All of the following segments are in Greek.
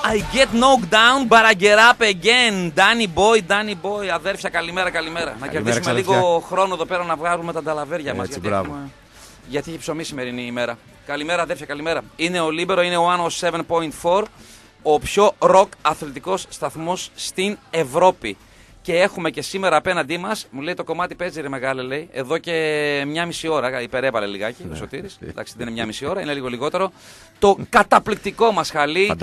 I get knocked down, but I get up again. Danny boy, αδέρφια, καλημέρα. Να κερδίσουμε λίγο χρόνο εδώ πέρα να βγάλουμε τα νταλαβέρια μας. Γιατί έχει ψωμί σημερινή ημέρα. Καλημέρα, αδέρφια, καλημέρα. Είναι ο Λίμπερο, είναι ο 107.4, ο πιο ροκ αθλητικός σταθμός στην Ευρώπη. Και έχουμε και σήμερα απέναντί μας, μου λέει το κομμάτι παίζει ρε μεγάλε, λέει, εδώ και μια μισή ώρα, υπερέβαλε λιγάκι ο Σωτήρης, εντάξει δεν είναι μια μισή ώρα, είναι λίγο λιγότερο, το καταπληκτικό μας χαλί,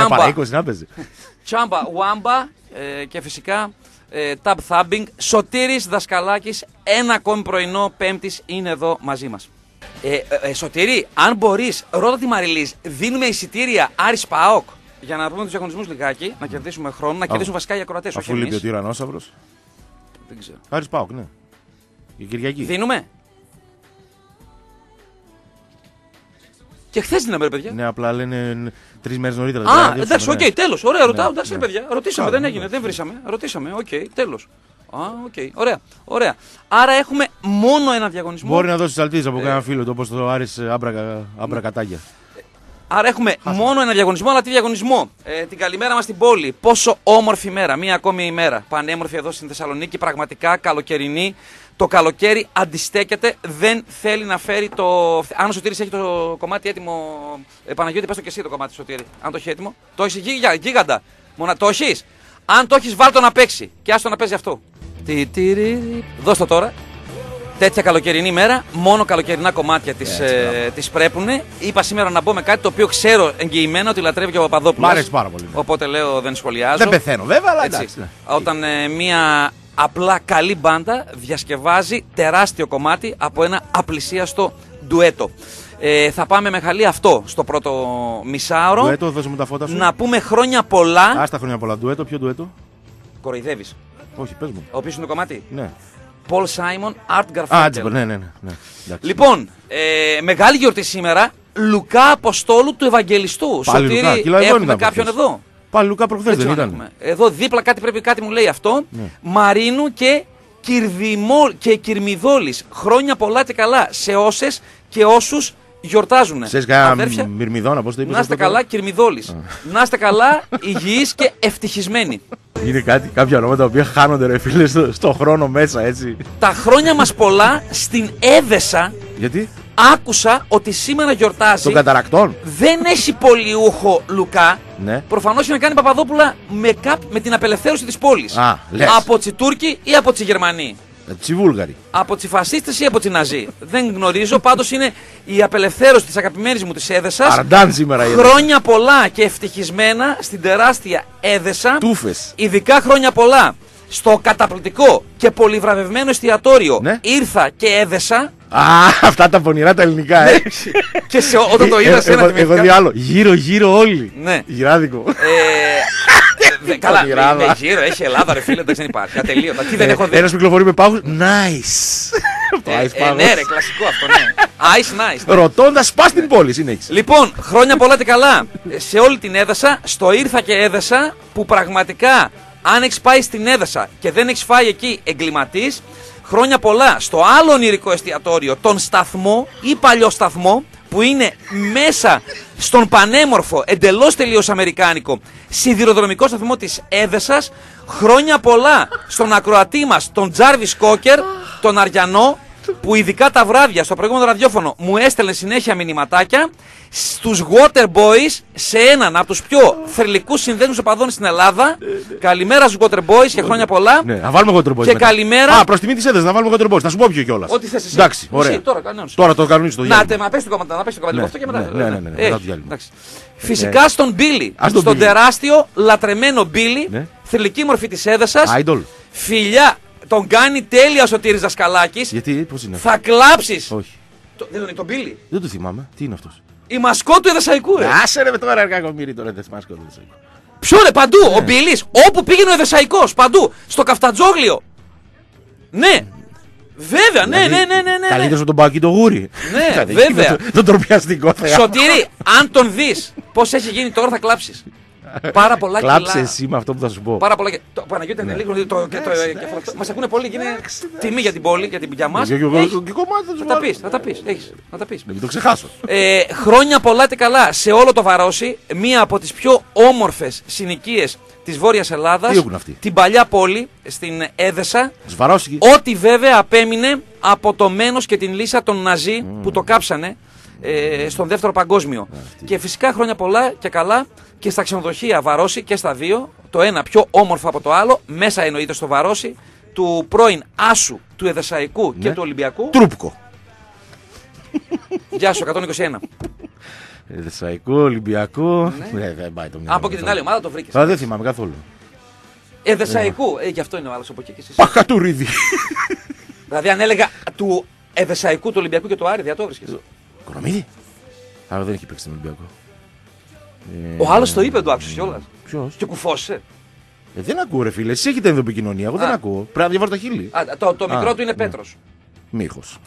Τσάμπα Wamba και φυσικά Tab Thubbing, Σωτήρης Δασκαλάκης, ένα ακόμη πρωινό Πέμπτης είναι εδώ μαζί μας. Σωτήρη, αν μπορείς, ρώτα τη Μαριλής, δίνουμε εισιτήρια Άρης ΠΑΟΚ. Για να πούμε τους διαγωνισμούς λιγάκι, να κερδίσουμε χρόνο, να κερδίσουν βασικά οι ακροατές. Αφού λείπει ο Τυραννόσαυρος. Δεν ξέρω. Άρης ΠΑΟΚ, ναι. Η Κυριακή. Δίνουμε. Και χθες δίναμε, ρε παιδιά. Ναι, απλά λένε 3 μέρες νωρίτερα. Εντάξει, οκ, τέλος. Ωραία, ρωτάω. Εντάξει, παιδιά. Ρωτήσαμε, δεν έγινε, δεν βρήσαμε. Ρωτήσαμε, οκ, τέλος. Οκ, ωραία. Άρα έχουμε μόνο ένα διαγωνισμό. Μπορεί να δώσει αλτίζα από κανένα φίλο του, όπως το Άρης Άμπρα-Κατάγια. Άρα έχουμε μόνο ένα διαγωνισμό, αλλά τι διαγωνισμό. Την καλημέρα μας στην πόλη. Πόσο όμορφη μέρα, μία ακόμη ημέρα. Πανέμορφη εδώ στην Θεσσαλονίκη, πραγματικά καλοκαιρινή. Το καλοκαίρι αντιστέκεται, δεν θέλει να φέρει το. Αν ο Σωτήρης έχει το κομμάτι έτοιμο. Παναγιώτη, πες το και εσύ το κομμάτι, Σωτήρη. Αν το έχει έτοιμο. Το έχει γίγαντα. Το έχεις. Αν το έχεις, βάλ το να παίξει. Και άστο να παίζει αυτό. Δώσ' το τώρα. Τέτοια καλοκαιρινή μέρα, μόνο καλοκαιρινά κομμάτια της πρέπουνε. Είπα σήμερα να μπω με κάτι το οποίο ξέρω εγγυημένα ότι λατρεύει και ο Παπαδόπουλος. Μ' αρέσει πάρα πολύ. Οπότε λέω δεν σχολιάζω. Δεν πεθαίνω βέβαια, αλλά εντάξει. Όταν μια απλά καλή μπάντα διασκευάζει τεράστιο κομμάτι από ένα απλησίαστο ντουέτο. Θα πάμε με χαλί αυτό στο πρώτο μισάωρο. Ντουέτο, δώσε μου τα φώτα σου. Να πούμε χρόνια πολλά. Άστα χρόνια πολλά. Ντουέτο, ποιο ντουέτο? Κοροϊδεύεις. Όχι, πες μου. Ο οποίος είναι το κομμάτι. Ναι. Paul Simon, Art Garfunkel. Ναι. Λοιπόν, μεγάλη γιορτή σήμερα. Λουκά Αποστόλου του Ευαγγελιστού. Πάλι Σωτήρη, Λουκά. έχουμε κάποιον εδώ. Πάλι Λουκά προχθές δεν ήταν. Έχουμε. Εδώ δίπλα κάτι μου λέει αυτό. Ναι. Μαρίνου και Κυρμιδόλης. Χρόνια πολλά και καλά σε όσες και όσους γιορτάζουν. Ξέρεις κανένα Μυρμιδόνα, πώς το είπες? Να είστε καλά, Κυρμιδόλης. Να είστε καλά, υγιείς και ευτυχισμένοι. Είναι κάποια ονόματα τα οποία χάνονται ρε φίλε στο χρόνο μέσα, έτσι. Τα χρόνια μας πολλά στην Έδεσα. Γιατί? Άκουσα ότι σήμερα γιορτάζει. Των καταρακτών. Δεν έχει πολυούχο Λουκά. Ναι. Προφανώς είναι να κάνει Παπαδόπουλα με την απελευθέρωση της πόλης. Από τσι Τούρκοι ή από τσι Γερμανοί. Τσι Βούλγαροι. Από τσι φασίστες ή από τσι Ναζί. Δεν γνωρίζω. Πάντως είναι η απελευθέρωση της αγαπημένης μου της Έδεσας. Αρντάν σήμερα. Χρόνια πολλά και ευτυχισμένα στην τεράστια Έδεσα. Τούφες. Ειδικά χρόνια πολλά στο καταπληκτικό και πολυβραβευμένο εστιατόριο. Ναι. Ήρθα και έδεσα. Αυτά τα πονηρά τα ελληνικά, Και όταν το είδα σε ένα εγώ δει άλλο. Γύρω όλοι. Ναι. Γυράδικο. Καλά, είναι γύρω, έχει Ελλάδα ρε φίλε, δεν υπάρχει. Ατελείωτα. Τι δεν έχω δει. Ένας κυκλοφορεί με πάγους. Nice. Ναι ρε, κλασικό αυτό, ναι. Ice nice. Ρωτώντας πας στην πόλη, συνέχισε. Λοιπόν, χρόνια πολλά και καλά σε όλη την Έδεσα, στο Ήρθα και Έδεσα, που πραγματικά αν έχεις πάει στην Έδεσα και δεν έχεις φάει εκεί εγκληματής, χρόνια πολλά στο άλλο ονειρικό εστιατόριο, τον Σταθμό ή Παλιό Σταθμό, που είναι μέσα στον πανέμορφο, εντελώς τελείως αμερικάνικο σιδηροδρομικό σταθμό της Έδεσας. Χρόνια πολλά στον ακροατή μας, τον Τζάρβις Κόκερ, τον Αριανό, που ειδικά τα βράδια στο προηγούμενο ραδιόφωνο μου έστελνε συνέχεια μηνυματάκια. Στους Waterboys, σε έναν από τους πιο θρυλικούς συνδέσμους οπαδών στην Ελλάδα. Καλημέρα στους Waterboys και χρόνια πολλά. Ναι, να βάλουμε Waterboys. Και καλημέρα. Προς τιμή της Έδεσας, να βάλουμε Waterboys. Θα σου πω ποιο κιόλας. Ό,τι θες εσύ. Εντάξει, ωραία. Τώρα το κανονίζεις το διάλειμμα. Να πες το κομμάτι αυτό και μετά. Ναι. Φυσικά στον Μπίλι. Στον τεράστιο λατρεμένο Μπίλι. Θρυλική μορφή της Έδεσας. Φιλιά. Τον κάνει τέλεια ο Σωτήρης Δασκαλάκης. Γιατί, πώς είναι? Θα κλάψεις. Όχι. Δεν είναι τον Μπίλι. Δεν το θυμάμαι. Τι είναι αυτός? Η μασκότ του Εδεσσαϊκού. Άσε ρε με τώρα κακομοίρη τώρα τη μασκότ του Εδεσσαϊκού. Ποιο ρε, παντού. Ο Μπίλις. Όπου πήγαινε ο Εδεσσαϊκός. Παντού. Στο Καφτατζόγλιο. Ναι. Βέβαια, ναι. Καλύτερος τον Πάκη το γούρι. Ναι, βέβαια. Τον τροπιαστικό θεά. Σωτήρη, αν τον δεις πώς έχει γίνει τώρα θα κλάψεις. Πάρα πολλά κιλά. Κλάψε εσύ με αυτό που θα σου πω. Πάρα πολλά. Παναγιώτη είναι λίγο. Μας ακούνε πολύ και είναι τιμή για την πόλη, για μας. Και κομμάτι Θα τα πεις. Θα τα πεις. μην το ξεχάσω. Χρόνια πολλά και καλά σε όλο το Βαρόσι, μία από τις πιο όμορφες συνοικίες της Βόρειας Ελλάδας. Τι έχουν αυτοί? Την παλιά πόλη στην Έδεσα. Σβαρόσικη. Ό,τι βέβαια απέμεινε από το μένος και την λύσα των Ναζί που το κάψανε στον Δεύτερο Παγκόσμιο. Και φυσικά χρόνια πολλά και καλά και στα ξενοδοχεία Βαρόσι και στα δύο. Το ένα πιο όμορφο από το άλλο. Μέσα εννοείται στο Βαρόσι του πρώην Άσου, του Εδεσσαϊκού και του Ολυμπιακού. Τρούπκο. Γεια σου, 121. Εδεσσαϊκό, Ολυμπιακό. Δεν πάει το μυαλό. Από και την άλλη ομάδα το βρήκες. Δεν θυμάμαι καθόλου. Εδεσσαϊκού, γι' αυτό είναι ο άλλος από εκεί και εσύ. Παχατουρίδη. Δηλαδή αν έλεγα του Εδεσσαϊκού, του Ολυμπιακού και του Άρη, δεν το βρίσκες. Κορομίδη. Άρα δεν έχει παίξει τον Ολυμπιακό. Ο άλλος το είπε, το άκουσες κιόλας. Ποιος? Και κουφώσσε. Δεν ακούω, ρε φίλε. Εσύ έχετε ενδοπικοινωνία. Εγώ δεν ακούω. Πρέπει να διαβάρω τα χείλη. Το μικρό του είναι Πέτρος. Μήχος.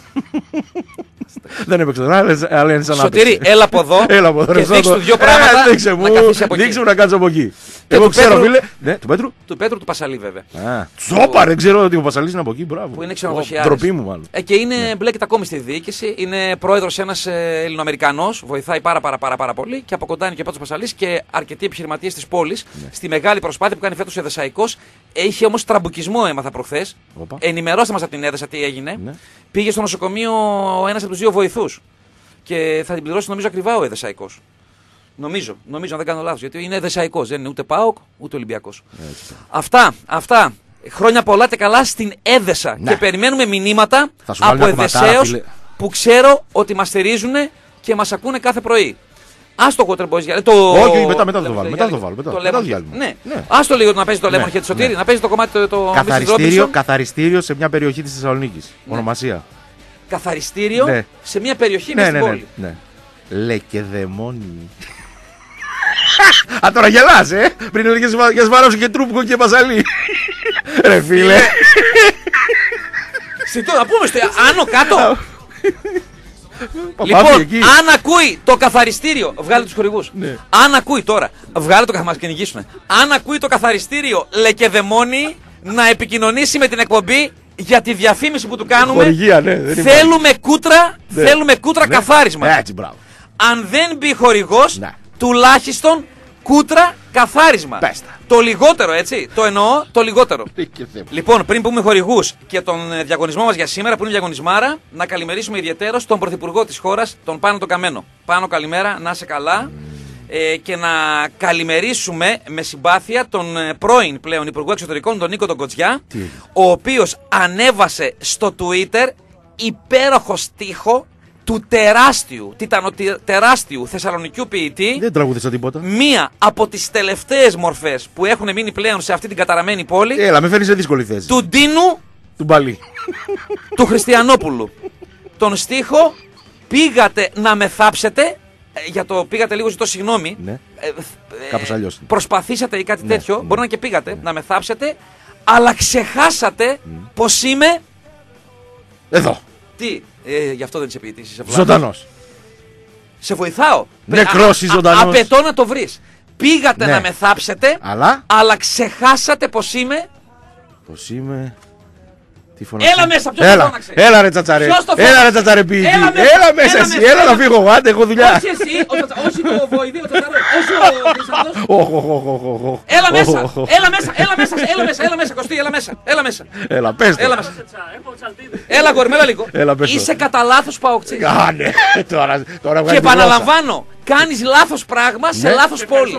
Δεν έπαιξε τον αλλά είναι σαν να Σωτήρη, έλα από εδώ και δείξου του δύο πράγματα να καθίσεις από εκεί. Δείξου να κάτσω από εκεί. Εγώ ξέρω, φίλε. Ναι, του Πέτρου. Του Πέτρου του Πασαλή, βέβαια. Τσόπα, δεν ξέρω ότι ο Πασαλής είναι από εκεί. Μπράβο. Που είναι ξενοδοχιάρης. Ντροπή μου, μάλλον. Και μπλέκεται ακόμη στη διοίκηση. Είναι πρόεδρος ένας Ελληνοαμερικανός. Βοηθάει πάρα πολύ. Και από κοντά είναι και ο Πέτρος Πασαλής και αρκετοί επιχειρηματίες της πόλης. Στη μεγάλη προσπάθεια που κάνει φέτος ο Εδεσσαϊκός. Είχε όμως τραμπουκισμό, έμαθα προχθές. Ενημερώστε μας από την Έδεσα τι έγινε. Πήγε στο νοσοκομείο ένας από τους δύο βοηθούς. Και θα την πληρώσει νομίζω ακριβά ο Εδεσσαϊκός. Νομίζω, αν δεν κάνω λάθος. Γιατί είναι Εδεσσαϊκός, δεν είναι ούτε ΠΑΟΚ ούτε Ολυμπιακός. Αυτά. Χρόνια πολλά και καλά στην Έδεσα. Και περιμένουμε μηνύματα από Εδεσσαίους που ξέρω ότι μας στηρίζουν και μας ακούνε κάθε πρωί. Ας το Water Boys για όχι, μετά το βάλουμε. Μετά το διάλειμμα. Ναι. Ας το λίγο να παίζει το Lemon Head Σωτήρη, να παίζει το κομμάτι το καθαριστήριο σε μια περιοχή της Θεσσαλονίκης. Ονομασία. Καθαριστήριο σε μια περιοχή μες στην πόλη. Ναι. Λεκεδαιμόνι. Α, τώρα γελάς, πριν έλεγες για Σβαρόσι και Τρούπκο και Πασαλή. Ρε φίλε. Να πούμε στο άνω κάτω. Λοιπόν, αν ακούει το καθαριστήριο, βγάλε τους χορηγούς. Αν ακούει τώρα, βγάλε το καθαριστήριο, μας κυνηγήσουνε. Αν ακούει το καθαριστήριο Λεκεδαιμόνι, να επικοινωνήσει με την εκπομπή για τη διαφήμιση που του κάνουμε. Χορηγία, θέλουμε κούτρα καθάρισμα. Έτσι, μπράβο. Αν δεν μπει χορηγός, τουλάχιστον κούτρα καθάρισμα. Πέστα. Το λιγότερο, έτσι. Το εννοώ, το λιγότερο. Λοιπόν, πριν πούμε χορηγούς και τον διαγωνισμό μας για σήμερα, που είναι διαγωνισμάρα, να καλημερίσουμε ιδιαιτέρως τον Πρωθυπουργό της χώρας, τον Πάνο τον Καμένο. Πάνο, καλημέρα, να είσαι καλά. Και να καλημερίσουμε με συμπάθεια τον πρώην πλέον Υπουργό Εξωτερικών, τον Νίκο τον Κοτζιά, ο οποίος ανέβασε στο Twitter υπέροχο στίχο του τεράστιου θεσσαλονικιού ποιητή. Δεν τραγούδισα τίποτα. Μία από τις τελευταίες μορφές που έχουν μείνει πλέον σε αυτή την καταραμένη πόλη. Έλα, με φέρνεις σε δύσκολη θέση. Του Ντίνου του Μπαλί. Του Χριστιανόπουλου. Τον στίχο πήγατε να με θάψετε. Για το πήγατε λίγο, ζητώ συγγνώμη. Ναι. Κάπως αλλιώς. Προσπαθήσατε ή κάτι τέτοιο. Μπορεί να και πήγατε να με θάψετε. Αλλά ξεχάσατε πως είμαι. Εδώ. Τι, γι' αυτό δεν είσαι ποιητής. Ζωντανός. Σε βοηθάω. Νεκρός ή ζωντανός. Απαιτώ να το βρεις. Πήγατε να με θάψετε. Αλλά ξεχάσατε πως είμαι. Πως είμαι. Έλα μέσα, ποιος το φώναξε. Έλα ρε τσατσαρέ. Έλα ρε τσατσαρέ ποιητή. Έλα μέσα εσύ. Έλα να φύγω. Άντε, έχω δουλειά. Όχι εσύ, όχι το βοηδί, ο τσατσαρέ. Όχι ο Χρυσανδός. Έλα μέσα, έλα μέσα, Κωστή, έλα μέσα. Έλα, πες το. Έλα κορμέλα λίγο. Είσαι κατά λάθος παοκτζής. Κάνε. Τώρα και επαναλαμβάνω, κάνεις λάθος πράγμα σε λάθος πόλη.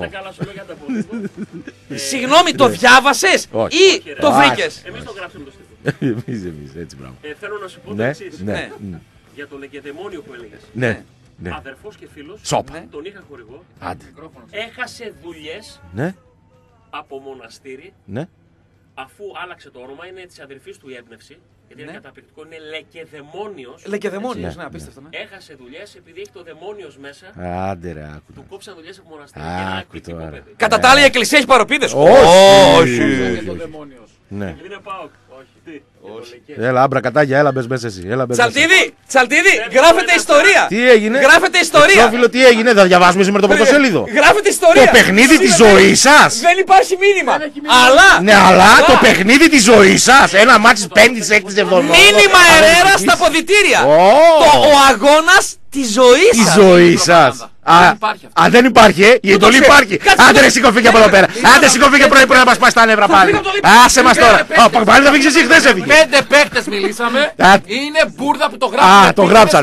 Συγγνώμη, το διάβασες ή το βρήκες? Εμείς το γράψαμε το στίχο. Εμείς, έτσι μπράβο. Θέλω να σου πω το εξής. Για τον Λεκεδαιμόνιο που έλεγες. Ναι. Αδερφός και φίλος, τον είχα χορηγό. Έχασε δουλειές από μοναστήρι. Αφού άλλαξε το όνομα, είναι της αδερφής του η έμπνευση. Γιατί είναι καταπληκτικό, είναι λεκεδαιμόνιος. Λεκεδαιμόνιος, ναι, απίστευτο. Έχασε δουλειές επειδή έχει το δαιμόνιος μέσα. Άντε ρε, άκου. Του κόψαν δουλειές από μοναστήρι. Είναι ένα εκπληκτικό παιδί. Κατά τα άλλα η εκκλησία έχει παροπίδες. Όχι. Ναι. Είναι ΠΑΟΚ. Όχι. Έλα, άμπρα κατάγια, έλα μπες μέσα εσύ. Τσαλτίδη, γράφεται ιστορία. Τι έγινε? Γράφεται ιστορία. Εξώφυλλο, τι έγινε, θα διαβάσουμε σήμερα το πρωτοσέλιδο. Γράφεται ιστορία. Το παιχνίδι της ζωής σας. Δεν υπάρχει μήνυμα. Αλλά. Ναι, αλλά το παιχνίδι της ζωής σας. Ένα μάτσι 5η-6η εβδομάδα. Μήνυμα Ερέρα στα αποδυτήρια. Ο αγώνας της ζωής σας. Τη ζωή σας. Αν δεν υπάρχει, η εντολή υπάρχει. Άντε ρε, σηκωθήκε από εδώ πέρα. Άντε, σηκωθήκε πρωί-πρωί να μας πάει στα νεύρα πάλι. Άσε μας τώρα. Πάλι θα φύγεις εσύ, χθες έφυγε. 5 παίκτες μιλήσαμε. Είναι μπουρδα που το γράψαν. Α, το γράψαν.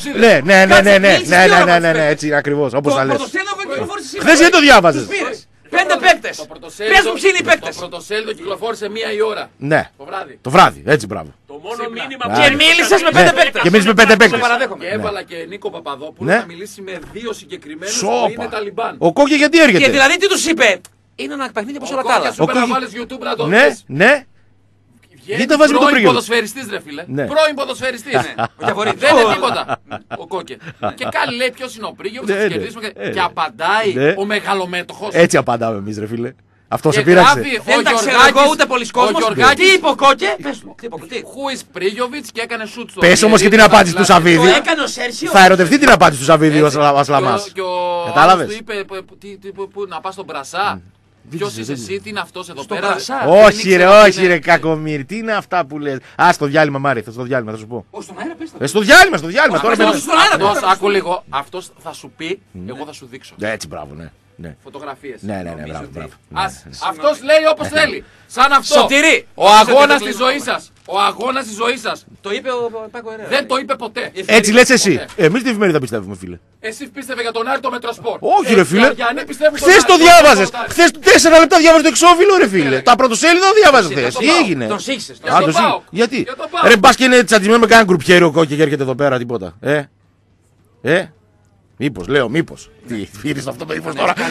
Ναι, έτσι ακριβώς, όπως θα λες. Χθες γιατί το διάβαζες? 5 παίκτες. Πες μου ποιοι είναι οι παίκτες. Το πρωτοσέλιδο κυκλοφόρησε 1 η ώρα. Ναι. Το βράδυ. Το βράδυ, έτσι μπράβο. Το μόνο μήνυμα Και μίλησες με 5 παίκτες. Και εμείς με 5 παίκτες. Και έβαλα και Νίκο Παπαδόπουλο να μιλήσει με 2 συγκεκριμένους που είναι Ταλιμπάν. Ο Κόκκι γιατί έρχεται? Και δηλαδή τι τους είπε? Είναι ένα παιχνίδι όπως όλα τα άλλα. Σου να βάλεις YouTube να το δεις. Ναι. Γιατί το βάζει με το πρώην πρίγιο? ποδοσφαιριστής ρε φίλε. Ναι. Πρώην ποδοσφαιριστής. Δεν είναι τίποτα. Ο Κόκκε. Και κάνει λέει ποιος είναι ο Πρίγιος, θα κερδίσουμε. Και απαντάει ο μεγαλομέτωχος. Έτσι απαντάμε εμείς ρε φίλε. Αυτό σε Και πείραξε. γράφει Δεν τα ξέρω εγώ ούτε πολλοί κόσμος. Τι είπε ο Κόκκε? Who is Πρίγιοβιτς και έκανε σουτ στο. Πες όμως και την απάντηση του Σαββίδη. Το έκανε ο Σέρσιο. Θα ερωτευτεί την απάντηση του Σαββίδη ο Ασλαμάς. Κατάλαβες. Του είπε να πας στον Μπρασά. Ποιος είσαι εσύ, τι είναι αυτός εδώ πέρα? Όχι ρε κακομοίρη, τι είναι αυτά που λες? Α, στο διάλειμμα Μάρη, στο διάλειμμα θα σου πω. Στον αέρα πες. Στο διάλειμμα τώρα. Άκου λίγο, αυτός θα σου πει, εγώ θα σου δείξω. Έτσι, μπράβο, ναι. Φωτογραφίες. Ναι, μπράβο. Αυτός λέει όπως θέλει. Σαν αυτό. Σωτήρη. Ο αγώνας της ζωής σας. Ο αγώνας της ζωής σας. Το είπε ο Πάκο Ερέρα. Δεν το είπε ποτέ. Έτσι λες εσύ. Εμείς την εφημερίδα πιστεύουμε, φίλε. Εσύ πίστευε για τον Άρη το Μετροσπορ. Όχι, ρε φίλε. Χθες το διάβαζες. Χθες 4 λεπτά διάβαζε το εξώφυλλο, ρε φίλε. Τα πρωτοσέλιδα δεν διάβαζε χθες. Τι έγινε? Τον σύγχυσες. Γιατί? Ρε μπας και είναι τσαντισμένο με κανένα γκρουπιέρο Κόκκι και έρχεται εδώ πέρα τίποτα. Μήπως. Τι φύρεις αυτό το ύφος τώρα?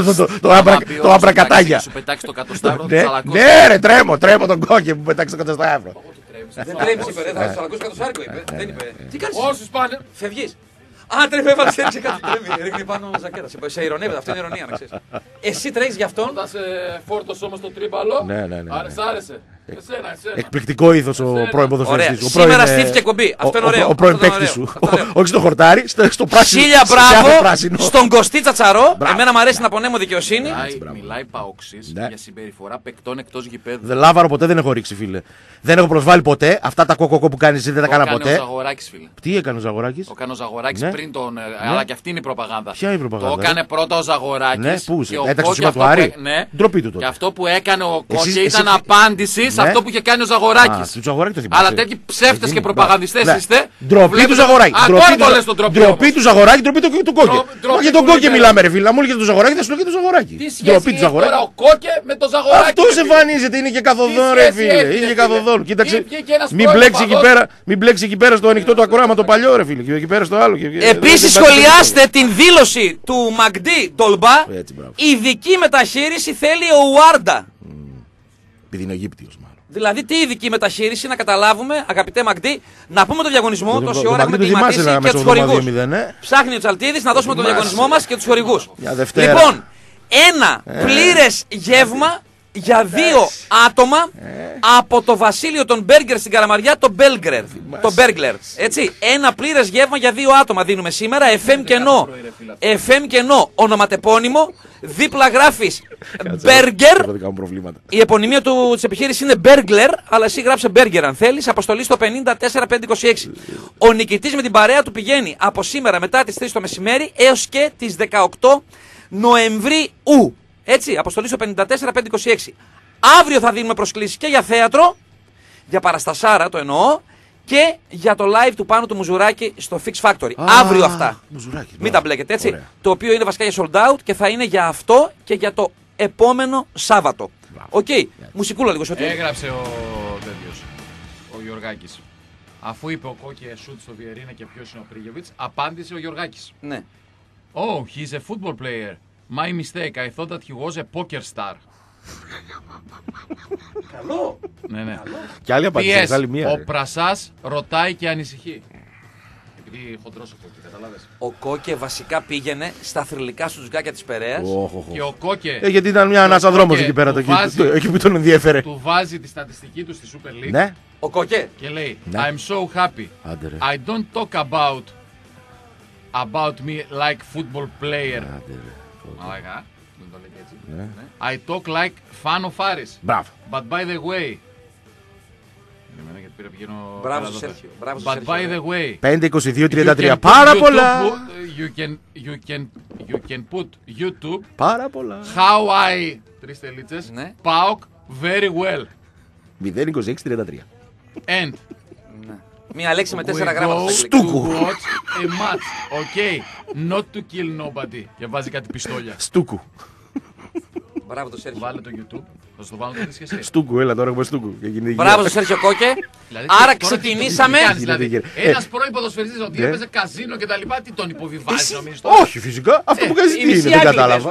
Το αμπρακατάγια. Σου πετάξει το κατοστάρο. Ναι ρε, τρέμω τον Κόκκι που πετάξει το κατοστάρο. Δεν τρέμεις είπε, θα σαλακώσει κατοστάρικο είπε. Δεν είπε. Τι κάνεις? Όσους πάνε. Φεύγεις. Α, τρέχει, έβαλε έτσι κάτι. Ρίχνει πάνω ζακέτα. Σε ηρωνεύεται, αυτό είναι ηρωνία, να ξέρεις. Εσύ τρέχεις γι' αυτόν. Όταν σε φόρτωσε όμως το τρίμπαλο. Ναι. Άρεσε. Εσένα. Εκπληκτικό ήθος ο πρώην ποδοσφαιριστής. Σήμερα στήθηκε εκπομπή. Αυτό είναι ωραίο. Ο πρώην παίκτης σου. Όχι στο χορτάρι, στο πράσινο. Χίλια μπράβο στον Κωστή Τσατσαρό. Εμένα μου αρέσει να απονέμω δικαιοσύνη. Μιλάει παοξής για συμπεριφορά παικτών εκτός γηπέδου. Δεν Λάβαρο ποτέ δεν έχω ρίξει, φίλε. Δεν έχω προσβάλει ποτέ. Αυτά τα κοκοκό που κάνεις δεν τα κάνα ποτέ. Ο Ζαγοράκης, φίλε. Τι έκανε ο Ζαγοράκης? Το έκανε ο Ζαγοράκης πριν τον. Αλλά και αυτή είναι η προπαγάνδα. Ποια είναι η προπαγάνδα? Το έκανε πρώτα ο Ζαγοράκης. Ναι, πού έταξε το σήμα του Άρη. Ντροπή του τότε. Και αυτό που έκανε ο Κόκκι ήταν απάντηση σε αυτό που είχε κάνει ο Ζαγοράκης. Αλλά τέτοιοι ψεύτες και προπαγανδιστές είστε. Ντροπή του Ζαγοράκη. Ντροπή του Ζαγοράκη, ντροπή του Κόκκι. Για τον Κόκκι μιλάμε, ρε φίλε. Μου έλεγε το Ζαγοράκη, θα σου λέγε το Ζαγοράκη. Τι σχέση έχει τώρα ο Κόκκι με το Ζαγοράκη? Αυτό εμφανίζεται, είναι και καθοδόν, ρε φίλε. Είναι και καθοδόν. Κοίταξε. Μην μπλέξει εκεί πέρα στο ανοιχτό του ακρόαμα το παλιό, ρε φίλε. Και εκεί πέρα στο άλλο. Επίσης σχολιάστε την δήλωση του Μαγντή Ντολμπά. Ειδική μεταχείριση θέλει ο Ουάρντα. Επειδή είναι Αιγύπτιος μάλλον. Δηλαδή, τι ειδική μεταχείριση, να καταλάβουμε, αγαπητέ Μαγντή, να πούμε τον διαγωνισμό. Τόση ώρα έχουμε κλιματίσει και τους χορηγούς. Ψάχνει ο Τσαλτίδης να δώσουμε τον διαγωνισμό μας και τους χορηγούς. Λοιπόν, ένα πλήρες γεύμα για 2 άτομα από το βασίλειο των Μπέργκερ στην Καραμαριά, το Μπέργκλερ. Έτσι, ένα πλήρες γεύμα για 2 άτομα δίνουμε σήμερα. FM κενό, ονοματεπώνυμο. Δίπλα γράφεις Μπέργκερ. Η επωνυμία της επιχείρησης είναι Μπέργκλερ, αλλά εσύ γράψε Μπέργκερ αν θέλεις. Αποστολή στο 54526. Ο νικητής με την παρέα του πηγαίνει από σήμερα μετά τις 3 το μεσημέρι έως και τις 18 Νοεμβρίου. Έτσι, αποστολή στο 54526. Αύριο θα δίνουμε προσκλήσεις και για θέατρο, για παραστασάρα το εννοώ, και για το live του Πάνου του Μουζουράκη στο Fix Factory. Αύριο αυτά. Μην τα μπλέκετε, έτσι. Ωραία. Το οποίο είναι βασικά για sold out και θα είναι για αυτό και για το επόμενο Σάββατο. Οκ. Μουσικούλα λίγο σωτήρι. Έγραψε ο τέτοιος, ο Γιωργάκης. Αφού είπε ο Κόκκι σουτ στο Βιερίνα και ποιος είναι ο Πρίγεβιτς, απάντησε ο Γιωργάκης. Ναι. Oh, he's a football player. My mistake. I thought that he was a poker star. Καλό. Ναι. Και άλλη απάντηση. Ο Πρασάς ρωτάει και ανησυχεί. Επειδή χοντρός ο Κόκκι, καταλάβες. Ο Κόκκι βασικά πήγαινε στα θρυλικά σου τζουκάκια της Περαίας. Και ο Κόκκι. Γιατί ήταν μια ανάσα δρόμος εκεί πέρα. Εκεί που τον ενδιέφερε. Του βάζει τη στατιστική του στη Super League. Ναι. Ο Κόκκι. Και λέει I'm so happy. I don't talk about me like football player. Μαλάκα. Δεν το λέει έτσι. I talk like fan of Aris. Μπράβο. But by the way. Μπράβο στο Σέρχιο. But by the way. 5-22-33. Πάρα πολλά. You can put YouTube. Πάρα πολλά. How I. 3 τελίτσες. Pauk very well. 0-26-33. And. Μία λέξη με 4 γράμματα. Στούκου. Watch a match. Okay. Not to kill nobody. Και βάζει κάτι πιστόλια. Στούκου. Μπράβο το Σέρχιο. Βάλε το YouTube. Θα σου το βάλω το δεις και εσύ. Στούκου, έλα τώρα έχουμε Στούκου. Μπράβο στο Σέρχιο Κόκκε. Άρα ξεκινήσαμε. Ένας πρώην ποδοσφαιριστής ότι έπαιζε καζίνο και τα λοιπά, τι τον υποβιβάζει νομίζεις? Όχι φυσικά. Αυτό που κάνεις τι είναι, δεν κατάλαβα.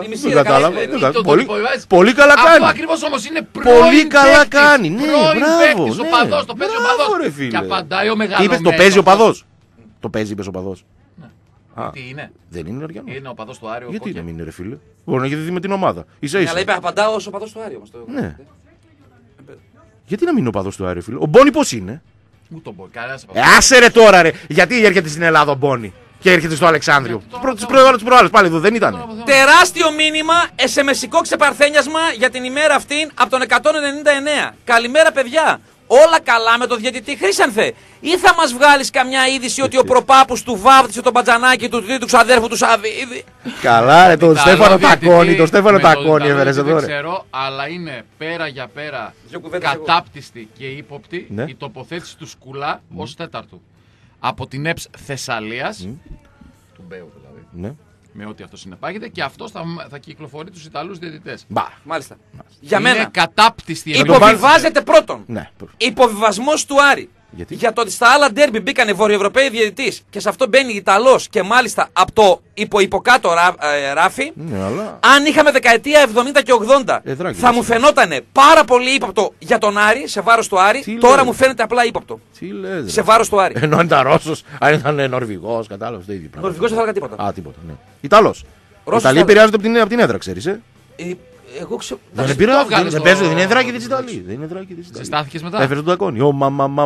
Πολύ καλά Αυτό κάνει. ακριβώς όμως είναι Πολύ καλά κάνει. Ναι, μπράβο. Ο παδός, το παίζει ο παδός. Και απαντάει ο μεγαλωμένος. Είπες το παίζει ο παδός. Το παίζει, είπες ο παδός. Τι είναι? Δεν είναι Αριανός. Είναι ο παδός του Άριου. Γιατί να μην είναι ρε φίλε? Μπορεί να έχει δει με την ομάδα. Ίσα ίσα. Αλλά είπε απαντάω ως ο παδός του Άριου όμως. Ναι. Γιατί να μην είναι ο παδός του Άριου φίλε? Ο Μπόνι πώς είναι? Ούτε ο Μπόνι. Άσε ρε τώρα ρε. Γιατί έρχεται στην Ελλάδα ο Μπόνι και έρχεται στο Αλεξάνδριο? Τις προάλλες πάλι εδώ δεν ήταν? Τεράστιο μήνυμα, SMS-ικό ξεπαρθένιασμα για την ημέρα αυτήν από τον 199. Καλημέρα παιδιά. Όλα καλά με τον διαιτητή Χρήσανθε? Ή θα μας βγάλεις καμιά είδηση ότι ο προπάπους του βάφτισε τον μπατζανάκι του τρίτου ξαδέρφου του Σαββίδη? Καλά ρε, τον Στέφανο Τακόνι, τον Στέφανο Τακόνι έφερες εδώ ρε. Δεν ξέρω, αλλά είναι πέρα για πέρα κατάπτυστη και ύποπτη η τοποθέτηση του Σκουλά ως τέταρτου. Από την ΕΠΣ Θεσσαλίας, του Μπέου δηλαδή, με ό,τι αυτό συνεπάγεται, και αυτός θα κυκλοφορεί τους Ιταλούς διαιτητές. Μάλιστα. Για μένα. Είναι κατάπτυστη. Υποβιβάζεται πρώτον. Ναι. Υποβιβασμός του Άρη. Γιατί? Για το ότι στα άλλα ντέρμπι μπήκανε Βορειοευρωπαίοι διαιτητής και σε αυτό μπαίνει Ιταλός και μάλιστα από το υποκάτω ράφι. Ναι, αλλά... Αν είχαμε δεκαετία 70 και 80 θα μου φαινότανε πάρα πολύ ύποπτο για τον Άρη, σε βάρος του Άρη. Τώρα μου φαίνεται απλά ύποπτο. Σε βάρος του Άρη. Ενώ αν ήταν Ρώσος, αν ήταν Νορβηγός, κατάλαβες το ίδιο πράγμα. Νορβηγός δεν θα έλεγα τίποτα. Α, τίποτα, ναι. Ιταλός. Οι Ιταλοί επηρεάζονται από την έδρα, ξέρεις, Εγώ ξέρω. Δεν επηρεάζονται, δεν παίζουν, δεν είναι δράκι της Ιταλίας. Συστάθηκες μετά? Έφερε τον Τακόνι. Ω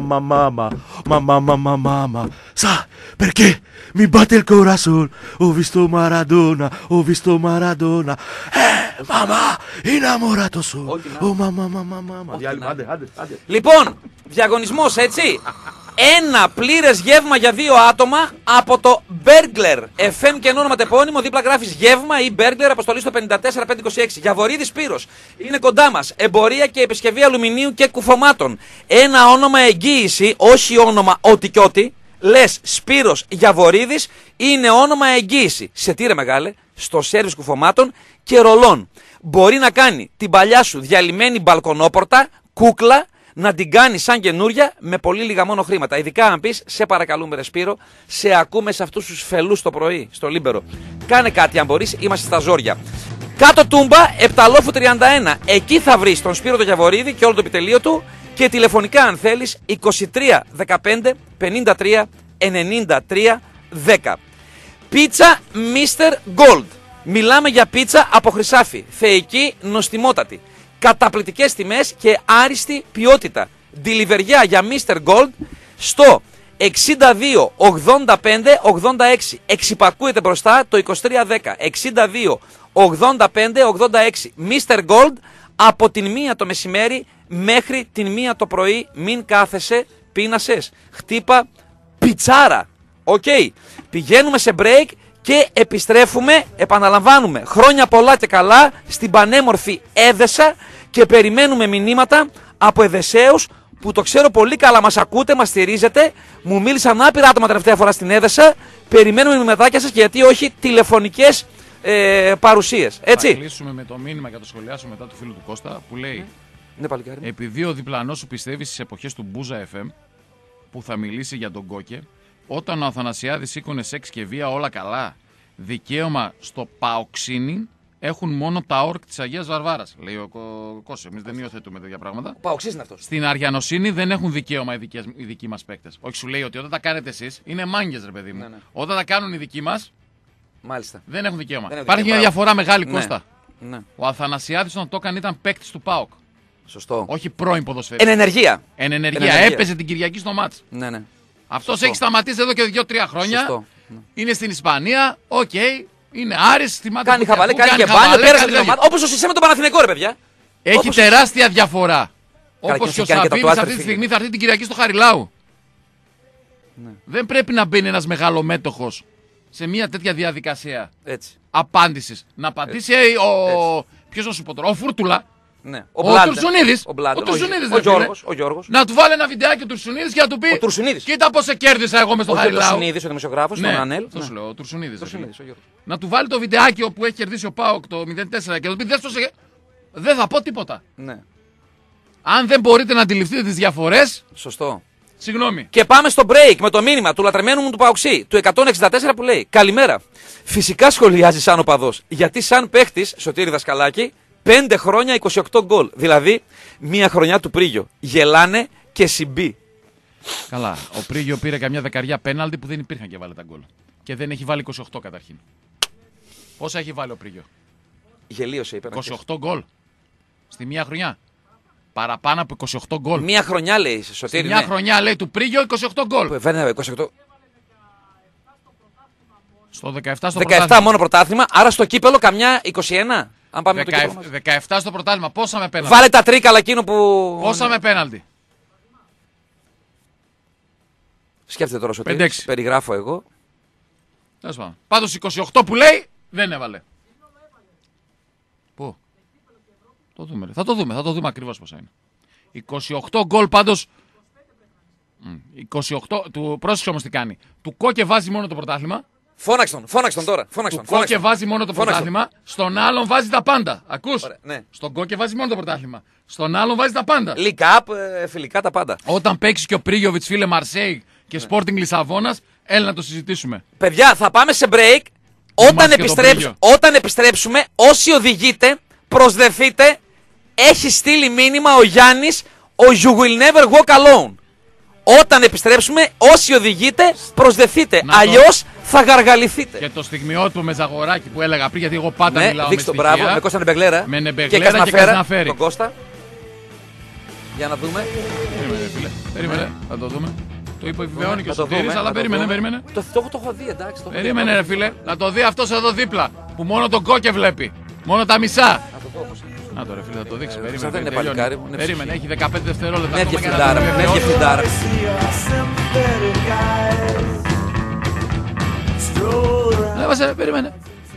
μαμά. Σα, perché mi batte il corazon, ho visto Maradona. Μαμά, innamorato sono. Ω μαμά. Λοιπόν, διαγωνισμός έτσι. Ένα πλήρες γεύμα για 2 άτομα από το Burglar FM και όνομα τεπώνυμο. Δίπλα γράφεις γεύμα ή Burglar, αποστολή στο 54526. Γιαβορίδης Σπύρος. Είναι κοντά μας. Εμπορία και επισκευή αλουμινίου και κουφωμάτων. Ένα όνομα εγγύηση, όχι όνομα ό,τι κι ό,τι. Λες Σπύρος Γιαβορίδης, είναι όνομα εγγύηση. Σε τι ρε μεγάλε? Στο σέρβις κουφωμάτων και ρολών. Μπορεί να κάνει την παλιά σου διαλυμένη μπαλκονόπορτα, κούκλα, να την κάνει σαν καινούρια με πολύ λίγα μόνο χρήματα. Ειδικά αν πεις, σε παρακαλούμε ρε Σπύρο, σε ακούμε σε αυτούς τους φελούς το πρωί, στο Λίμπερο. Κάνε κάτι αν μπορείς, είμαστε στα ζόρια. Κάτω Τούμπα, Επταλόφου 31. Εκεί θα βρεις τον Σπύρο το Γιαβορίδη και όλο το επιτελείο του και τηλεφωνικά αν θέλεις 23 15 53 93 10. Πίτσα Mr. Gold. Μιλάμε για πίτσα από χρυσάφι, θεϊκή, νοστιμότατη. Καταπληκτικές τιμές και άριστη ποιότητα. Ντιλιβεριά για Mr. Gold στο 62 85 86. Εξυπακούεται μπροστά το 2310. 62 85 86. Mr. Gold από την 1 το μεσημέρι μέχρι την 1 το πρωί. Μην κάθεσαι, πείνασες. Χτύπα πιτσάρα. Οκ. Πηγαίνουμε σε break και επιστρέφουμε, επαναλαμβάνουμε, χρόνια πολλά και καλά στην πανέμορφη Έδεσα και περιμένουμε μηνύματα από Εδεσαίους που το ξέρω πολύ καλά, μας ακούτε, μας στηρίζετε. Μου μίλησαν άπειρα άτομα τελευταία φορά στην Έδεσα. Περιμένουμε μηνυματάκια σας και γιατί όχι τηλεφωνικές παρουσίες. Έτσι. Θα κλείσουμε με το μήνυμα και το σχολιάσουμε μετά του φίλου του Κώστα που λέει επειδή ο διπλανός σου πιστεύει στις εποχές του Μπούζα FM που θα μιλήσει για τον Κόκε, όταν ο Αθανασιάδης σήκωνε σεξ και βία όλα καλά, δικαίωμα στο παοξίνι έχουν μόνο τα όρκ της Αγίας Βαρβάρας. Λέει ο Κώσος. Εμείς δεν υιοθετούμε τέτοια πράγματα. Παοξής είναι αυτός. Στην Αριανοσύνη δεν έχουν δικαίωμα οι δικοί μας παίκτες. Όχι, σου λέει ότι όταν τα κάνετε εσείς είναι μάγκες, ρε παιδί μου. Ναι. Όταν τα κάνουν οι δικοί μας. Μάλιστα. Δεν έχουν δικαίωμα. Υπάρχει μια διαφορά μεγάλη, Κώστα. Ναι. Ο Αθανασιάδης όταν το έκανε ήταν παίκτης του ΠΑΟΚ. Σωστό. Όχι πρώην ποδοσφαιριστής. Εν ενεργεία. Έπαιζε την Κυριακή στο μάτς. Ναι. Αυτός έχει σταματήσει εδώ και 2-3 χρόνια. Σωστό. Είναι στην Ισπανία. Οκ. Είναι Άρης. Κάνει χαβαλέ, κάνει και μπάνιο. Πέρασε την ομάδα. Όπως ο Σισέ με τον Παναθηναϊκό, ρε παιδιά. Έχει τεράστια διαφορά. Όπως και ο Σαββίδης αυτή τη στιγμή θα έρθει την Κυριακή στο Χαριλάου. Ναι. Δεν πρέπει να μπαίνει ένας μεγαλομέτωχος σε μια τέτοια διαδικασία απάντησης. Να απαντήσει ποιος να σου πω τώρα, ο Φούρτουλα. Ναι. Ο Τουρσουνίδης. Ο Γιώργος. Να του βάλει ένα βιντεάκι ο Τουρσουνίδης και να του πει: Κοίτα πώς σε κέρδισα εγώ μες στο Χαριλάου. Ο Τουρσουνίδης, ο δημοσιογράφος, τον Ανέλ. Αυτό σου λέω, ο Τουρσουνίδης. Να του βάλει το βιντεάκι όπου έχει κερδίσει ο ΠΑΟΚ το 0-4 και να του πει: Δεν θα πω τίποτα. Ναι. Αν δεν μπορείτε να αντιληφθείτε τις διαφορές. Σωστό. Συγγνώμη. Και πάμε στο break με το μήνυμα του λατρεμένου μου του Παοξή, του 164 που λέει: Καλημέρα. Φυσικά σχολιάζει σαν οπαδός. Γιατί σαν παίχτης, Σωτήρη Δασκαλάκη, 5 χρόνια 28 γκολ. Δηλαδή, μία χρονιά του Πρίγιο. Γελάνε και συμπή. Καλά. Ο Πρίγιο πήρε καμιά δεκαριά πέναλτι που δεν υπήρχαν και βάλε τα γκολ. Και δεν έχει βάλει 28 καταρχήν. Πόσα έχει βάλει ο Πρίγιο? Γελίωσε, είπε. 28 γκολ. Στη μία χρονιά. Παραπάνω από 28 γκολ. Μία χρονιά λέει, Σωτήρη. Μια χρονιά λέει του Πρίγιο 28 γκολ. Βέβαια, 28. Στο 17 στο 17 μόνο πρωτάθλημα, άρα στο κύπελο καμιά 21. Αν πάμε 17 στο πρωτάθλημα, πόσα με πέναλτι. Βάλε τα τρίκαλα εκείνο που. Πόσα με πέναλτι. Σκέφτεται τώρα Σωτήρη. Περιγράφω εγώ. Πάντως 28 που λέει δεν έβαλε. Πού? Θα το δούμε ακριβώς πόσα είναι. 28 γκολ πάντως. 28, πρόσεξε όμως τι κάνει. Του Κόκε βάζει μόνο το πρωτάθλημα. Φώναξε τον τώρα. Του Κόκε βάζει μόνο το πρωτάθλημα. Στον άλλον βάζει τα πάντα. Ακούς. Ωραία, ναι. Στον Κόκε βάζει μόνο το πρωτάθλημα. Στον άλλον βάζει τα πάντα. League Cup, φιλικά τα πάντα. Όταν παίξει και ο Πρίγιοβιτς, φίλε, Μαρσέη και Sporting Λισαβόνας, έλα να το συζητήσουμε. Παιδιά, θα πάμε σε break. Όταν επιστρέψουμε, όσοι οδηγείτε, προσδεθείτε. Έχει στείλει μήνυμα ο Γιάννης, ο You will never walk alone. Όταν επιστρέψουμε, όσοι οδηγείτε, προσδεθείτε. Αλλιώς θα γαργαληθείτε. Και το στιγμιότυπο με Ζαγοράκι που έλεγα πριν, γιατί εγώ πάντα μιλάω με στοιχεία. Μπράβο, με Κώστα Νεμπεγλέρα. Με Νεμπεγλέρα και Κασναφέρη. Τον Κώστα. Για να δούμε. Περίμενε, θα το δούμε. Το επιβεβαιώνει και ο Σωτήρης, αλλά περίμενε. Το έχω δει, εντάξει. Περίμενε, ρε φίλε, να το δει αυτός εδώ δίπλα. Που μόνο τον Κόκε βλέπει. Μόνο τα μισά. Να το ρε φίλε, θα το δείξει. Περίμενε, έχει 15 δευτερόλεπτα. Ναι, διευθυντάρα. Έβασε, περίμενε.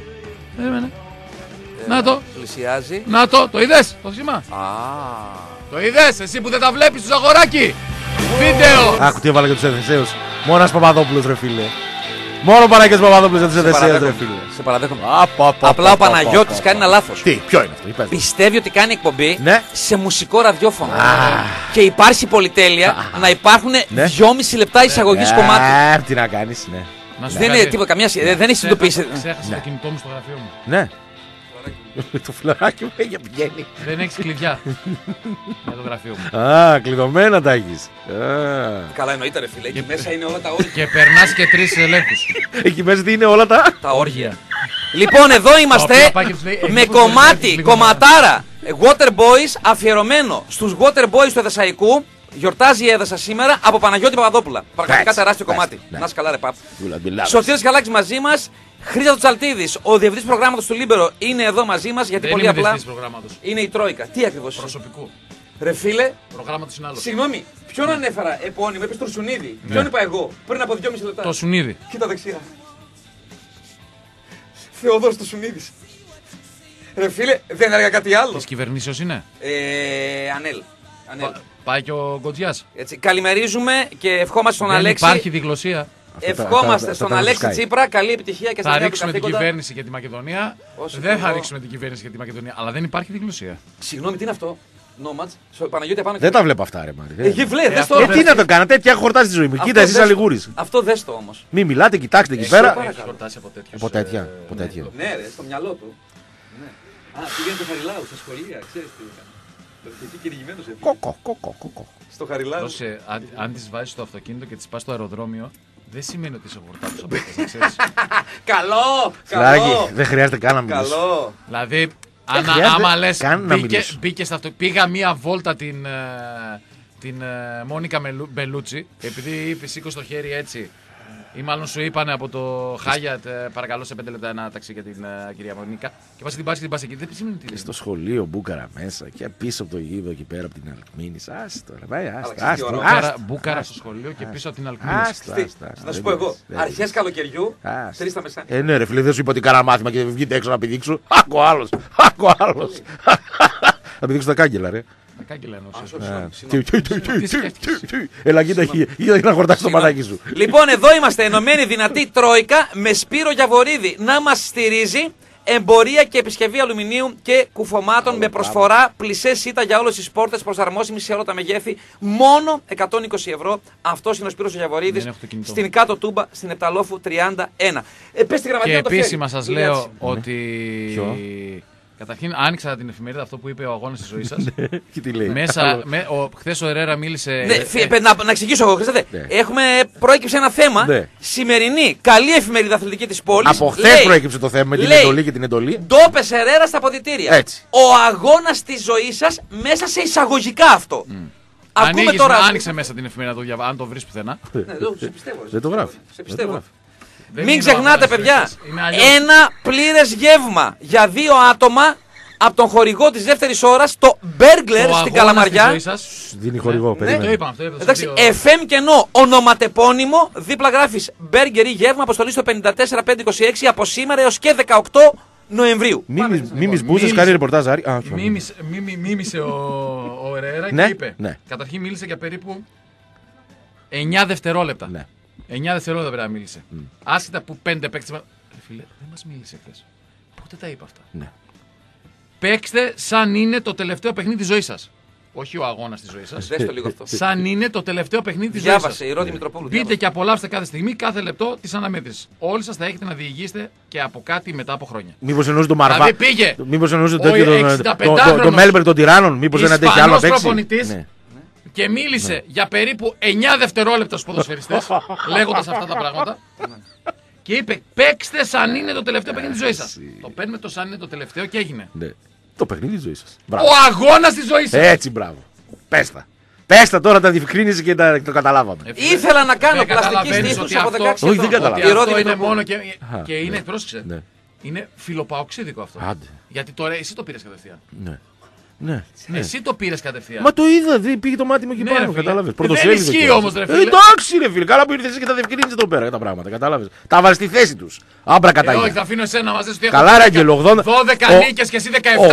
Να το. Πλησιάζει. Να το είδες το σήμα. Το είδες, εσύ που δεν τα βλέπεις του Ζαγοράκι. Βίντεο. Άκου τι έβαλε και τους Εφεσαίους. Μόνος Παπαδόπουλος ρε φίλε. Μόνο Παναγιώτης Παπαδόπουλος για τους Εφεσαίους ρε φίλε. Σε παραδέχομαι. Απλά ο Παναγιώτης κάνει ένα λάθος. Τι, ποιο είναι αυτό? Πιστεύει ότι κάνει εκπομπή σε μουσικό ραδιόφωνο. Και υπάρχει πολυτέλεια να υπάρχουν 2,5 λεπτά εισαγωγής κομμάτι. Τι να κάνεις, ναι. Δεν είναι τίποτα, δεν έχει συνειδητοποιήσει. Ξέχασα το κινητό μου στο γραφείο μου. Ναι. Το φιλαράκι μου πηγαίνει. Δεν έχεις κλειδιά για το γραφείο μου. Κλειδωμένα τα έχεις. Καλά εννοείται ρε φίλε, εκεί μέσα είναι όλα τα όργια. Και περνάς και 3 ελέγχους. Εκεί μέσα τι είναι όλα τα όργια. Λοιπόν, εδώ είμαστε με κομματάρα Water Boys αφιερωμένο στους Water Boys του Εδεσσαϊκού. Γιορτάζει η Έδεσα σήμερα από Παναγιώτη Παπαδόπουλα. Πραγματικά τεράστιο κομμάτι. Να είσαι καλά, ρε παπ. Σωτήρης Καλάκης μαζί μας. Χρήστος Τσαλτίδης, ο διευθυντής προγράμματος του Λίμπερο, είναι εδώ μαζί μας γιατί πολύ απλά. Είναι η Τρόικα. Τι ακριβώς? Προσωπικού. Ρε φίλε. Προγράμματος είναι άλλο. Συγγνώμη, ποιον ανέφερα επώνυμο, είπες Τουρσουνίδη. Ποιον είπα εγώ πριν από 2,5 λεπτά? Το Σουνίδη. Κοίτα δεξιά. Θεόδωρος Τουρσουνίδης. Ρε φίλε, δεν έλεγα κάτι άλλο. Της κυβερνήσεως είναι. Ανέλ. Πάει και ο Γκοτζιάς. Καλημερίζουμε και ευχόμαστε στον Αλέξη. Υπάρχει διγλωσία. Ευχόμαστε στον Αλέξη Τσίπρα καλή επιτυχία και στα νέα του καθήκοντα. Θα ρίξουμε την κυβέρνηση για τη Μακεδονία. Δεν θα ρίξουμε την κυβέρνηση για τη Μακεδονία. Αλλά δεν υπάρχει διγλωσία. Συγγνώμη, τι είναι αυτό? Nomads. Παναγιώτη επάνω. Δεν τα βλέπω αυτά, ρε Μάρι. Τι να το κάνω, τέτοια έχω χορτάσει τη ζωή μου. Κοίτα, εσείς Αλιγούρης. Αυτό δες το όμως. Μην μιλάτε, κοιτάξτε εκεί πέρα. Έχει χορτάσει από τέτοια. Από τέτοια. Ναι, ρε, στο μυαλό του. Πήγαινε το Χαριλάου στα σχολεία, ξέρεις τι έκανε. Εκεί κυνηγημένος έφυγε. Κοκο. Στο Χαριλάου. Αν τις βάζεις στο αυτοκίνητο και τις πας στο αεροδρόμιο, δεν σημαίνει ότι είσαι γορτάτος από αυτές, να ξέρεις. Καλό! Φιλαράκι, δεν χρειάζεται καν να μιλήσω. Καλό! Δηλαδή, άμα λες, μπήκε στο αυτοκίνητο, πήγα μία βόλτα την Μόνικα Μπελούτσι, επειδή είπε σήκω στο χέρι έτσι, ή μάλλον σου είπανε από το Χάγιατ, παρακαλώ σε 5 λεπτά ένα ταξί για την κυρία Μόνικα, και πας και την πας και την πας εκεί. Δεν σημαίνει τι. Στο σχολείο Μπούκαρα μέσα και πίσω από το γήπεδο εκεί πέρα από την Αλκμίνης. Άστο, Μπούκαρα στο σχολείο και πίσω από την Αλκμίνης. Να σου πω εγώ, αρχές καλοκαιριού, 3 τα μεσάνυχτα. Ναι, ρε φίλε, δεν σου είπα ότι κάνα μάθημα και βγείτε έξω να πηδήξω. Άκου άλλος. Να πηδήξω τα κάγκελα, ρε. Τα κάγκελα Έλα, κοίτα να χορτάσει το μανάκι σου. Λοιπόν, εδώ είμαστε ενωμένοι δυνατή τρόικα με Σπύρο Γιαβορίδη να μας στηρίζει. Εμπορία και επισκευή αλουμινίου και κουφωμάτων με προσφορά πλισέ σίτα για όλες τις πόρτες, προσαρμόσιμη σε όλα τα μεγέθη. Μόνο 120 ευρώ. Αυτός είναι ο Σπύρος Γιαβορίδης. Στην κάτω Τούμπα, στην Επταλόφου 31. Και επίσημα σας λέω ότι. Καταρχήν, άνοιξα την εφημερίδα, αυτό που είπε ο αγώνας της ζωής σας. Και τι λέει. Χθες ο Ερέρα μίλησε. Να εξηγήσω εγώ, Χρήστατε. Προέκυψε ένα θέμα. Σημερινή καλή εφημερίδα αθλητική της πόλης. Από χθες προέκυψε το θέμα με την εντολή και την εντολή. Ντόπες Ερέρα στα αποδυτήρια. Έτσι. Ο αγώνας της ζωής σας μέσα σε εισαγωγικά αυτό. Άνοιξε μέσα την εφημερίδα, αν το βρεις πουθενά. Δεν το γράφει. Σε πιστεύω. Μην ξεχνάτε, παιδιά, ένα πλήρες γεύμα για 2 άτομα από τον χορηγό της δεύτερης ώρας, το Burglar στην Καλαμαριά. Δίνει χορηγό, περίμενε. Το είπαμε. Εντάξει, FM κενό, ονοματεπώνυμο, δίπλα γράφεις Burger ή γεύμα, αποστολή στο 54526 από σήμερα έως και 18 Νοεμβρίου. Μίμης Μπούσες, κάνει ρεπορτάζ, Άρη. Μίμησε ο Ερέρα και είπε. Καταρχήν μίλησε για περίπου 9 δευτερόλεπτα. 9 δευτερόλεπτα πρέπει να μίλησε. Άσχετα που 5 παίκτες. Φίλε, δεν μας μίλησε χθες. Πότε τα είπα αυτά. Ναι. Παίξτε σαν είναι το τελευταίο παιχνίδι της ζωής σας. Όχι ο αγώνας της ζωής σας. Δες το λίγο αυτό. Σαν είναι το τελευταίο παιχνίδι της ζωής σας. Διάβασε η Ρώτη Μητροπούλου. Μπείτε και απολαύστε κάθε στιγμή, κάθε λεπτό της αναμέτρησης. Όλοι σας θα έχετε να διηγήσετε και από κάτι μετά από χρόνια. Μήπως εννοούσε τον Μαρβά. Δηλαδή πήγε. Μήπως εννοούσε τον Μέλμπερ των Τυράννων. Μήπως δεν αντέχει άλλο παίξει. Και μίλησε για περίπου 9 δευτερόλεπτα στους ποδοσφαιριστές, λέγοντας αυτά τα πράγματα. Και είπε: παίξτε σαν είναι το τελευταίο παιχνίδι της ζωής σας. Το παίρνουμε το σαν είναι το τελευταίο και έγινε. Ναι. Το παιχνίδι της ζωής σας. Ο αγώνας της ζωής σας. Έτσι, μπράβο. Πέστα. Πέστα τώρα, τα διευκρίνησε και το καταλάβαμε. Ήθελα να κάνω πλαστική στήθους από 16 Όχι, δεν καταλαβαίνω. Αυτό είναι μόνο και είναι, πρόσεξε. Είναι φιλοπαοξίδικο αυτό. Γιατί τώρα εσύ το πήρες κατευθείαν. Ναι. Εσύ το πήρες κατευθείαν. Μα το είδα, πήγε το μάτι μου εκεί πάνω, κατάλαβες. Δεν ισχύει όμως, ρε φίλε. Εντάξει, ρε φίλε, καλά που ήρθες και τα διευκρίνησες εδώ πέρα τα πράγματα, κατάλαβες. Τα βάλες στη θέση τους. Άμπρα κατά όχι, θα αφήνω εσένα μαζί σου. Καλά, ρε Αγγέλο, 12 νίκες και εσύ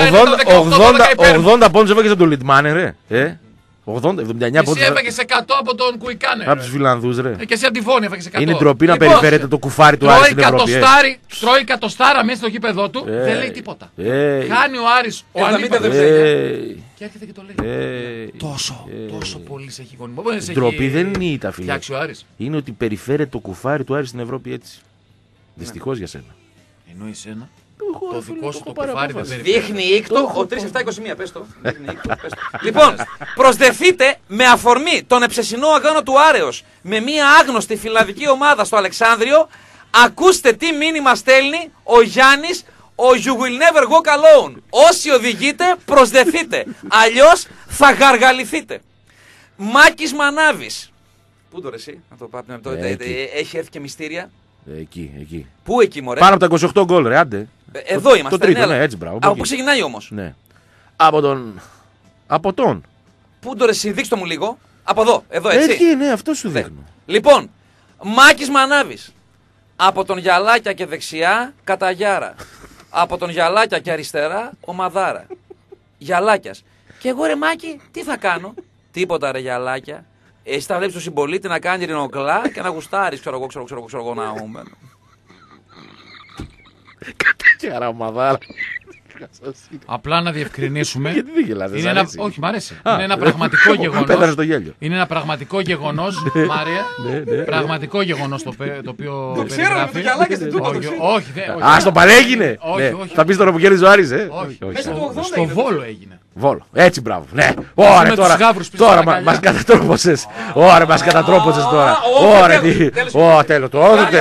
17. 80 πόντους έφαγες από τον Λιτμάνε, ρε. 80, 79 πόντους. Εσύ έφαγες 100 από τον Κουικάνε. Από τους Φιλανδούς, ρε. Και εσύ Αντιβόνη έφαγες 100. Είναι ντροπή να περιφέρετε το κουφάρι του Άρη στην Ευρώπη. Τρώει κατοστάρα μέσα στο γήπεδό του, δεν λέει τίποτα. Χάνει ο Άρης. Και έρχεται και το λέει. Τόσο πολύ σε έχει γονιμό. Ντροπή δεν είναι η τα φίλια. Είναι ότι περιφέρεται το κουφάρι του Άρη στην Ευρώπη έτσι. Δυστυχώς για σένα. Ενώ εσένα. Το δικό σου το κουφάρι δεν περιφέρει. Δείχνει ήκτο ο 3721. Πες το. Λοιπόν, προσδεθείτε με αφορμή τον εψεσινό αγώνα του Άρεος με μια άγνωστη φιλανδική ομάδα στο Αλεξάνδριο. Ακούστε τι μήνυμα στέλνει ο Γιάννης. Ο You will never walk alone. Όσοι οδηγείτε, προσδεθείτε. Αλλιώς θα γαργαληθείτε. Μάκης Μανάβης. Πού το ρε εσύ, να το πάμε. Έχει έρθει και μυστήρια. Εκεί. Πού εκεί, μωρέ. Πάνω από τα 28 γκολ, ρε, άντε. Εδώ είμαστε. Το τρίτο, ναι, έτσι, μπράβο. Από πού ξεκινάει όμως. Ναι. Από τον. Πού το ρε εσύ, δείξτε μου λίγο. Από εδώ, έτσι. Εκεί, ναι, αυτό σου δείχνω. Λοιπόν, Μάκης Μανάβης. Από τον Γιαλάκια και δεξιά, Καταγιάρα. Από τον Γιαλάκια και αριστερά, ο Μαδάρα. Γιαλάκιας. Και εγώ ρε Μάκη, τι θα τίποτα ρε Γιαλάκια. Εσύ θα βλέπεις τον συμπολίτη να κάνει ρηνοκλά και να γουστάρεις, ξέρω εγώ να ούμενο. Καταγιάρα, ο Μαδάρα. Απλά να διευκρινίσουμε. Γιατί δεν γελάτε, όχι, μ' αρέσει. Είναι ένα πραγματικό γεγονός. Πέταρε το γέλιο. Είναι ένα πραγματικό γεγονός, Μάρια. Πραγματικό γεγονός το οποίο περιγράφει. Όχι. Α, στο Παλέ έγινε. Θα πει τώρα που κέρδιζε ο Άρης, στο Βόλο έγινε. Βόλο. Έτσι, μπράβο. Ναι. Ωραία, τώρα μας κατατρόπωσες. Ωραία, μας κατατρόπωσες τώρα. Ωραία, τι. Ωραία, τέλος.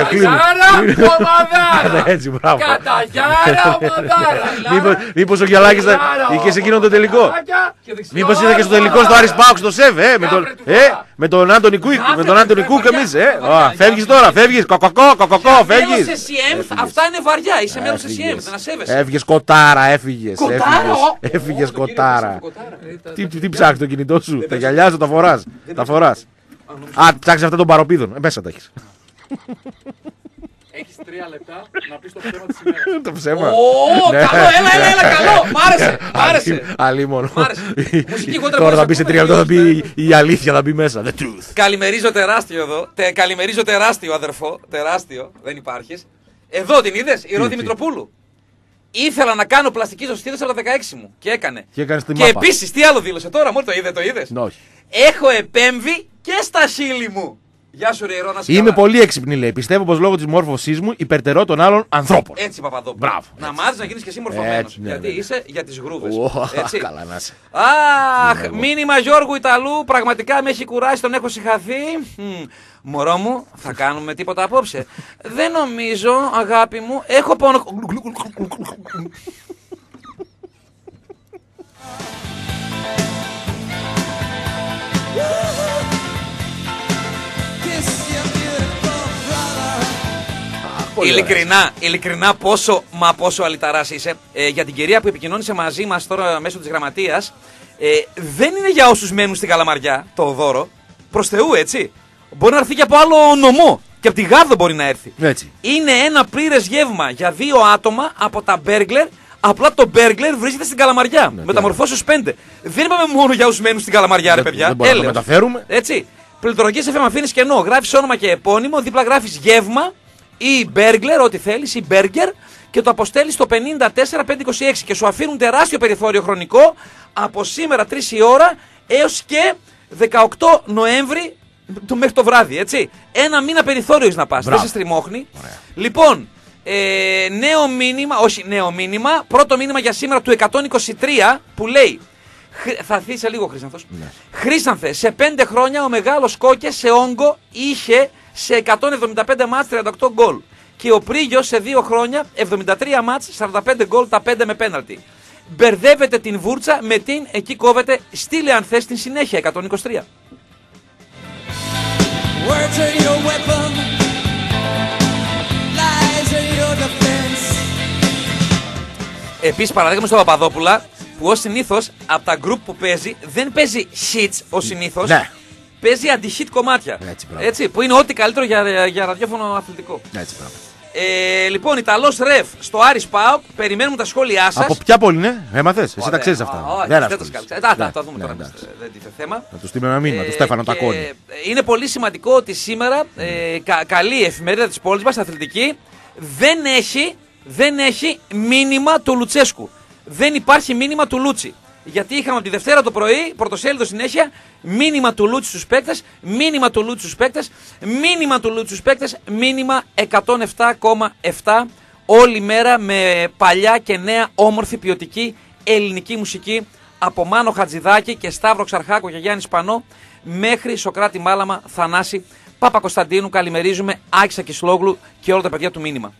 Έτσι, μπράβο. Καταγιάρα ομαδάρα. Μήπως ο Γιαλάκης είχε σε εκείνον το τελικό. Μήπως είδα και στο τελικό στο Άρης Πάοξ το ΣΕΒ, με τον Άντωνη Κούκ εμείς, Φεύγεις τώρα, φεύγεις. Κοκοκό, φεύγεις. Αυτά είναι βαριά. Είσαι μέλος SCM, δεν ασέβεσαι. Έφυγες κοτάρα, έφυγες κοτάρα. Τι ψάχνεις το κινητό σου, τα γυαλιά σου τα φοράς. Α, ψάχνεις αυτά των παροπίδων, μέσα τα έχεις. Έχεις 3 λεπτά να πεις το ψέμα της ημέρας. Το ψέμα. Καλό, έλα, καλό. Μ' άρεσε. Αλίμονο. Τώρα θα μπει σε 3 λεπτά, θα μπει η αλήθεια, θα μπει μέσα. The truth. Καλημερίζω τεράστιο εδώ. Καλημερίζω τεράστιο αδερφό. Τεράστιο, δεν υπάρχεις. Εδώ την είδες, η Ρώδη Μητροπούλου. Ήθελα να κάνω πλαστική ζωστίδες από τα 16 μου και έκανε. Και επίσης, τι άλλο δήλωσε τώρα, μόλις το είδες. Έχω επέμβει και στα χείλη μου. Γεια σου, ρε Ρώνα. Είμαι πολύ έξυπνη, λέει. Πιστεύω πως λόγω της μόρφωσής μου υπερτερώ των άλλων ανθρώπων. Έτσι, Παπαδόπουλο. Μπράβο. Να μάθεις να γίνεις και εσύ μορφωμένος. Γιατί είσαι για τις γρούβες. Έτσι. Καλά να είσαι. Αχ, μήνυμα Γιώργου Ιταλού. Πραγματικά με έχει κουράσει, τον έχω συγχαθεί. Μωρό μου, θα κάνουμε τίποτα απόψε. Δεν νομίζω, αγάπη μου. Έχω πόνο. Ειλικρινά πόσο αλυταράς είσαι. Για την κυρία που επικοινώνησε μαζί μας τώρα μέσω της γραμματείας, δεν είναι για όσους μένουν στην Καλαμαριά το δώρο. Προς Θεού, έτσι. Μπορεί να έρθει και από άλλο νομό. Και από τη Γάρδο μπορεί να έρθει. Έτσι. Είναι ένα πλήρες γεύμα για 2 άτομα από τα μπέργκλερ. Απλά το μπέργκλερ βρίσκεται στην Καλαμαριά. Μεταμορφώσεως 5. Δεν είπαμε μόνο για όσους μένουν στην Καλαμαριά, ρε παιδιά. Δεν μπορούμε να το μεταφέρουμε. Έτσι. Πληκτρολογικές FM αφήνεις κενό. Γράφεις όνομα και επώνυμο. Δίπλα γράφεις γεύμα ή μπέργκλερ, ό,τι θέλεις, ή μπέργκερ. Και το αποστέλεις στο 54526. Και σου αφήνουν τεράστιο περιθώριο χρονικό από σήμερα 3 η ώρα έως και 18 Νοέμβρη μέχρι το βράδυ. Έτσι. Ένα μήνα περιθώριο έχεις να πας. Δεν σε στριμώχνει. Λοιπόν. Νέο μήνυμα. Πρώτο μήνυμα για σήμερα του 123 που λέει. Θα δει σε λίγο, Χρήσανθος. Ναι. Χρήσανθε, σε 5 χρόνια ο μεγάλος Κόκκες σε όγκο είχε σε 175 μάτς 38 γκολ. Και ο Πρίγιος σε 2 χρόνια 73 μάτς 45 γκολ, τα 5 με πέναλτι. Μπερδεύετε την βούρτσα με την εκεί κόβεται. Στείλε αν θες την συνέχεια 123. Επίσης παραδείγμα στο Παπαδόπουλα που ως συνήθως από τα group που παίζει δεν παίζει hits ως συνήθως. Ναι. Παίζει αντι-hit κομμάτια. Έτσι, που είναι ό,τι καλύτερο για ραδιόφωνο αθλητικό. Έτσι, λοιπόν, Ιταλός Ρεφ στο Άρης ΠΑΟΚ. Περιμένουμε τα σχόλιά σας. Από ποια πόλη είναι, έμαθες, εσύ τα ξέρεις αυτά. Δεν τα δούμε τώρα. Δεν τίθεται θέμα. Να του στείλουμε ένα μήνυμα, του Στέφανο Τακόνη. Είναι πολύ σημαντικό ότι σήμερα καλή εφημερίδα της πόλης μας, αθλητική, δεν έχει μήνυμα του Λουτσέσκου. Δεν υπάρχει μήνυμα του Λούτσι. Γιατί είχαμε από τη Δευτέρα το πρωί, πρωτοσέλιδο συνέχεια, μήνυμα του Λούτσι στους παίκτες, μήνυμα του Λούτσι στους παίκτες, μήνυμα του Λούτσι στους παίκτες, μήνυμα 107,7 όλη μέρα με παλιά και νέα όμορφη ποιοτική ελληνική μουσική από Μάνο Χατζηδάκη και Σταύρο Ξαρχάκο και Γιάννη Σπανό μέχρι Σοκράτη Μάλαμα, Θανάση Πάπα Κωνσταντίνου. Καλημερίζουμε Άκη Ακισλόγλου και όλα τα παιδιά του μήνυμα.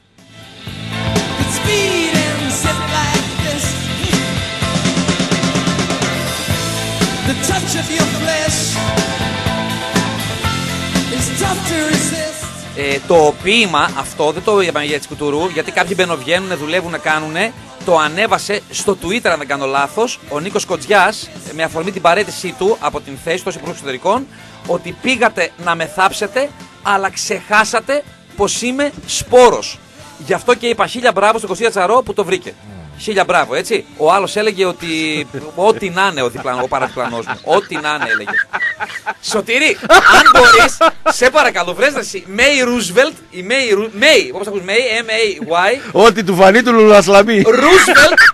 Το ποίημα αυτό δεν το είπαμε για τις Κουτουρού, γιατί κάποιοι μπαινοβγαίνουν, δουλεύουν να κάνουν. Το ανέβασε στο Twitter, αν δεν κάνω λάθος, ο Νίκος Κοτζιάς, με αφορμή την παραίτησή του από την θέση του ως Υπουργός Εξωτερικών, ότι πήγατε να με θάψετε, αλλά ξεχάσατε πως είμαι σπόρος. Γι' αυτό και είπα 1000 μπράβο στον Κωστή Τσαρό που το βρήκε. 1000 μπράβο, έτσι. Ο άλλος έλεγε ότι ό,τι να είναι ο παραδιπλανός μου. Ό,τι να είναι έλεγε. Σωτήρη, αν μπορείς, σε παρακαλώ, βρες εσύ Μέι Ρούσβελτ, η Μέι, όπως ακούς Μέι, M-A-Y. Ό,τι του φανεί του Λουλασλαμή.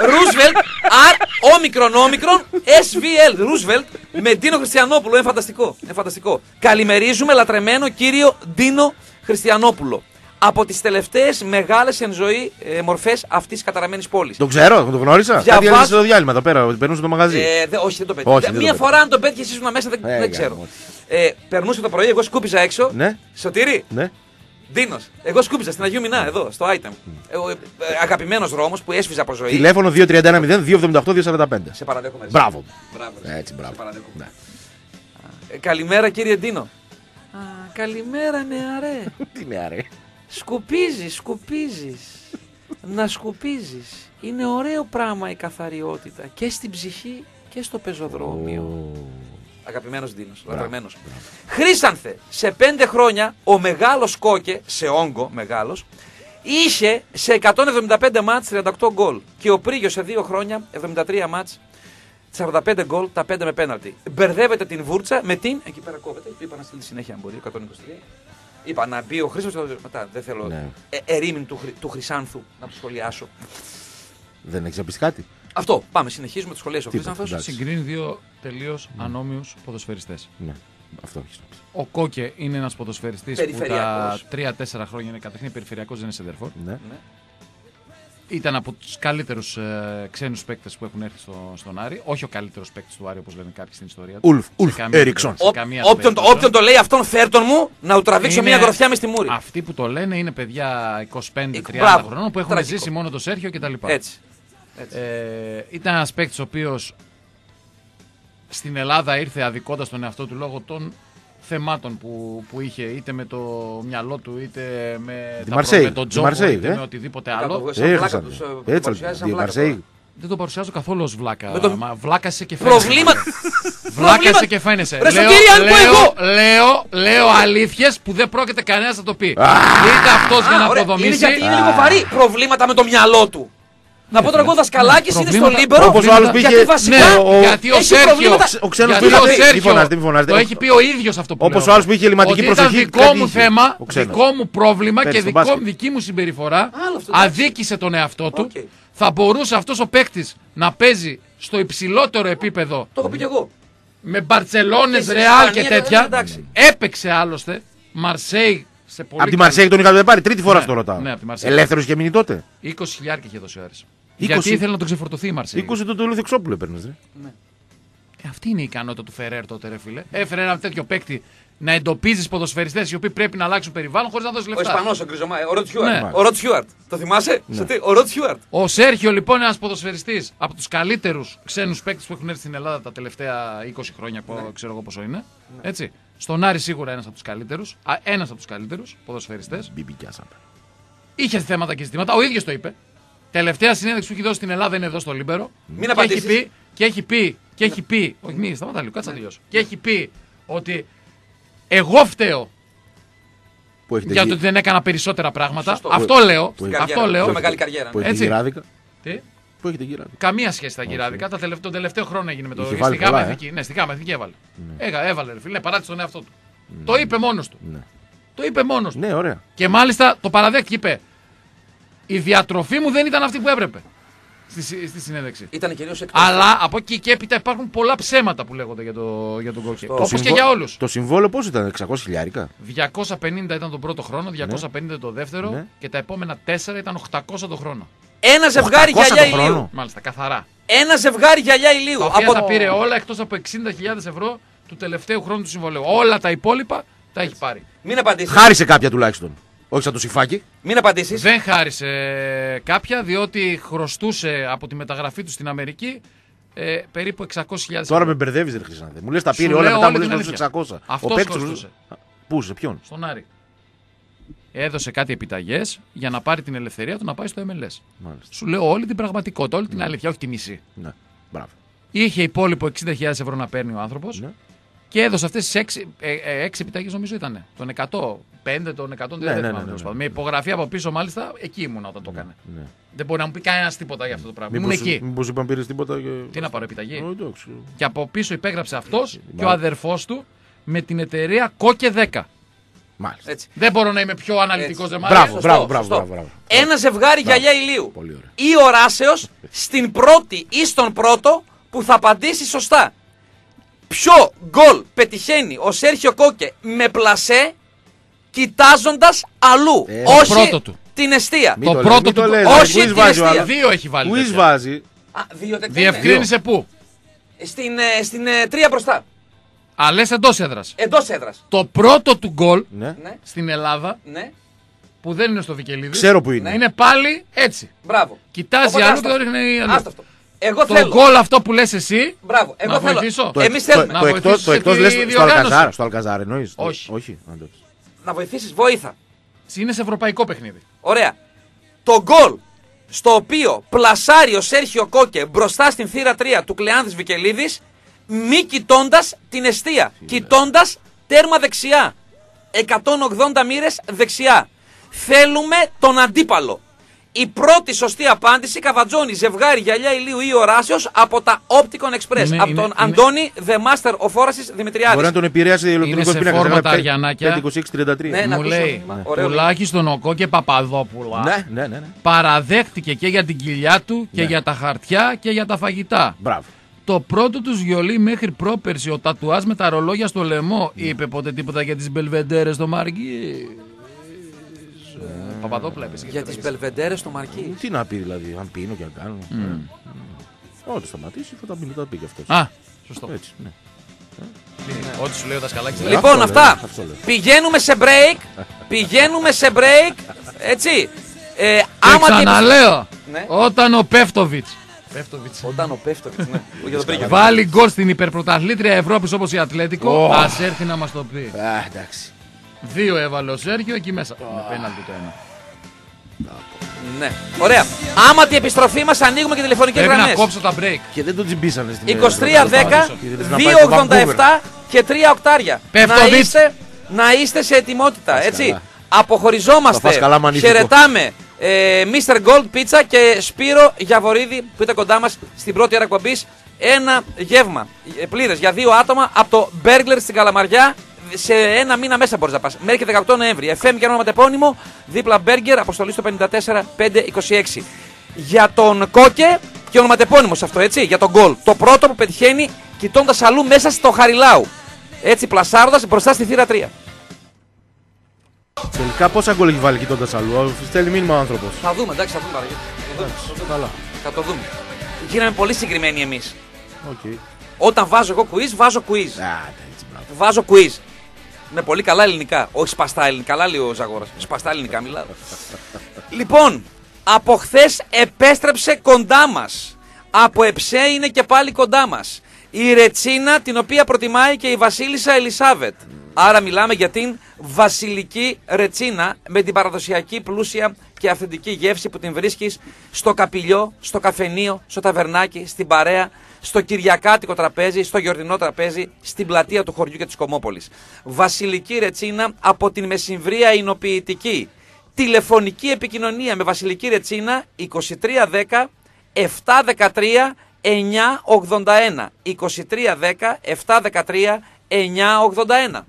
Ρούσβελτ, όμικρον, SVL, Ρούσβελτ, με Ντίνο Χριστιανόπουλο. Είναι φανταστικό. Καλημερίζουμε λατρεμένο κύριο Ντίνο Χριστιανόπουλο. Από τις τελευταίες μεγάλες εν ζωή μορφές αυτής της καταραμένης πόλης. Το ξέρω, τον γνώρισα. Κάτι έλεγε στο διάλειμμα εδώ πέρα, περνούσε το μαγαζί. Όχι, δεν το πέτυχε. Μία φορά αν το πέτυχε εσύ ήσουν μέσα, δεν ξέρω. Περνούσε το πρωί, εγώ σκούπιζα έξω. Ναι. Σωτήρη. Ναι. Ντίνος. Εγώ σκούπιζα στην Αγίου Μινά, εδώ, στο item. Αγαπημένος δρόμος που έσφιζα από ζωή. Τηλέφωνο 2310-278-245. Σε παραδέχομαι. Μπράβο. Έτσι, μπράβο. Καλημέρα κύριε Ντίνο. Καλημέρα νεαρέ. Τι νεαρέ. Σκουπίζεις. Να σκουπίζεις. Είναι ωραίο πράγμα η καθαριότητα και στην ψυχή και στο πεζοδρόμιο. Αγαπημένος Ντίνος, λατρεμένος. Χρήσανθε, σε 5 χρόνια ο μεγάλος Κόκε, σε όγκο μεγάλος, είχε σε 175 μάτς 38 γκολ. Και ο Πρίγιος σε 2 χρόνια 73 μάτς 45 γκολ, τα 5 με πέναλτι. Μπερδεύεται την βούρτσα με την. Εκεί πέρα κόβεται. Είπα να στείλει συνέχεια αν μπορεί. 123. Είπα να μπει ο Χρήστος. Μετά δεν θέλω ερήμην του Χρυσάνθου να το σχολιάσω. Δεν έχεις να πεις κάτι. Αυτό. Πάμε, συνεχίζουμε το σχολείο. Ο Χρυσάνθος συγκρίνει δύο τελείως ανώμοιους ποδοσφαιριστές. Ναι. Αυτό έχεις να πεις. Ο Κόκε είναι ένας ποδοσφαιριστής που τα 3-4 χρόνια είναι καταρχήν περιφερειακός, δεν είναι σεντερφόρ. Ναι. Ήταν από τους καλύτερους ξένους παίκτες που έχουν έρθει στον Άρη. Όχι ο καλύτερος παίκτης του Άρη, όπως λένε κάποιοι στην ιστορία του. Ουλφ Έριξον. Όποιον το λέει αυτόν, φέρτον μου να του τραβήξω μια γροθιά μες στη μούρη. Αυτοί που το λένε είναι παιδιά 25-30 χρονών που έχουν ζήσει μόνο το Σέρχιο κτλ. Έτσι. Ήταν ένας παίκτης ο οποίος στην Ελλάδα ήρθε αδικώντας τον εαυτό του λόγω των θεμάτων που είχε, είτε με το μυαλό του, είτε με τον τζόγο, είτε με οτιδήποτε άλλο. Δεν τον παρουσιάζω καθόλου ως βλάκα. Βλάκασε και φαίνεσαι. Βλάκασε και φαίνεσαι. Λέω αλήθειες που δεν πρόκειται κανένας να το πει. Είτε αυτός για να αποδομήσει. Είναι γιατί είναι λίγο βαρύ προβλήματα με το μυαλό του. Να πω τώρα εγώ δασκαλάκης είναι στο Λίμπερο. Όπως ο άλλος πήγε. Γιατί ο Σέρχιο. Το έχει πει ο ίδιος αυτό που λέω. Όπως ο άλλος που είχε ελληματική προσοχή. Ήταν δικό μου θέμα, δικό μου πρόβλημα και δική μου συμπεριφορά. Αδίκησε τον εαυτό του. Θα μπορούσε αυτός ο παίκτης να παίζει στο υψηλότερο επίπεδο. Το έχω πει κι εγώ. Με Μπαρτσελόνες, Ρεάλ και τέτοια. Έπαιξε άλλωστε Μαρσέη. Από τη Μαρσέη τον είχατε πάρει, τρίτη φορά στο ρωτάω. Ελεύθερος είχε μείνει τότε. 20.000 είχε δώσει ο Άρης. Γιατί ήθελε να τον ξεφορτωθεί η Μαρσέη. 20 το Τουλού Θεξόπουλο έπαιρνες. Αυτή είναι η ικανότητα του Φερέρ τότε, ρε φίλε. Έφερε ένα τέτοιο παίκτη να εντοπίζει ποδοσφαιριστές οι οποίοι πρέπει να αλλάξουν περιβάλλον χωρίς να δώσει λεφτά. Ο Ισπανός, ο Ροτ Χιούαρτ. Το θυμάσαι? Ο Ροτ Χιούαρτ. Ο Σέρχιο λοιπόν είναι ένας ποδοσφαιριστής από τους καλύτερους ξένους παίκτες που έχουν έρθει στην Ελλάδα τα τελευταία 20 χρόνια, ξέρω εγώ πόσο είναι. Έτσι. Στον Άρη σίγουρα ένας από τους καλύτερους ποδοσφαιριστές. Είχε θέματα και ζητήματα, ο ίδιος το είπε. Τελευταία συνέντευξη που έχει δώσει στην Ελλάδα είναι εδώ στο Λίμπερο. Και έχει πει. Όχι, μη, σταματά λίγο, κάτσε να τελειώσω. Και έχει πει ότι εγώ φταίω για το ότι δεν έκανα περισσότερα πράγματα. Αυτό λέω. Πιο μεγάλη καριέρα. Που έχει γυράδικα. Τι? Που έχετε γυράδικα. Καμία σχέση τα γυράδικα. Τον τελευταίο χρόνο έγινε με το. Στη Γάμα Εθνική έβαλε. Έβαλε, ρε φίλε, παράτησε τον εαυτό του. Το είπε μόνος του. Το είπε μόνος του. Ναι, ωραία. Και μάλιστα το παραδέχτηκε, είπε. Η διατροφή μου δεν ήταν αυτή που έπρεπε. Στη συνέντευξη. Ήταν κυρίως εκτός. Αλλά από εκεί και έπειτα υπάρχουν πολλά ψέματα που λέγονται για τον Κόκε. Όπως και για όλους. Το συμβόλαιο πώς ήταν, 600.000? 250 ήταν τον πρώτο χρόνο, 250 τον δεύτερο και τα επόμενα 4 ήταν 800 τον χρόνο. Ένα ζευγάρι γυαλιά ηλίου. Μάλιστα, καθαρά. Ένα ζευγάρι γυαλιά ηλίου. Τα οποία τα πήρε όλα εκτός από 60.000 ευρώ του τελευταίου χρόνου του συμβολέου. Όλα τα υπόλοιπα τα έχει πάρει. Μην απαντήσεις. Χάρισε κάποια τουλάχιστον. Όχι σαν το Σιφάκι. Μην απαντήσεις. Δεν χάρισε κάποια, διότι χρωστούσε από τη μεταγραφή του στην Αμερική περίπου 600.000 ευρώ. Τώρα με μπερδεύεις, ρε Χρυσάνθε. Μου λες τα πήρε όλα, μετά μου λες με τους 600. Αυτός χρωστούσε. Πού, σε ποιον? Στον Άρη. Έδωσε κάτι επιταγές για να πάρει την ελευθερία του να πάει στο MLS. Μάλιστα. Σου λέω όλη την πραγματικότητα, όλη την αλήθεια, όχι τη μισή. Ναι, μπράβο. Είχε υπόλοιπο 60.000 ευρώ να παίρνει ο άνθρωπος. Ναι. Και έδωσε αυτές τις 6 επιταγές, νομίζω ήταν. Τον 105, τον 130. Με υπογραφή από πίσω, μάλιστα, εκεί ήμουν όταν το έκανε. Ναι. Δεν μπορεί να μου πει κανένας τίποτα για αυτό το πράγμα. Ήμουν εκεί. Μήπως είπαν πήρες τίποτα. Τι να πάρω, επιταγή. Και από πίσω υπέγραψε αυτός και ο αδερφός του με την εταιρεία Κόκε 10. Έτσι. Δεν μπορώ να είμαι πιο αναλυτικός. Μπράβο. Ένα ζευγάρι γυαλιά ηλίου ή οράσεως στην πρώτη ή στον πρώτο που θα απαντήσει σωστά. Ποιο γκολ πετυχαίνει ο Σέρχιο Κόκε με πλασέ κοιτάζοντας αλλού, όχι την εστία. Το πρώτο του, όχι την εστία. 2 έχει βάλει. Quiz βάζει. Διευκρίνησε πού. Στην 3 μπροστά. Α, λες εντός έδρας. Εντός έδρας. Το πρώτο του γκολ Ναι. στην Ελλάδα, που δεν είναι στο Βικελίδη, ξέρω που είναι. Είναι πάλι έτσι. Μπράβο. Κοιτάζει αλλού και το ρίχνει αλλού. Αυτό. Εγώ το γκολ αυτό που λες εσύ. Μπράβο. Εγώ να θέλω. βοηθήσω. Εμείς θέλουμε. Το εκτός λες στο Αλκαζάρ εννοείς. Όχι. Να βοηθήσεις, βοήθα. Είναι σε ευρωπαϊκό παιχνίδι. Ωραία. Το γκολ στο οποίο πλασάρει ο Σέρχιο Κόκε μπροστά στην θύρα 3 του Κλεάνθης Βικελίδης, μη κοιτώντας την εστία. Κοιτώντας τέρμα δεξιά. 180 μοίρες δεξιά. Θέλουμε τον αντίπαλο. Η πρώτη σωστή απάντηση καβατζώνει ζευγάρι γυαλιά ηλίου ή οράσεως από τα Opticon Express. Από τον Αντώνη The Master of Όρασης Δημητριάδης. Μπορεί να τον επηρέασει η ηλεκτρονικός πίνακας. Είναι σε φόρμα τα αριανάκια. 5-26-33. Μου λέει, τουλάχιστον ο Κόκε Παπαδόπουλα παραδέχτηκε και για την κοιλιά του και για τα χαρτιά και για τα φαγητά. Μπράβο. Το πρώτο τους βιολί μέχρι πρόπερση, ο τατουάζ με τα ρολόγια στο λαιμό, είπε ποτέ τίποτα για τις μπελβεντέρες στο Μαργκί. Παπαδόπουλα έπεσε. Για τις μπελβεντέρες στο Μαργκί. Τι να πει δηλαδή, αν πίνω και αν κάνω. Όταν σταματήσει θα τα πει και αυτός. Α, σωστό. Έτσι, ναι. Ό,τι σου λέει ο δασκαλάκης. Λοιπόν, αυτά. Πηγαίνουμε σε break. Έτσι. Και ξαναλέω, όταν ο Πέφτοβιτς βάλει γκολ στην υπερπρωταθλήτρια Ευρώπης όπως η Ατλέτικο, ας έρθει να μας το πει. Εντάξει. 2 έβαλε ο Σέρχιο εκεί μέσα. Με πέναλτι το ένα. Ναι. Ωραία. Άμα την επιστροφή μας ανοίγουμε και τηλεφωνικές γραμμές. Πρέπει να κόψω τα break. Και δεν το τζιμπήσανε στην 23-10, 2-87 και 3 οκτάρια. Να είστε σε ετοιμότητα. Έτσι. Αποχωριζόμαστε. Χαιρετάμε Mr. Gold Pizza και Σπύρο Γιαβορίδη που ήταν κοντά μας στην πρώτη ώρα εκπομπής. Ένα γεύμα πλήρες για 2 άτομα από το Burglar στην Καλαμαριά. Σε ένα μήνα μέσα μπορείς να πας. Μέχρι και 18 Νοέμβρη. FM και ονοματεπώνυμο, δίπλα Burger, αποστολή στο 54526. Για τον Κόκε και ονοματεπώνυμο σε αυτό, έτσι. Για τον γκολ. Το πρώτο που πετυχαίνει κοιτώντας αλλού μέσα στο Χαριλάου. Έτσι, πλασάροντας μπροστά στη θύρα 3. Τελικά πόσα γκολ έχει βάλει κοιτώντας αλλού. Στέλνει μήνυμα ο άνθρωπος. Θα δούμε, εντάξει, θα δούμε. Θα το δούμε. Γίναμε πολύ συγκεκριμένοι εμείς. Όταν βάζω εγώ quiz, βάζω quiz. Βάζω quiz. Με πολύ καλά ελληνικά. Όχι σπαστά ελληνικά. Καλά λέει ο Ζαγόρας. Σπαστά ελληνικά μιλάω. Λοιπόν, από χθες επέστρεψε κοντά μας. Από Εψέ είναι και πάλι κοντά μας. Η ρετσίνα την οποία προτιμάει και η Βασίλισσα Ελισάβετ. Άρα μιλάμε για την βασιλική ρετσίνα με την παραδοσιακή πλούσια και αυθεντική γεύση που την βρίσκεις στο καπηλιό, στο καφενείο, στο ταβερνάκι, στην παρέα, στο κυριακάτικο τραπέζι, στο γιορτινό τραπέζι, στην πλατεία του χωριού και της Κομμόπολης. Βασιλική ρετσίνα από την μεσημβρία εινοποιητική. Τηλεφωνική επικοινωνία με βασιλική ρετσίνα 2310 713 981. 2310 713 981.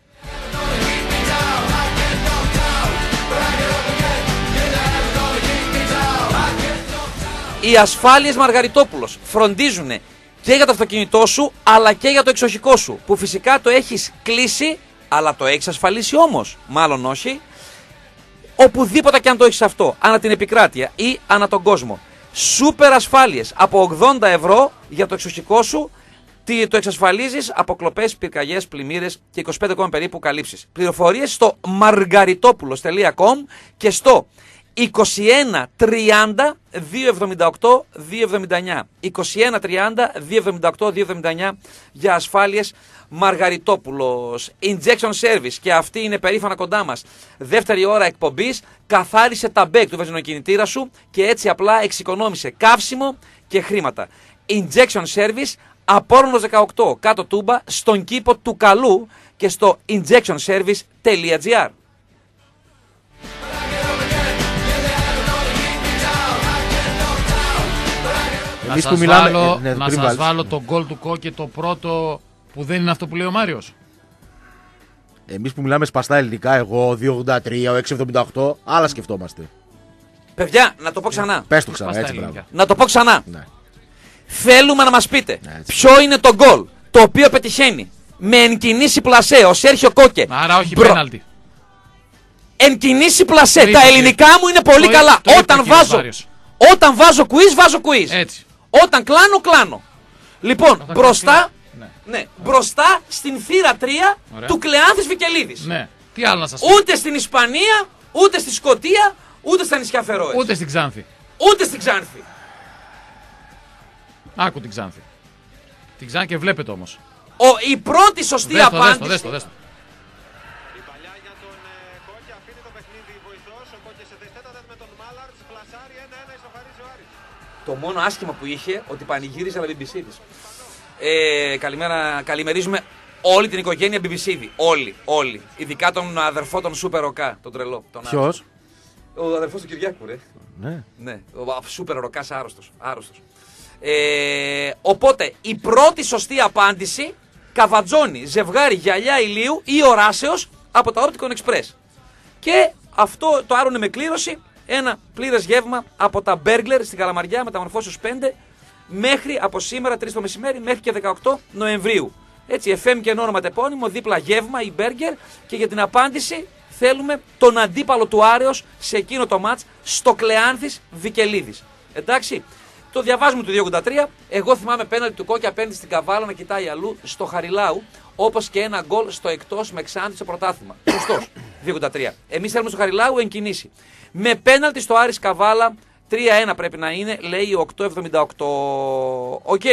Οι ασφάλειες Μαργαριτόπουλος φροντίζουν και για το αυτοκίνητό σου αλλά και για το εξοχικό σου, που φυσικά το έχεις κλείσει αλλά το έχεις ασφαλίσει όμως, μάλλον όχι, οπουδήποτε και αν το έχεις αυτό, ανά την επικράτεια ή ανά τον κόσμο. Σούπερ ασφάλειες από 80 ευρώ για το εξοχικό σου, το εξασφαλίζεις από κλοπές, πυρκαγιές, πλημμύρες και 25 ακόμα περίπου καλύψεις. Πληροφορίες στο margaritopoulos.com και στο 21 30 278 279. 21 30 278 279 για ασφάλειες Μαργαριτόπουλος. Injection Service, και αυτή είναι περήφανα κοντά μας. Δεύτερη ώρα εκπομπής, καθάρισε τα μπέκ του βενζινοκινητήρα σου και έτσι απλά εξοικονόμησε καύσιμο και χρήματα. Injection Service, Απόρρωνος 18, κάτω Τούμπα, στον κήπο του Καλού και στο injectionservice.gr. Να σας βάλω το γκολ του Κόκε, το πρώτο που δεν είναι αυτό που λέει ο Μάριος. Εμείς που μιλάμε σπαστά ελληνικά, εγώ 2,83, ο 6,78, άλλα σκεφτόμαστε. Παιδιά, να το πω ξανά. Πες το ξανά, έτσι μπράβο. Να το πω ξανά. Ναι. Θέλουμε να μας πείτε Ναι, ποιο είναι το γκολ το οποίο πετυχαίνει με εν κινήσει πλασέ ο Σέρχιο Κόκε. Άρα όχι πέναλτι. Εν κινήσει πλασέ. Το Τα είπε, ελληνικά μου είναι πολύ καλά. το είπε Όταν ο κύριος βάζω, Βάριος. όταν βάζω quiz, βάζω quiz. Έτσι. Όταν κλάνω. Λοιπόν, μπροστά, Ναι. μπροστά στην θύρα 3 Ωραία. του Κλεάνθης Βικελίδης. Ναι. Τι άλλο να σας πω. Ούτε στην Ισπανία, ούτε στη Σκωτία, ούτε στα νησιά Φερόες. Ούτε στην Ξάνθη. Ούτε στην Ξάνθη. Άκου την Ξάνθη. Την Ξάνθη και βλέπετε όμως. Η πρώτη σωστή Δες το, απάντηση. δες το. Η παλιά για τον Κόκκι αφήνει το παιχνίδι βοηθός. Ο Κόκκι σε τεστέτατα με τον Μάλαρτς. Πλασάρει 1-1, ισοφαρίζει ο Άρης. Το μόνο άσχημα που είχε ότι πανηγύριζε αλλά BBC της. Καλημερίζουμε όλη την οικογένεια BBC. Όλοι. Ειδικά τον αδερφό τον Σούπερ Ροκά, τον τρελό. Ποιος? Ο αδερφός του Κυριάκου, ρε. Ναι. Ο Σούπερ Ροκάς άρρωστος. Οπότε η πρώτη σωστή απάντηση, Καβατζόνι, ζευγάρι γυαλιά ηλίου ή οράσεως από τα Opticon Express. Και αυτό το άρωνε με κλήρωση ένα πλήρες γεύμα από τα Burglar στην Καλαμαριά, Μεταμορφώσεως 5, μέχρι από σήμερα 3 το μεσημέρι μέχρι και 18 Νοεμβρίου. Έτσι, FM και όνομα τεπώνυμο, δίπλα γεύμα ή Burger, και για την απάντηση θέλουμε τον αντίπαλο του Άρεος σε εκείνο το μάτς, στο Κλεάνθης Βικελίδης. Εντάξει. Το διαβάζουμε του 2,83. Εγώ θυμάμαι πέναλτι του Κόκκι απέναντι στην Καβάλα να κοιτάει αλλού στο Χαριλάου, όπως και ένα γκολ στο εκτός με Ξάνθη στο πρωτάθλημα. Σωστός. 2,83. Εμείς θέλουμε στο Χαριλάου εν κινήσει. Με πέναλτι στο Άρης Καβάλα 3-1 πρέπει να είναι, λέει 8,78. Οκ.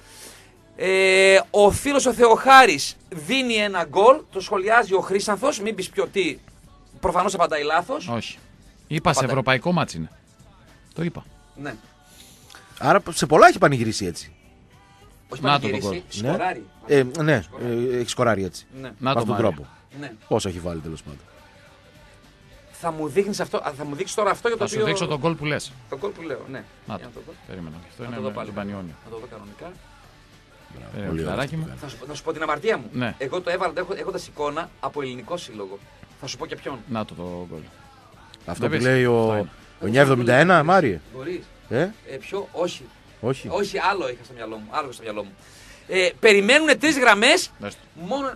Ο φίλος ο Θεοχάρης δίνει ένα γκολ, το σχολιάζει ο Χρήσανθος. Μην πεις ποιο τι. Προφανώς απαντάει λάθος. Όχι. Είπα σε ευρωπαϊκό μάτς είναι. Το είπα. Ναι. Άρα σε πολλά έχει πανηγυρίσει έτσι. Όχι Να το πανηγυρίσει, το σκοράρει. Ναι, έχει σκοράρει έτσι. Ναι. Να Με το αυτόν τον Μάρια. τρόπο. Ναι. Πόσο έχει βάλει τέλος πάντων. Θα μου δείξεις τώρα αυτό για το Θα σου οποίο... δείξω τον γκολ που λες. Το γκολ που λέω, ναι. Να Για το. το δω. Περίμενα. Αυτό Να είναι το δω με πάλι. τον Πανιόνιο. Να το δω κανονικά. Πολύ Φιλαράκι μου. Να σου πω την αμαρτία μου. Ναι. Εγώ το έβαλα έχοντας εικόνα από ελληνικό σύλλογο. Θα σου πω και ποιον. Να το γκολ. Αυτό που πες. λέει ο 971, Μάριε. Μπορείς. Ποιο, όχι. Όχι. Όχι, άλλο είχα στο μυαλό μου. Περιμένουν 3 γραμμές. Δες το. Μόνο.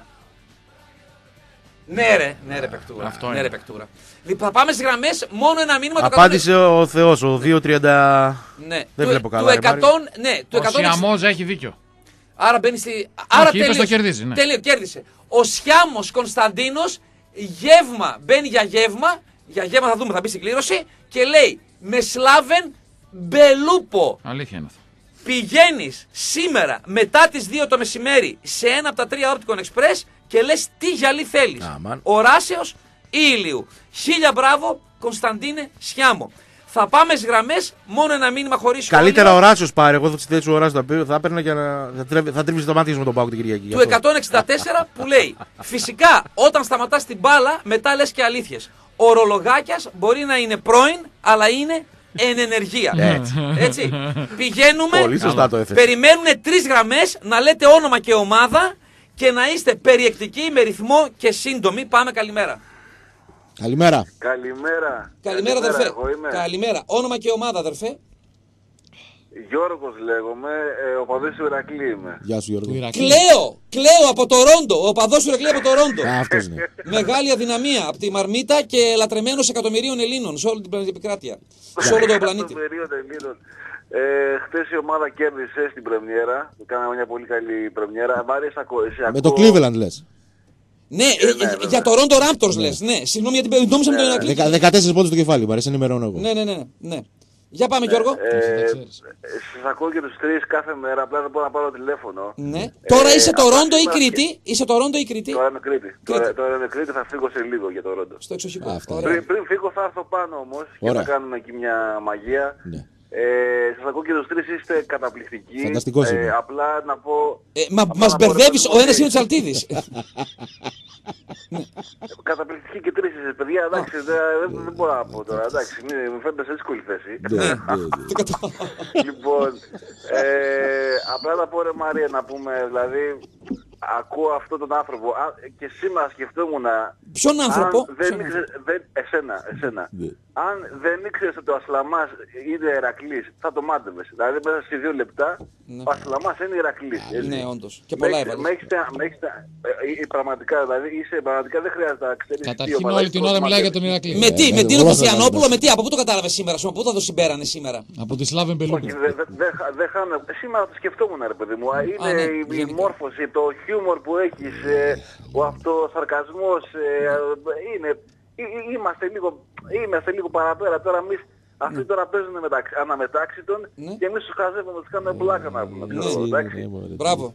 Ναι, ρε παικτούρα. Αυτό ναι, είναι. ρε παικτούρα. Λοιπόν, θα πάμε στις γραμμές. Μόνο ένα μήνυμα το Απάντησε ο Θεός, ο 2,30. Ναι. Δεν βλέπω καλά, Του ρε, 100, Μάριο. ναι, του Ο 160. Σιαμός έχει δίκιο. Άρα μπαίνει στη. Άρα είπες τελείωσε. το κερδίζει, ναι. Κέρδισε. Ο Σιάμος Κωνσταντίνος, γεύμα, μπαίνει για γεύμα. Για γεύμα θα δούμε, θα μπει στην κλήρωση. Και λέει με Σλάβεν Μπελούπο. Αλήθεια είναι αυτό. Πηγαίνεις σήμερα μετά τις 2 το μεσημέρι σε ένα από τα 3 Opticon Express και λες τι γυαλί θέλεις. Οράσεως ή ηλίου. 1000 μπράβο, Κωνσταντίνε Σιάμο. Θα πάμε στις γραμμές, μόνο ένα μήνυμα χωρίς σχόλιο. Καλύτερα ο Ράσιος πάρε. Εγώ θα τη θέση ο Ράσιος θα έπαιρνα και θα τρίβεις το μάτι με τον Πάοκ την Κυριακή. Του 164 που λέει φυσικά όταν σταματάς την μπάλα μετά λες και αλήθειες. Ο Ρολογάκιας μπορεί να είναι πρώην αλλά είναι εν ενεργεία. Έτσι. Πηγαίνουμε, Πολύ σωστά το έθεσε. περιμένουν 3 γραμμές να λέτε όνομα και ομάδα και να είστε περιεκτικοί με ρυθμό και σύντομοι. Πάμε, καλημέρα. Καλημέρα. Καλημέρα, αδερφέ. Εγώ είμαι. Καλημέρα. Όνομα και ομάδα, αδερφέ. Γιώργος λέγομαι, ο παδός του Ηρακλή είμαι. Γεια σου Γιώργο. Κλαίω από το Ρόντο. Ο παδός του Ηρακλή από το Ρόντο. Αυτός είναι. Μεγάλη αδυναμία από τη Μαρμίτα και λατρεμένος εκατομμυρίων Ελλήνων σε όλη την επικράτεια. Σε όλο τον πλανήτη. Χθες η ομάδα κέρδισε στην πρεμιέρα. Κάναμε μια πολύ καλή πρεμιέρα. Μάρια, Με το Cleveland λες. Ναι, για το Ρόντο Raptors λες. Ναι, συγγνώμη γιατί νόμιζα με τον Ηρακλή. 14 πόντους στο κεφάλι, Μάρια, ενημερώνω εγώ. Ναι. Για πάμε, Γιώργο. Σας ακούω και τους 3 κάθε μέρα, απλά δεν μπορώ να πάρω τηλέφωνο. Ναι. Τώρα είσαι το Ρόντο ή Κρήτη. Είσαι το Ρόντο ή Κρήτη. Τώρα είμαι Κρήτη. Τώρα είμαι Κρήτη, θα φύγω σε λίγο για το Ρόντο. Στο εξοχικό. Πριν φύγω θα έρθω πάνω όμως και θα κάνουμε εκεί μια μαγεία. Σας ακούω και τους 3, είστε καταπληκτικοί. Φανταστικός είναι. Απλά να πω... Μας μπερδεύεις, ο ένας είναι ο Τσαλτίδης. Καταπληκτικοί και 3 είστε, παιδιά, εντάξει, δεν μπορώ να πω τώρα, εντάξει, μου φαίνεται σε δύσκολη θέση. Λοιπόν, απλά να πω ρε Μαρία, να πούμε, δηλαδή, ακούω αυτόν τον άνθρωπο και σήμερα σκεφτόμουν... Ποιον άνθρωπο? Εσένα. Αν δεν ήξερες ότι ο Ασλαμάς είναι Ηρακλής, θα το μάντευες. Δηλαδή μέσα σε 2 λεπτά ο Ασλαμάς είναι Ηρακλής. Ναι, όντως. Και πολλά έβαλες. Πραγματικά, δηλαδή πραγματικά δεν χρειάζεται να ξέρεις. Καταρχήν όλη την ώρα μιλάει για τον Ηρακλή. Με τι Ροπουθιανόπουλο, με τι, από πού το κατάλαβες σήμερα, από πού θα το συμπέρανε σήμερα? Από τη Σλάβεν Πελούκου. Δεν χάνω. Σήμερα το σκεφτόμουν, ρε παιδί μου. Είναι η μόρφωση, το χιούμορ που έχεις, ο αυτοσαρκασμός, είμαστε λίγο παραπέρα. Τώρα εμείς αυτοί τώρα παίζουν αναμετάξει των και εμείς τους χαζεύουμε, τους κάνουμε πλάκα να πούμε. Μπράβο.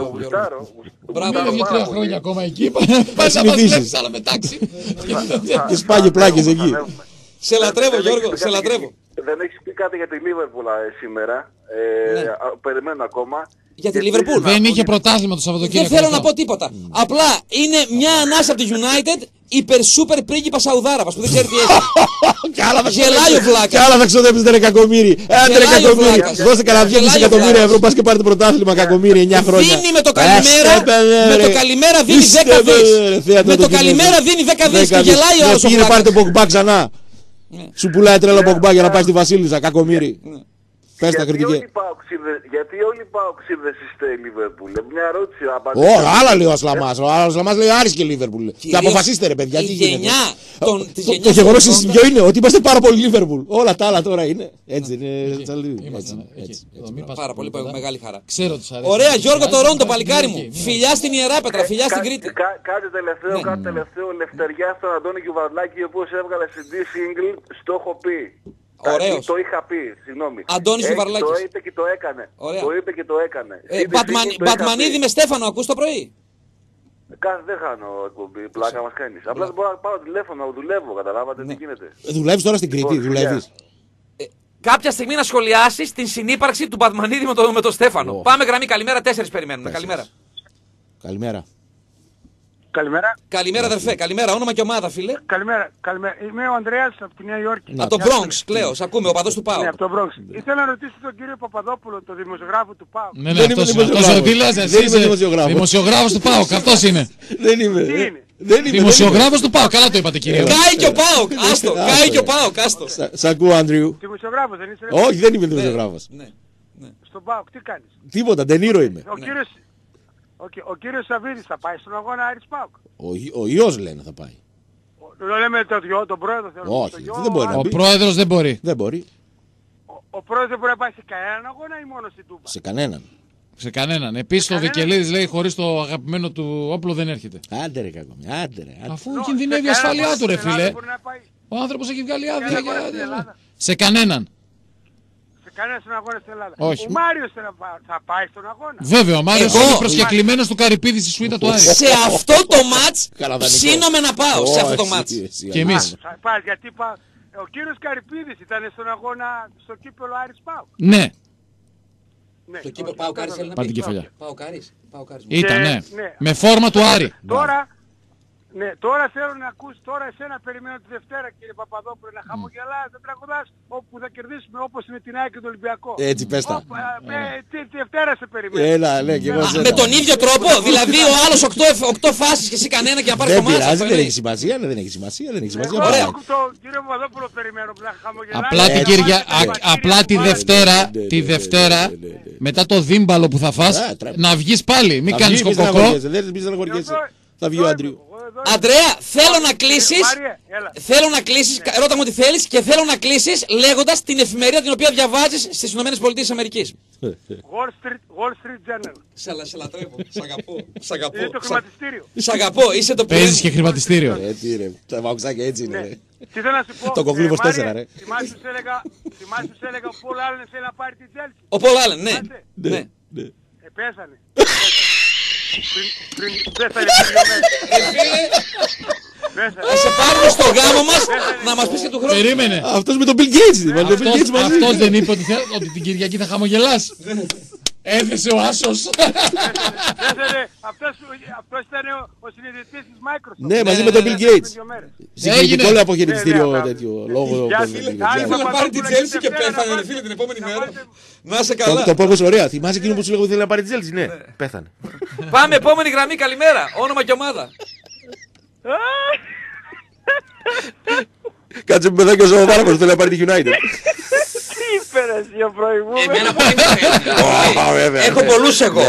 Μείνε 2-3 χρόνια ακόμα εκεί, πας να μας βλέπεις αναμετάξει. Και σπάγει πλάκες εκεί. Σε λατρεύω, Γιώργο, σε λατρεύω. Δεν έχεις πει κάτι για τη Λίβερπουλ σήμερα. Περιμένω ακόμα. Για τη Λίβερπουλ. Δεν είχε πρωτάθλημα το Σαββατοκύριακο. Δεν θέλω να πω τίποτα. Απλά είναι μια ανάσα από τη United υπερ-σούπερ πρίγκιπα Σαουδάραβας που δεν ξέρει τι έχει. Γελάει ο βλάκας. Κι άλλα θα ξοδέψεις ρε κακομοίρι. Άντε ρε κακομοίρι. Δώστε κανένα 2,5 εκατομμύρια ευρώ, πας και πάρετε πρωτάθλημα κακομίρι 9 χρόνια. Δίνει με το καλημέρα δίνει 10 δις. Με το καλημέρα δίνει 10 δις και γελάει ο άλλος ο βλάκας. βλάκας. Πάρτε Πογμπά ξανά. Σου πουλάει τρέλο Πογμπά για να πάει στη Βασίλισσα, κακομίρι. Πες τα κριτική. Γιατί όλοι οι παοξίδες είστε Λίβερπουλ? Μια ερώτηση. Άλλα λέει ο Ασλαμάς. Ο Ασλαμάς λέει Άρης και Λίβερπουλ. Και αποφασίστε ρε παιδιά. Η γενιά το γεγονός ποιο είναι? Ότι είμαστε πάρα πολύ Λίβερπουλ. Όλα τα άλλα τώρα είναι. Έτσι είναι. Πάρα πολύ μεγάλη χαρά. Ξέρω τους αρέσει. Ωραία, Γιώργο το Ρόντο, παλικάρι μου. Φιλιά στην Ιεράπετρα, φιλιά στην Κρήτη. Κάτι τελευταίο. Λευτεριά στον Αντώνη Κιουβαρλάκη, ο οποίος έβγαλε CD single, στο έχω πει. Ωραίος. Το είχα πει, συγγνώμη. Αντώνης Κιουβαρλάκης. Το είπε και το έκανε. Το είπε και το έκανε. Μπατμανίδη με Στέφανο, ακούς το πρωί? Δεν χάνω εκπομπή, πλάκα μας κάνεις. Απλά δεν μπορώ να πάρω τηλέφωνο, δουλεύω, καταλάβατε τι γίνεται. Δουλεύεις τώρα στην Κρήτη, δουλεύεις? Κάποια στιγμή να σχολιάσεις την συνύπαρξη του Μπατμανίδη με τον Στέφανο. Πάμε γραμμή, καλημέρα, 4 περιμένουμε. Καλημέρα. Καλημέρα. Καλημέρα αδερφέ, καλημέρα, όνομα και ομάδα φίλε. Καλημέρα. Είμαι ο Ανδρέας από τη Νέα Υόρκη. Από τον Bronx, Κλέο, σ' ακούμε, ο παδός του ΠΑΟΚ. Ναι, από τον Bronx. Ήθελα να ρωτήσω τον κύριο Παπαδόπουλο, τον δημοσιογράφο του ΠΑΟΚ. Ναι, αυτός είναι. Δημοσιογράφος του ΠΑΟΚ, αυτός είναι. Δεν είμαι. Δημοσιογράφος του ΠΑΟΚ, καλά το είπατε κύριε. Κάει και ο ΠΑΟΚ, άστο, κάει και ο ΠΑΟΚ, άστο. Σ' ακούω, Άντριου. Δημοσιογράφος δεν είσαι? Όχι, δεν είμαι δημοσιογράφος. Στον ΠΑΟΚ τι κάνεις? Τίποτα, Ντενίρο είμαι. Ο κύριος Σαββίδης θα πάει στον αγώνα Άρης ΠΑΟΚ? Ο Υιός λένε θα πάει. Λέμε τον πρόεδρο. Όχι, δεν μπορεί να Ο μπει. πρόεδρος δεν μπορεί. Δεν μπορεί. Ο πρόεδρος δεν μπορεί να πάει σε κανέναν αγώνα ή μόνο στην Τούμπα? Σε κανέναν. Σε κανέναν. Επίσης ο Βικελίδης λέει χωρίς το αγαπημένο του όπλο δεν έρχεται. Άντε ρε κακόμοι, άντε ρε. Αφού κινδυνεύει η ασφάλειά του ρε φίλε. Ο άνθρωπος έχει βγάλει άδεια για... Σε κανέναν. Κανένα στον αγώνα στην Ελλάδα. Όχι. Ο Μάριος θα πάει στον αγώνα? Βέβαια, ο Μάριος είναι προσκεκλημένος του Καρυπίδη στη σουίτα του Άρη. Σε αυτό το μάτς ψήνομαι να πάω. Σε αυτό το μάτς. Και εμείς. Θα πάει, γιατί ο κύριος Καρυπίδης ήταν στον αγώνα στο κύπελλο Άρης ΠΑΟΚ. Ναι. Το κύπελλο ΠΑΟΚ Άρης θέλει να Πάρ' την πει. κεφαλιά. ΠΑΟΚ Άρης. Ήταν, ναι. Με φόρμα του Άρη. Τώρα θέλω να ακούσει, τώρα εσένα περιμένω τη Δευτέρα κύριε Παπαδόπουλο να χαμογελάς, να τραγουδάς, όπου θα κερδίσουμε όπως με την ΑΕΚ και τον Ολυμπιακό. Έτσι πες τα. Τη Δευτέρα σε περιμένω. Έλα, ναι, και εγώ με τον ίδιο τρόπο, δηλαδή ο άλλος 8 φάσεις και εσύ κανένα και να πάρεις το μάτς. Δεν πειράζει, δεν έχει σημασία, δεν έχει σημασία. Ωραία. Κύριο Παπαδόπουλο περιμένω να χαμογελάς. Απλά τη Δευτέρα, μετά το δίμπαλο που θα φας, να βγεις πάλι, μην κάνεις κοκοκό. Θα βγει ο Άντριου. Αντρέα, θέλω να κλείσεις, ρώτα μου τι θέλεις και θέλω να κλείσεις λέγοντας την εφημερίδα την οποία διαβάζεις στις ΗΠΑ. Wall Street Journal. Σε λατρεύω, σ' αγαπώ. Είναι το χρηματιστήριο. Σ' αγαπώ, είσαι το παιδί. Παίζεις και χρηματιστήριο. Έτσι ρε, τα βαουξάκια έτσι είναι. Τι θέλω να σου πω. Το κοκλίβος 4 ρε. Θυμάσαι σου έλεγα ο Πολ Άλεν θέλει να πάρει την Chelsea. Ο Πολ Άλεν, ναι. Πέσανε. Πέσανε θα σε πάρουμε στο γάμο μας να μας πεις και του χρόνου. Περίμενε. Αυτός με τον Bill Gates. Αυτός δεν είπε ότι την Κυριακή θα χαμογελάς. Έθεσε ο άσος. Αυτός ήταν ο συνειδητής της Microsoft. Ναι, μαζί με τον Bill Gates. Συγκινητικό όλο αποχαιρετιστήριο τέτοιο λόγο. Ήθελε να πάρει την Chelsea και πέθανε, φίλε, την επόμενη μέρα. Να σε καλά. Το πω ωραία. Θυμάσαι εκείνο που σου λέγω ήθελε να πάρει την Chelsea? Ναι, πέθανε. Πάμε, επόμενη γραμμή, καλημέρα. Όνομα και ομάδα. Κάτσε με εδώ και ο Ζωοβάρακος θέλει να πάρει τη United. Τι είπε εσύ ο προηγούμενος? Εμένα πολύ με θέλει. Έχω πολλούς εγώ.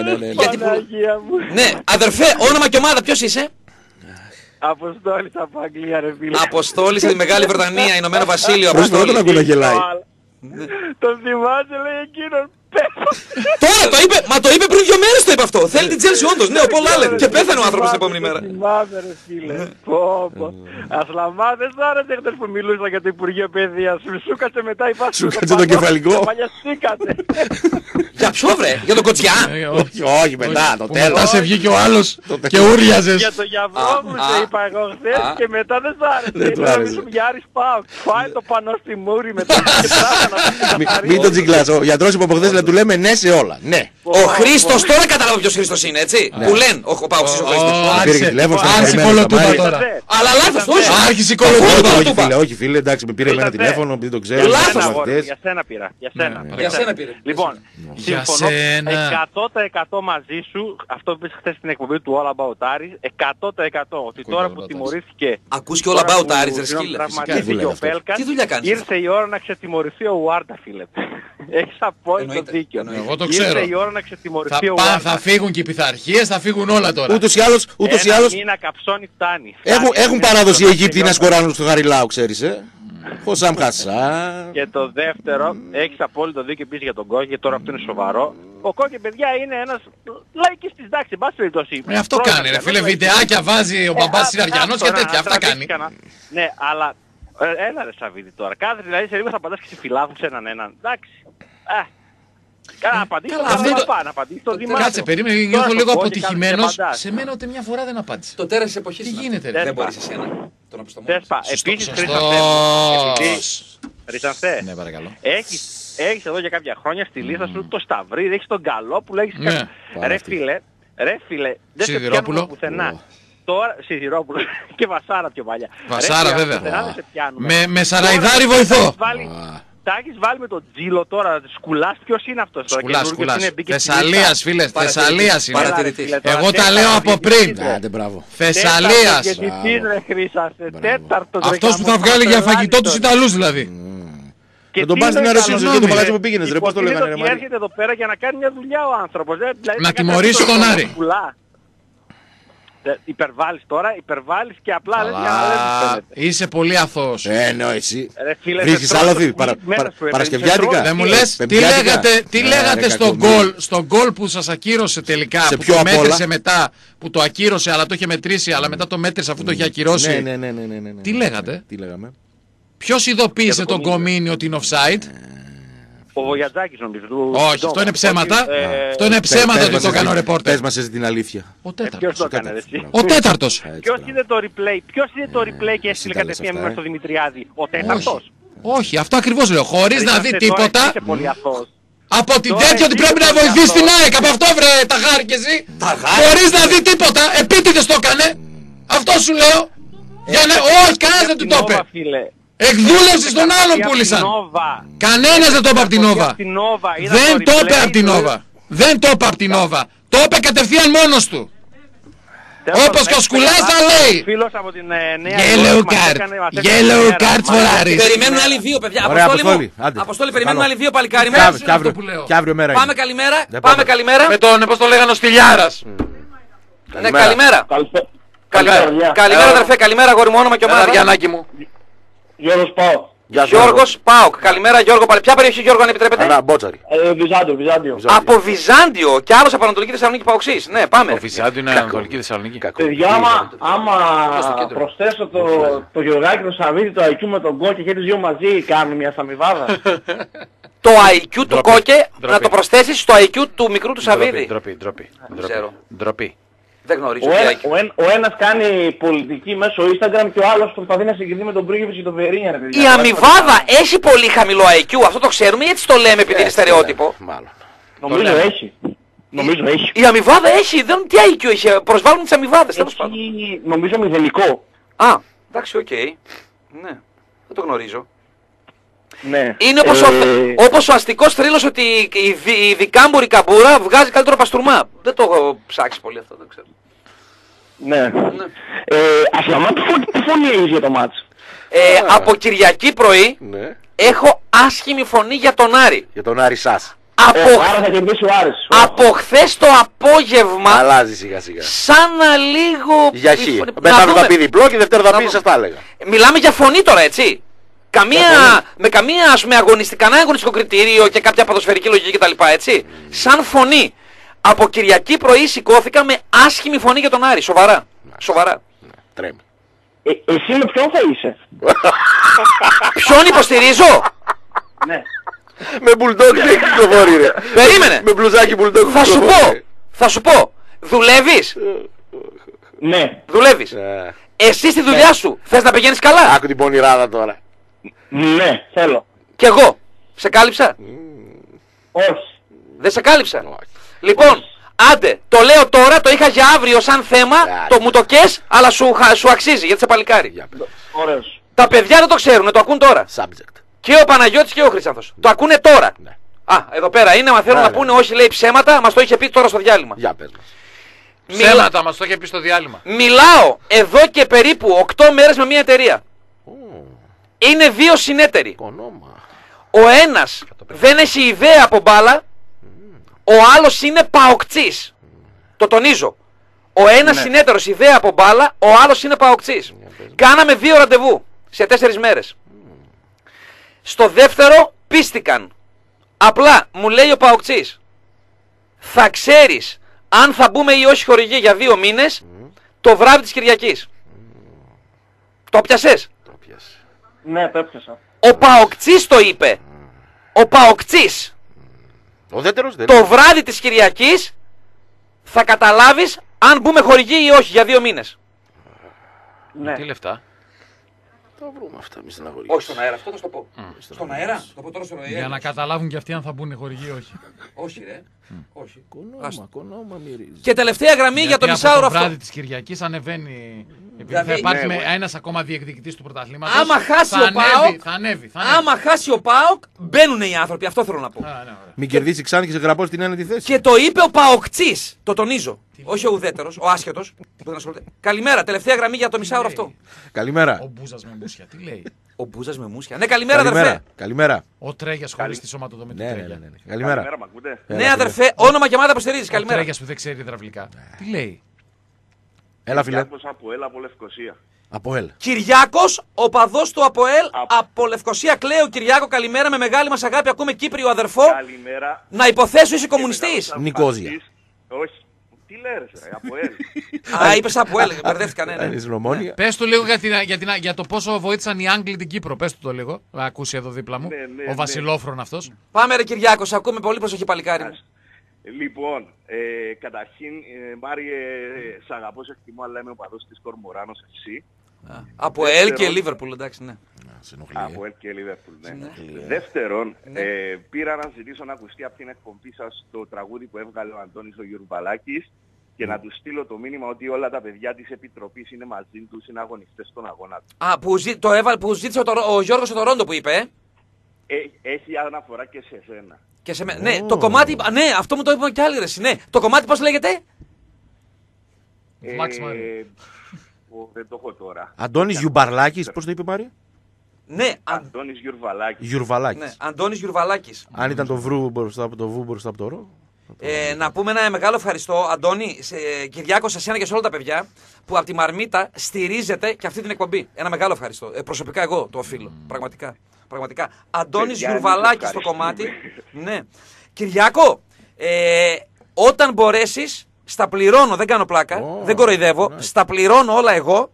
Ναι, αδερφέ, όνομα και ομάδα, ποιος είσαι? Αποστόλης από Αγγλία, ρε φίλε. Αποστόλης από τη Μεγάλη Βρετανία, Ηνωμένο Βασίλειο. Πώς τον ακούω να γελάει? Τον θυμάσαι, λέει εκείνον. Τώρα το είπε, μα το είπε πριν 2 μέρες το είπε αυτό. Θέλει την Chelsea όντως, ναι, ο Πολ Άλεν. Και πέθανε ο άνθρωπος την επόμενη μέρα. Θυμάσαι, ρε φίλε. Ασλαμά, δεν σ' άρεσε χτες που μιλούσα για το Υπουργείο Παιδείας. Σου κάτσε μετά η φάση. Σου κάτσε το κεφαλικό. Μαλιαστήκατε. Για ποιο βρε, για τον Κοτσιά? Όχι, μετά το τέλος. Μετά σε βγήκε ο άλλος και ούριαζες. Για το Γιαβρόγλου σε είπα εγώ χθες και μετά δεν σ' άρεσε. Τώρα μιλήσουμε για Άρης ΠΑΟΚ. Φάει το πανό στη μούρη μετά. Μην το τσιγκλάς. Ο γιατρός είπε από χθες να του λέμε ναι σε όλα. Ναι. Ο Χρήστος, τώρα καταλάβω ποιος Χρήστος είναι, έτσι. Που λένε, ο Πάοξης ο Χρήστος. Άρχισε η κολοτούμπα τώρα. Αλλά λάθος το είσαι. Άρχισε η κολοτούμπα. Όχι φίλε, εντάξει, με πήρε εμένα τηλέφωνο, δεν το ξέρω. Για σένα πήρα. Για σένα πήρε. Λοιπόν, συμφωνώ 100% μαζί σου, αυτό που είπες χθες στην εκπομπή του All About Aris, 100% ότι τώρα που τιμωρήθηκε. Ακούς και All About Aris, ρε σκύλε. Τραυματίστηκε ο Πέλκας, ήρθε η ώρα να ξετιμωρηθεί ο Ουάρτα, φίλε. Έχεις απόλυτο δίκιο. Εγώ το ξέρω. Ήρθε η ώρα να ξετιμωρηθεί ο Ουάρτα. Θα φύγουν και οι πειθαρχίες, θα φύγουν όλα τώρα. Ούτως ή άλλως. Ένα μήνα καψώνει φτάνει. Έχουν παράδοση οι Αιγύπτιοι να σκοράνουν στο Χαριλάου, ξέρεις, Χωσάμ Χασάν. Και το δεύτερο, έχεις απόλυτο δίκιο επίσης για τον Κόκκι, γιατί τώρα αυτό είναι σοβαρό. Ο Κόκκι, παιδιά, είναι ένας λαϊκιστής, εντάξει, εν πάση περιπτώσει. Αυτό κάνει, ρε φίλε, βιντεάκια βάζει ο μπαμπάς Συραριανός και τέτοια, αυτά κάνει. Ναι, αλλά έλα ρε Σαββίδη τώρα, κάθε δηλαδή σε λίγο θα απαντάς και σε φιλάθλους έναν. Εντάξει. Να απαντήσω να απαντήσω το δημάσιο. Κάτσε, περίμενε, νιώθω λίγο αποτυχημένος. Σε μένα ούτε μια φορά δεν απάντησε. Το τέρας της εποχής. Τι γίνεται, ρε. Δεν μπορείς εσένα. Τον Τέσπα, επίσης Ριζανθέ, ναι, παρακαλώ. Έχεις εδώ για κάποια χρόνια στη λίστα σου το Σταυρίδη, έχεις τον Καλό που λέγεις ρε φίλε, δεν σε πιάνουμε πουθενά. Τώρα Σιδηρόπουλο και Βασάρα πιο παλιά. Βασάρα βέβαια. Με Σαραϊδάρη βοηθό. Τα έχεις βάλει με τον Τζίλο τώρα, Σκουλάς, ποιος είναι αυτός τώρα? Σκουλάς. Θεσσαλίας φίλε, Θεσσαλίας είναι. Εγώ τα λέω από πριν. Θεσσαλίας. Αυτός που θα βγάλει για φαγητό τους Ιταλούς δηλαδή. Να τον πας στην αρεσίωση για το μαγαζί που πήγαινες ρε, πώς το λέγανε ρε Μαρία? Έρχεται εδώ πέρα για να κάνει μια δουλειά ο άνθρωπος. Να τιμωρήσει τον Άρη. Υπερβάλλεις και απλά λες για να δεν είσαι πολύ αθώος. Ναι, εσύ. Βρίσκεις άλοθη, παρασκευιάτικα. Δεν μου λες, τι λέγατε στον γκολ που σας ακύρωσε τελικά, που το μέτρησε μετά, που το ακύρωσε αλλά το είχε μετρήσει, αλλά μετά το μέτρησε αφού το είχε ακυρώσει. Ναι. Τι λέγατε? Τι λέγαμε? Ποιος ειδοποίησε τον Κομίνη ότι είναι offside? Ο Βογιατζάκης νομίζω. Όχι, αυτό είναι ψέματα. Αυτό είναι ψέματα ότι το έκανε ο ρεπόρτερ. Πες μας εσύ την αλήθεια. Ποιος το έκανε εσύ? Ο τέταρτος. Ποιος είδε το replay και έστειλε κατευθείαν μέσα στο Δημητριάδη? Ο τέταρτος. Όχι, αυτό ακριβώς λέω. Χωρίς να δει τίποτα. Είσαι πολύ αθώος. Από την τέτοια ότι πρέπει να βοηθήσει την ΑΕΚ. Από αυτό βρε τα χάρη και εσύ. Χωρίς να δει τίποτα. Επίτηδες το έκανε. Αυτό σου λέω. Όχι, κανένας δεν του το είπε. Εκδούλευση στον άλλον πούλησαν. Κανένας δεν το είπε από την Νόβα. Δεν το είπε από την Νόβα. Δεν το είπε από την Νόβα. Το είπε κατευθείαν μόνος του. Όπως και ο Σκουλάς θα λέει. Yellow cards for Aris. Περιμένουν άλλοι δύο παιδιά. Αποστόλη, περιμένουν άλλοι δύο παλικάρι μου. Και αύριο μέρα. Πάμε καλημέρα. Με τον, πώς το λέγανε, ο Στυλιάρας. Ναι, καλημέρα. Καλημέρα αδερφέ, καλημέρα αγόρι μου, όνομα και ομάδα. Αριανάκι μου. Γιώργος Πάοκ. Γιώργος Πάοκ. Καλημέρα Γιώργο. Ποια περιοχή Γιώργο αν επιτρέπετε? Άρα Μπότσαρη. Βυζάντιο. Από Βυζάντιο και άλλος από Ανατολική Θεσσαλονίκη Παοξής. Ναι, πάμε. Ο Βυζάντιο είναι Ανατολική Θεσσαλονίκη. Παιδιά, άμα προσθέσω το Γεωργάκη, το Σαββίδη, το IQ με τον Κόκκι και τους δύο μαζί κάνουν μια σταμιβάδα. Το IQ του Κόκκε να το προσθέσεις στο IQ του μικρού του Σαββίδη. Ντροπή. Δεν γνωρίζω. Ο ένας κάνει πολιτική μέσω Instagram και ο άλλος προσπαθεί να συγκριθεί με τον Πρίγκιπη και τον Βερίνια. Η αμοιβάδα έχει πολύ χαμηλό IQ, αυτό το ξέρουμε ή έτσι το λέμε επειδή είναι στερεότυπο? Μάλλον. Νομίζω έχει. Η αμοιβάδα έχει, τι IQ έχει, προσβάλλουν τις αμοιβάδες τέλος πάντων. Νομίζω μηδενικό. Εντάξει, οκ. Ναι, δεν το γνωρίζω. Ναι. Είναι όπως ο αστικός θρύλος ότι η δικάμπορη καμπούρα βγάζει καλύτερο παστούρμα. Δεν το έχω ψάξει πολύ αυτό, δεν ξέρω. Ναι. Ασλαμά, τι φωνή έχεις για το μάτς? Από Κυριακή πρωί έχω άσχημη φωνή για τον Άρη. Για τον Άρη σας. Άρα θα κερδίσει ο Άρης. Από χθες το απόγευμα. Αλλάζει σιγά σιγά. Σαν να λίγο. Για χ. Μετά θα πει διπλό και Δευτέρα θα πει σας τα έλεγα. Μιλάμε για φωνή τώρα, έτσι. Με καμία ας πούμε κανένα αγωνιστικό κριτήριο και κάποια ποδοσφαιρική λογική κτλ. Έτσι. Σαν φωνή. Από Κυριακή πρωί σηκώθηκα με άσχημη φωνή για τον Άρη. Σοβαρά. Σοβαρά. Τρέμει. Εσύ με ποιον θα είσαι? Ποιον υποστηρίζω? Ναι. Με μπουλντόκ δεν κυκλοφορεί ρε. Περίμενε. Με μπλουζάκι μπουλντόκ. Θα σου πω. Δουλεύεις? Ναι. Δουλεύεις. Εσύ στη δουλειά σου θες να πηγαίνεις καλά? Άκου την πονηράδα τώρα. Ναι, θέλω. Κι εγώ. Σε κάλυψα? Όχι. Δεν σε κάλυψα? Λοιπόν, άντε, το λέω τώρα, το είχα για αύριο σαν θέμα, το μου το κες, αλλά σου αξίζει γιατί σε παλικάρι. Ωραίος. Τα παιδιά δεν το ξέρουν, το ακούν τώρα. Subject. Και ο Παναγιώτης και ο Χρυσάνθος. Το ακούνε τώρα. Ναι. Α, εδώ πέρα είναι, μα θέλουν να πούνε όχι λέει ψέματα, μας το είχε πει τώρα στο διάλειμμα. Για πες μας. Ψέματα μας το είχε πει στο διάλειμμα. Μιλάω εδώ και περίπου 8 μέρες με μια εταιρεία. Είναι 2 συνέτεροι. Ο ένας δεν έχει ιδέα από μπάλα, ο άλλος είναι παοκτσής. Το τονίζω. Ο ένας συνέτερος ιδέα από μπάλα, ο άλλος είναι παοκτσής. Κάναμε 2 ραντεβού σε 4 μέρες. Στο δεύτερο πίστηκαν. Απλά μου λέει ο παοκτσής, θα ξέρεις αν θα μπούμε ή όχι χορηγή για 2 μήνες το βράδυ της Κυριακής. Το πιασες? Ναι, το έπιασα. Ο παοκτσής το είπε. Ο παοκτσής. Ο δεύτερος δεν. Το βράδυ της Κυριακής θα καταλάβεις αν μπούμε χορηγή ή όχι για 2 μήνες. Ναι. Τι λεφτά? Θα βρούμε αυτά, μη στεναχωρείς. Όχι στον αέρα, αυτό θα σου το πω. Στον αέρα, το πω τώρα στον αέρα. Για να καταλάβουν και αυτοί αν θα μπουν οι χορηγοί ή όχι. Όχι ρε. Όχι. Κονόμα μυρίζει. Και τελευταία γραμμή για το μισάωρο αυτό. Το βράδυ της Κυριακής ανεβαίνει. Επειδή θα υπάρχει ένας ακόμα διεκδικητής του πρωταθλήματος. Άμα χάσει ο ΠΑΟΚ, θα ανέβει. άμα χάσει ο ΠΑΟΚ, μπαίνουν οι άνθρωποι. Αυτό θέλω να πω. Μην κερδίσει Ξάνθη και σε γραπώσει την ένατη θέση. Και το είπε ο Παοκτσής. Το τονίζω. Όχι ο ουδέτερος, ο άσχετος. Καλημέρα, τελευταία γραμμή για το μισάωρο αυτό. Καλημέρα. Ο Μπούζας με μουσια, τι λέει? Ο Μπούζας με μουσια. Ναι, καλημέρα αδερφέ. Καλημέρα. Ο Τρέγιας χωρίς τη σωματοδομή του Τρέγια. Καλημέρα. Ναι, αδερφέ, όνομα και ομάδα υποστηρίζεις. Ο Καλημέρα. Τρέγιας που δεν ξέρει υδραυλικά. Τι λέει? Έλα φίλε. Από Ελ, από Λευκοσία. Από Ελ. Κυριάκος, οπαδός του ΑΠΟΕΛ από Λευκοσία. Κλαίω Κυριάκο, καλημέρα, με μεγάλη μας αγάπη. Ακούμε Κύπριο αδερφό. Καλημέρα. Να υποθέσω είσαι κομμουνιστής. Νικόζια. Όχι. Τι λες, από Ελ. Α, είπες ΑΠΟΕΛ, μπερδεύτηκα, ναι. Πες του λίγο για το πόσο βοήθησαν οι Άγγλοι την Κύπρο. Πες του το λίγο. Να ακούσει εδώ δίπλα μου. Ο Βασιλόφρον αυτός. Πάμε ρε Κυριάκο, σε ακούμε πολύ προσοχή παλικάρι μου. Λοιπόν, καταρχήν, Μάριε, σ' αγαπώ, σε εκτιμώ, αλλά είμαι οπαδός της Κορμοράνος FC. Από Ελ και Λίβερπουλ, εντάξει, ναι. Από Ελ και Λίβερπουλ, ναι. Δεύτερον, πήρα να ζητήσω να ακουστεί από την εκπομπή σας το τραγούδι που έβγαλε ο Αντώνης ο Γιουρβαλάκης και να του στείλω το μήνυμα ότι όλα τα παιδιά της Επιτροπής είναι μαζί τους, είναι αγωνιστές στον αγώνα του. Α, που ζήτησε ο Γιώργος ο Τορόντο που είπε, Έχει αναφορά και σε εσένα. Και σε ναι, το κομμάτι. Ναι, αυτό μου το είπαν κι άλλοι ρε. Ναι. Το κομμάτι πώς λέγεται? Δεν το έχω τώρα. Αντώνης Γιουμπαρλάκης, πώς το είπε Μάρια? Ναι, Αντώνης Γιουρβαλάκης. Γιουρβαλάκης. Ναι, Αντώνης Γιουρβαλάκης. Αν ήταν το βρου μπροστά από το βου μπροστά από το ρο. Να πούμε ένα μεγάλο ευχαριστώ, Αντώνη, Κυριάκο, σε εσένα και σε όλα τα παιδιά που από τη Μαρμίτα στηρίζετε και αυτή την εκπομπή. Ένα μεγάλο ευχαριστώ. Προσωπικά εγώ το οφείλω. Πραγματικά. Αντώνης Γιουρβαλάκης στο κομμάτι. Ναι. Κυριάκο, όταν μπορέσεις, στα πληρώνω, δεν κάνω πλάκα, δεν κοροϊδεύω, στα πληρώνω όλα εγώ.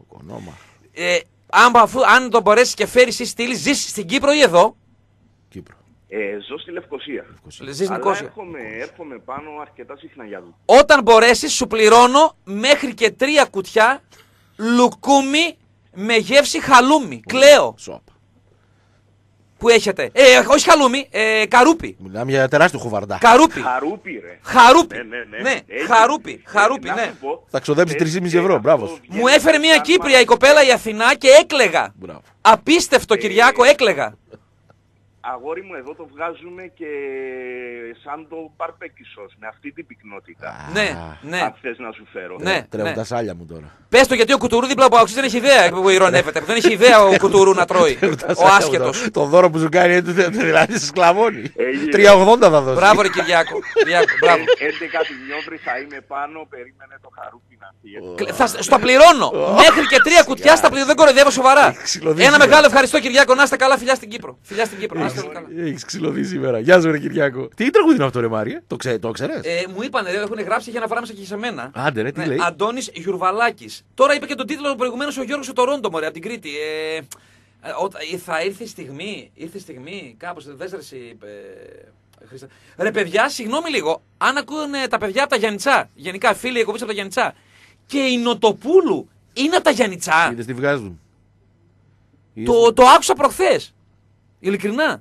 Αν το μπορέσεις και φέρεις ή στείλεις, ζεις στην Κύπρο ή εδώ? Κύπρο. Ζω στη Λευκοσία. Ζεις αλλά Νικόσια. έρχομαι πάνω αρκετά συχνά για δουλειά. Όταν μπορέσεις σου πληρώνω μέχρι και 3 κουτιά λουκούμι με γεύση χαλούμι. Κλαίω. που έχετε. Όχι χαλούμι, καρούπι. Μιλάμε για τεράστιο χουβαρντά. Καρούπι. Χαρούπι, ρε. Χαρούπι. Ναι. Χαρούπι, ναι. Θα ξοδέψει 3,5 ευρώ, μπράβο. Μου έφερε μια Κύπρια η κοπέλα η Αθηνά και έκλαιγα. Μπράβο. Απίστευτο, Κυριάκο, έκλαιγα. Αγόρι μου, εδώ το βγάζουμε και σαν το μπαρμπέκι-σος, με αυτή την πυκνότητα. Ναι. Αν θες να σου φέρω. Ναι. Τρέχουν τα σάλια μου τώρα. Πες το, γιατί ο Κουτουρού δίπλα από αξίζει δεν έχει ιδέα που ηρωνεύεται. Δεν έχει ιδέα ο Κουτουρού να τρώει. Ο άσχετος. Το δώρο που σου κάνει, δηλαδή σε σκλαβώνει. 3,80 θα δώσει. Μπράβο, ρε Κυριάκο. 11 τιμιόβρι θα είμαι πάνω, περίμενε το χαρούπι να φύγει. Στο πληρώνω. Μέχρι και 3 κουτιά στα πληρώνω. Δεν κοροϊδεύω σοβαρά. Ένα μεγάλο ευχαριστώ, Κυριάκο. Να είστε καλά, φιλιά στην Κύπρο. Έχεις ξυλωθεί σήμερα. Γεια σου, ρε Κυριάκο. Τι τραγούδι είναι αυτό, ρε Μάρια, το ξέρεις? Μου είπανε, έχουν γράψει και αναφορά μέσα και σε μένα. Άντε, ρε, τι λέει? Αντώνης Γιουρβαλάκης. Τώρα είπε και τον τίτλο προηγουμένως ο Γιώργος ο Τορόντο, μωρέ, από την Κρήτη. Θα ήρθε η στιγμή, κάπως δεν δέσρεση. Ρε παιδιά, συγγνώμη λίγο, αν ακούνε τα παιδιά από τα Γιαννιτσά, γενικά φίλοι εκπομπής από τα Γιαννιτσά, και η Νοτοπούλου είναι από τα Γιαννιτσά. Είδες τι βγάζουν? Το άκουσα προχθές. Ειλικρινά.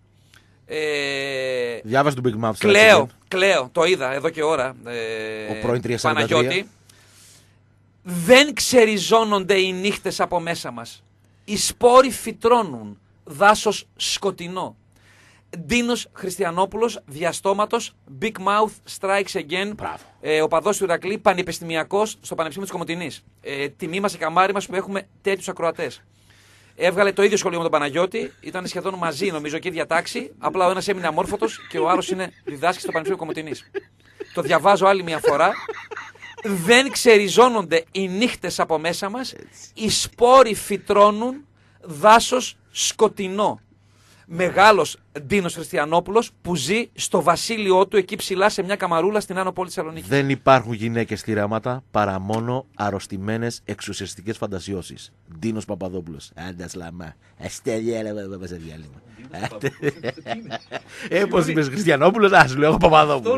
Διάβασε τον Big Mouth. Κλαίω, το είδα εδώ και ώρα. Ο πρώην 343. Παναγιώτη. Δεν ξεριζώνονται οι νύχτες από μέσα μας. Οι σπόροι φυτρώνουν. Δάσος σκοτεινό. Ντίνος Χριστιανόπουλος, διαστόματος, Big Mouth Strikes Again. Οπαδός του Ηρακλή, πανεπιστημιακός στο Πανεπιστήμιο της Κομοτηνής. Τιμή μας και καμάρι μας που έχουμε τέτοιους ακροατές. Έβγαλε το ίδιο σχολείο με τον Παναγιώτη, ήταν σχεδόν μαζί νομίζω και ίδια τάξη. Απλά ο ένας έμεινε αμόρφωτος και ο άλλος είναι διδάσκης στο Πανεπιστήμιο Κομοτηνής. Το διαβάζω άλλη μια φορά. Δεν ξεριζώνονται οι νύχτες από μέσα μας, οι σπόροι φυτρώνουν, δάσος σκοτεινό. Μεγάλος Ντίνος Χριστιανόπουλος που ζει στο βασίλειό του εκεί ψηλά σε μια καμαρούλα στην άνω πόλη Θεσσαλονίκη. Δεν υπάρχουν γυναίκες θυράματα παρά μόνο αρρωστημένες εξουσιαστικές φαντασιώσεις. Ντίνος Παπαδόπουλος. Άντε σλαμά. Αστέλεια, έλαβα σε διάλειμμα. Πώς είπες Χριστιανόπουλος, σου λέω Παπαδόπουλος.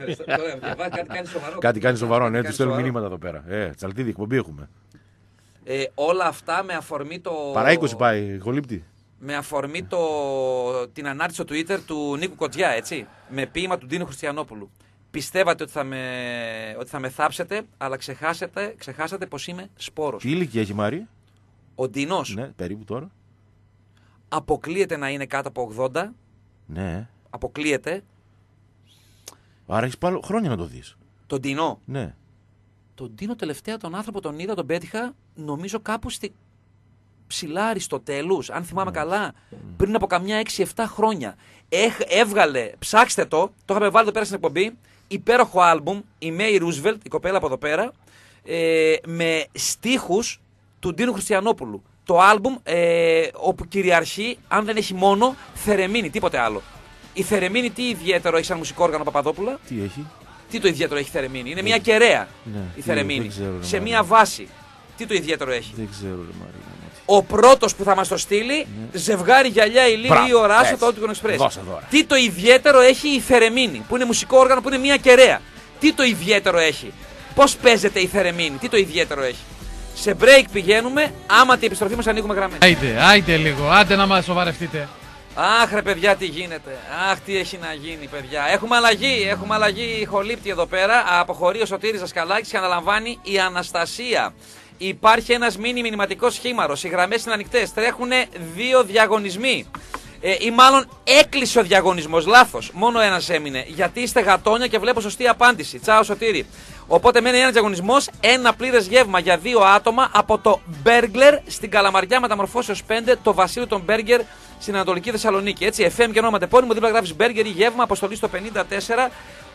Κάτι κάνει σοβαρό, ναι, τους στέλνουν μηνύματα εδώ πέρα. Τσαλτίδη, εκπομπή έχουμε. Όλα αυτά με αφορμή το... Παρά 20 πάει, χολύπτη. Με αφορμή την ανάρτηση στο Twitter του Νίκου Κοντζιά, έτσι, με ποίημα του Ντίνου Χριστιανόπουλου. Πιστεύατε ότι θα με θάψετε, αλλά ξεχάσατε πως είμαι σπόρος. Τι ηλικία έχει Μάρη? Ο Ντίνος. Ναι, περίπου τώρα. Αποκλείεται να είναι κάτω από 80. Ναι. Αποκλείεται. Άρα έχεις πάλι χρόνια να το δεις. Τον Ντίνο. Ναι. Τον Ντίνο τελευταία τον άνθρωπο τον είδα, τον πέτυχα, νομίζω κάπου ψηλά Αριστοτέλους, αν θυμάμαι καλά, πριν από καμιά 6-7 χρόνια. Έβγαλε, ψάξτε το είχαμε βάλει εδώ πέρα στην εκπομπή, υπέροχο άλμπουμ, η Μέι Ρούσβελτ, η κοπέλα από εδώ πέρα, με στίχους του Ντίνου Χριστιανόπουλου. Το άλμπουμ όπου κυριαρχεί, αν δεν έχει μόνο, θερεμίνη, τίποτε άλλο. Η θερεμίνη τι ιδιαίτερο έχει σαν μουσικό όργανο Παπαδόπουλα? Τι έχει? Τι το ιδιαίτερο έχει η θερεμίνη? Είναι μια κεραία, ναι, η θερεμίνη, σε μια βάση. Τι το ιδιαίτερο έχει? Δεν ξέρω, ρε Μαρία. Ο πρώτος που θα μας το στείλει, ζευγάρι γυαλιά ηλίου ή οράσιο, το Opticon Express. Τι το ιδιαίτερο έχει η θερεμίνη, που είναι μουσικό όργανο, που είναι μια κεραία? Τι το ιδιαίτερο έχει? Πώς παίζεται η θερεμίνη? Τι το ιδιαίτερο έχει? Σε break πηγαίνουμε, άμα την επιστροφή μας ανοίγουμε γραμμές. Άιτε λίγο, άντε να μας σοβαρευτείτε. Αχ ρε παιδιά, τι γίνεται? Αχ, τι έχει να γίνει, παιδιά? Έχουμε αλλαγή χολύπτη εδώ πέρα. Αποχωρεί ο Σωτήρης Δασκαλάκης και αναλαμβάνει η Αναστασία. Υπάρχει ένας μηνυματικός χήμαρος. Οι γραμμές είναι ανοιχτές. Τρέχουν 2 διαγωνισμοί. Ή μάλλον έκλεισε ο διαγωνισμός. Λάθος. Μόνο ένας έμεινε. Γιατί είστε γατόνια και βλέπω σωστή απάντηση. Τσάω Σωτήρη. Οπότε μένει ένας διαγωνισμός. Ένα πλήρες γεύμα για 2 άτομα από το Burglar στην Καλαμαριά Μεταμορφώσεως 5. Το βασίλειο των Burger στην Ανατολική Θεσσαλονίκη. Έτσι, FM και όνομα τεπώνυμο. Δίπλα γράφεις Burger ή γεύμα. Αποστολή στο 54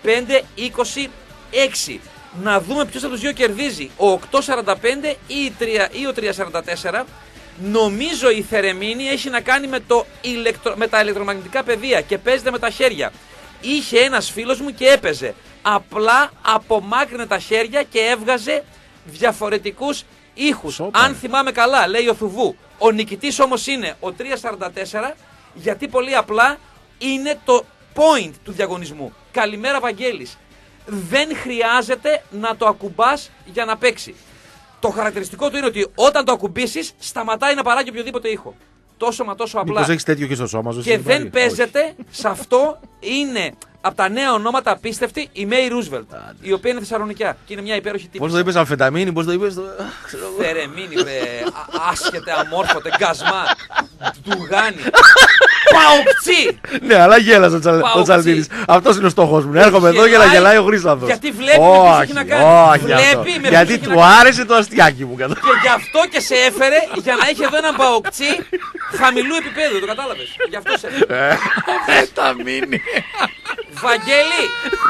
526. Να δούμε ποιος από τους δύο κερδίζει, ο 845 ή ο 344. Νομίζω η θερεμίνη έχει να κάνει με τα ηλεκτρομαγνητικά πεδία και παίζεται με τα χέρια. Είχε ένας φίλος μου και έπαιζε. Απλά απομάκρυνε τα χέρια και έβγαζε διαφορετικούς ήχους. Αν θυμάμαι καλά, λέει ο Θουβού. Ο νικητής όμως είναι ο 344, γιατί πολύ απλά είναι το point του διαγωνισμού. Καλημέρα Βαγγέλης. Δεν χρειάζεται να το ακουμπάς για να παίξει. Το χαρακτηριστικό του είναι ότι όταν το ακουμπήσεις, σταματάει να παράγει οποιοδήποτε ήχο. τόσο μα τόσο απλά. Μήπως έχεις τέτοιο και στο σώμα σου. Και δεν παίζεται σε αυτό. Είναι από τα νέα ονόματα απίστευτη η Μέι Ρούσβελτ. Η οποία είναι Θεσσαλονικιά και είναι μια υπέροχη τύπη. Πώς το είπες, αμφεταμίνη, πώς το είπες. Θερεμίνη, άσχετε, αμόρφωτε, γκασμά, τουγάνι. Παοκτσί! Ναι, αλλά γέλασε ο Τσαλτίνης. Αυτός είναι ο στόχος μου. Έρχομαι εδώ για να γελάει ο Χρήσταθος. Γιατί βλέπει με ποιος έχει να κάνει. Γιατί του άρεσε το αστιάκι μου. Και γι' αυτό και σε έφερε για να έχει εδώ έναν παοκτσί χαμηλού επίπεδου. Το κατάλαβες. Γι' αυτό σε έφερε. Αμφεταμίνη. Βαγγέλη,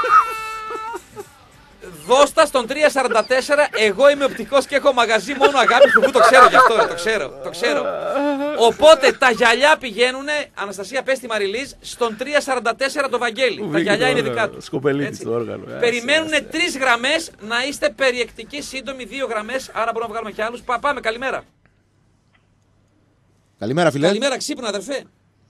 δώστα στον 344. Εγώ είμαι οπτικός και έχω μαγαζί μόνο αγάπη του. Το ξέρω γι' αυτό, το ξέρω. Οπότε τα γυαλιά πηγαίνουνε, Αναστασία πες τη Μαριλίζ, στον 344 το Βαγγέλη. Τα γυαλιά είναι δικά του. Σκοπελίτης το όργανο. Περιμένουνε 3 γραμμές να είστε περιεκτικοί, σύντομοι 2 γραμμές. Άρα μπορούμε να βγάλουμε κι άλλους. Πάμε, καλημέρα. Καλημέρα, φιλέ. Καλημέρα, ξύπνα, αδερφέ.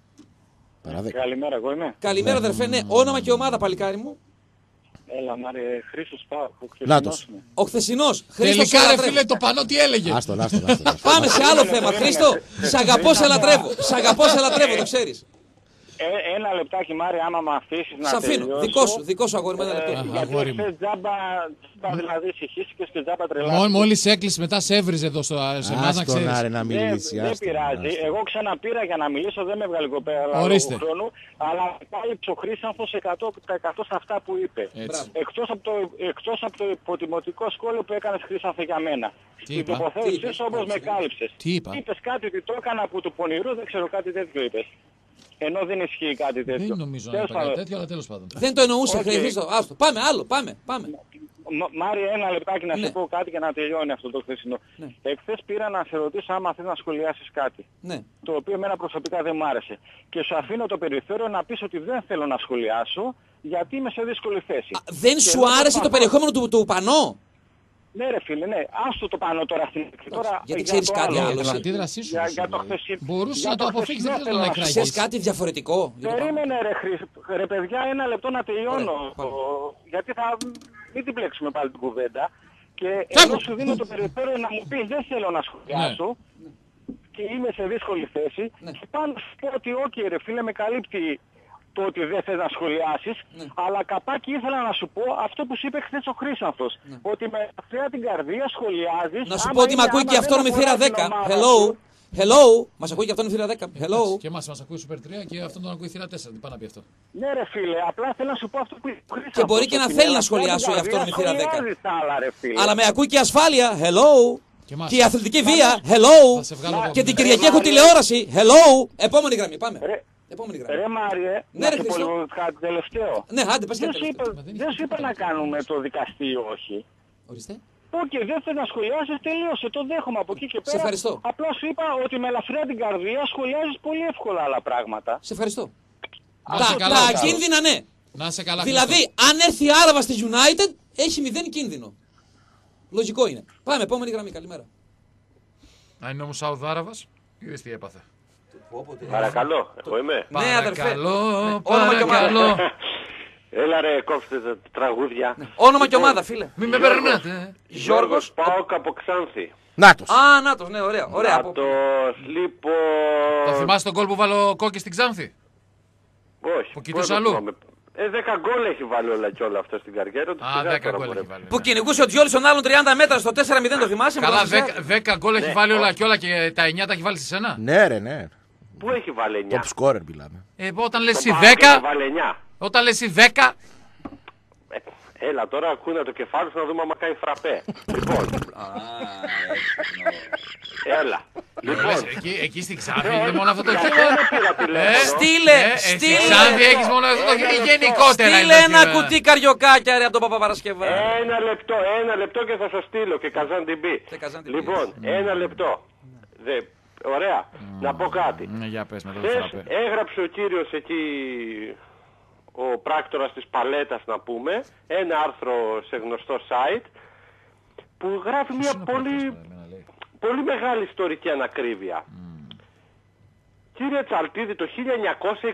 Καλημέρα, εγώ είμαι. Καλημέρα, αδερφέ, ναι. Όνομα και ομάδα, παλικάρι μου. Έλα, Μάρε, Χρήστος πάω. Νάτος. Ο χθεσινός. Τελικά, ρε φίλε, το πανό τι έλεγε. Άστον. Πάμε σε άλλο θέμα. Χρήστο, σ' αγαπώ, σε λατρεύω. Το ξέρεις. Ένα λεπτάκι, Μάρε, άμα με αφήσεις να Σ' αφήνω. τελειώσω. Δικό σου αγόρι, με ένα λεπτό. Γιατί χθες τζάμπα, δηλαδή ησυχίστηκες και τζάμπα τρελάθηκες. Μόλις έκλεισε, μετά σε έβριζε εδώ σε εμάς να ξέρεις. Άρε να μιλήσει. Δεν πειράζει. Εγώ ξαναπήρα για να μιλήσω, δεν με έβγαλε κοπέλα λόγω χρόνου, αλλά κάλυψε ο Χρήστανθος 100% σε αυτά που είπε. Εκτός από το υποτιμωτικό σχόλιο που έκανες, Χρήστανθε, για μένα. Στην τοποθέτησή σου όπως με κάλυψες. Είπες κάτι ότι το έκανα από του πονηρού, δεν ξέρω, κάτι τέτοιο είπες. Ενώ δεν ισχύει κάτι τέτοιο. Δεν νομίζω να είπε κάτι τέτοιο, αλλά τέλος πάντων. Δεν το εννοούσα, Χρήστο. Άστο. Πάμε, άλλο, πάμε. Μάρια, ένα λεπτάκι να σου πω κάτι και να τελειώνει αυτό το χθεσινό. Εχθές πήρα να σε ρωτήσω άμα θες να σχολιάσεις κάτι. Το οποίο εμένα προσωπικά δεν μ' άρεσε. Και σου αφήνω το περιθώριο να πεις ότι δεν θέλω να σχολιάσω, γιατί είμαι σε δύσκολη θέση. Δεν σου άρεσε το περιεχόμενο του πανό? Ναι, ρε φίλε, ναι. Άστο το πάνω τώρα στην τώρα. Γιατί ξέρεις κάτι άλλο. Για την αντίδρασή σου. Για το χθεσινό. Μπορούσε να το αποφύγεις, δεν θέλω να εκραγείς. Ξέρεις κάτι διαφορετικό. Περίμενε, ρε παιδιά, ένα λεπτό να τελειώνω. Γιατί θα. Μην την πλέξουμε πάλι την κουβέντα. Και ενώ σου δίνω το περιθώριο να μου πεις δεν θέλω να σχολιάσω και είμαι σε δύσκολη θέση, και πάνω σου πω ότι όχι, ρε φίλε, με καλύπτει το ότι δεν θες να σχολιάσεις, αλλά καπάκι ήθελα να σου πω αυτό που σου είπε χθες ο Χρήστανθος, ότι με ελαφριά την καρδία σχολιάζεις. Να σου πω ότι με ακούει και αυτόν με θύρα 10. Hello, μας ακούει και αυτόν η θύρα 10. Hello. Και μας ακούει Super 3 και αυτόν τον ακούει θύρα 4. Τι πάει να πει αυτό. Ναι, ρε φίλε, απλά θέλω να σου πω αυτό που είπε ο Χρήστανθος. Και μπορεί και να θέλει να σχολιάσει αυτόν η θύρα 10. Αλλά με ακούει και η ασφάλεια. Hello. Και η αθλητική βία. Hello. Και την Κυριακή έχω τηλεόραση. Hello. Επόμενη γραμμή, πάμε. Ρε Μάριε, ναι, να σου πω λίγο κάτι τελευταίο. Ναι, άντε, πες κάτι. Δεν σου είπα να κάνουμε το δικαστή όχι. Ορίστε. Όχι, δεν θες να σχολιάσεις, τελείωσε, το δέχομαι από εκεί και πέρα. Σε ευχαριστώ. Απλά σου είπα ότι με ελαφριά την καρδία σχολιάζεις πολύ εύκολα άλλα πράγματα. Σε ευχαριστώ. Τα ακίνδυνα, ναι. Να σε καλά. Δηλαδή, αν έρθει Άραβα στη United, έχει 0 κίνδυνο. Λογικό είναι. Πάμε, επόμενη γραμμή, καλημέρα. Αν είναι όμως Σαουδάραβας, είδες τι έπαθε. Παρακαλώ, εγώ είμαι. Ναι, αδερφέ. Παρακαλώ. Έλα ρε, κόψτε τα τραγούδια. Όνομα και ομάδα, φίλε. Μην με περνάτε. Γιώργος ΠΑΟΚ από Ξάνθη. Νάτος. Α, Νάτος, ναι, ωραία. Νάτος, λοιπόν... Το θυμάσαι τον γκολ που βάλω ο Κόκκι στην Ξάνθη? Όχι. Που κοιτούσε αλλού. 10 γκολ έχει βάλει όλα αυτό στην καριέρα του. 10 γκολ έχει βάλει. Που κυνηγούσε ο Τζιόλης τον άλλον 30 μέτρα στο 4-0, το θυμάσαι? Καλά, 10 γκολ έχει βάλει όλα και όλα και τα 9 τα έχει βάλει σε σένα. Ναι, ρε, ναι. Πού έχει βάλει 9? Top scorer μιλάμε. Όταν λες εσύ 10. Όταν λες εσύ 10. Έλα τώρα ακούνε το κεφάλι σου να δούμε άμα κάνει φραπέ. Λοιπόν. Έλα. Εκεί στην Ξάνθη είναι μόνο αυτό το χείρο. Στείλε. Στην Ξάνθη έχεις μόνο αυτό το χείρο γενικότερα. Στείλε ένα κουτί καριοκάκια ρε από τον Παπαπαρασκευά. Ένα λεπτό και θα σας στείλω και Καζάν την πει. Λοιπόν, ένα λεπτό. Ωραία. Να πω κάτι. Έγραψε ο κύριος εκεί, ο πράκτορας της Παλέτας να πούμε, ένα άρθρο σε γνωστό site που γράφει μια πολύ μεγάλη ιστορική ανακρίβεια. Κύριε Τσαλτίδη, το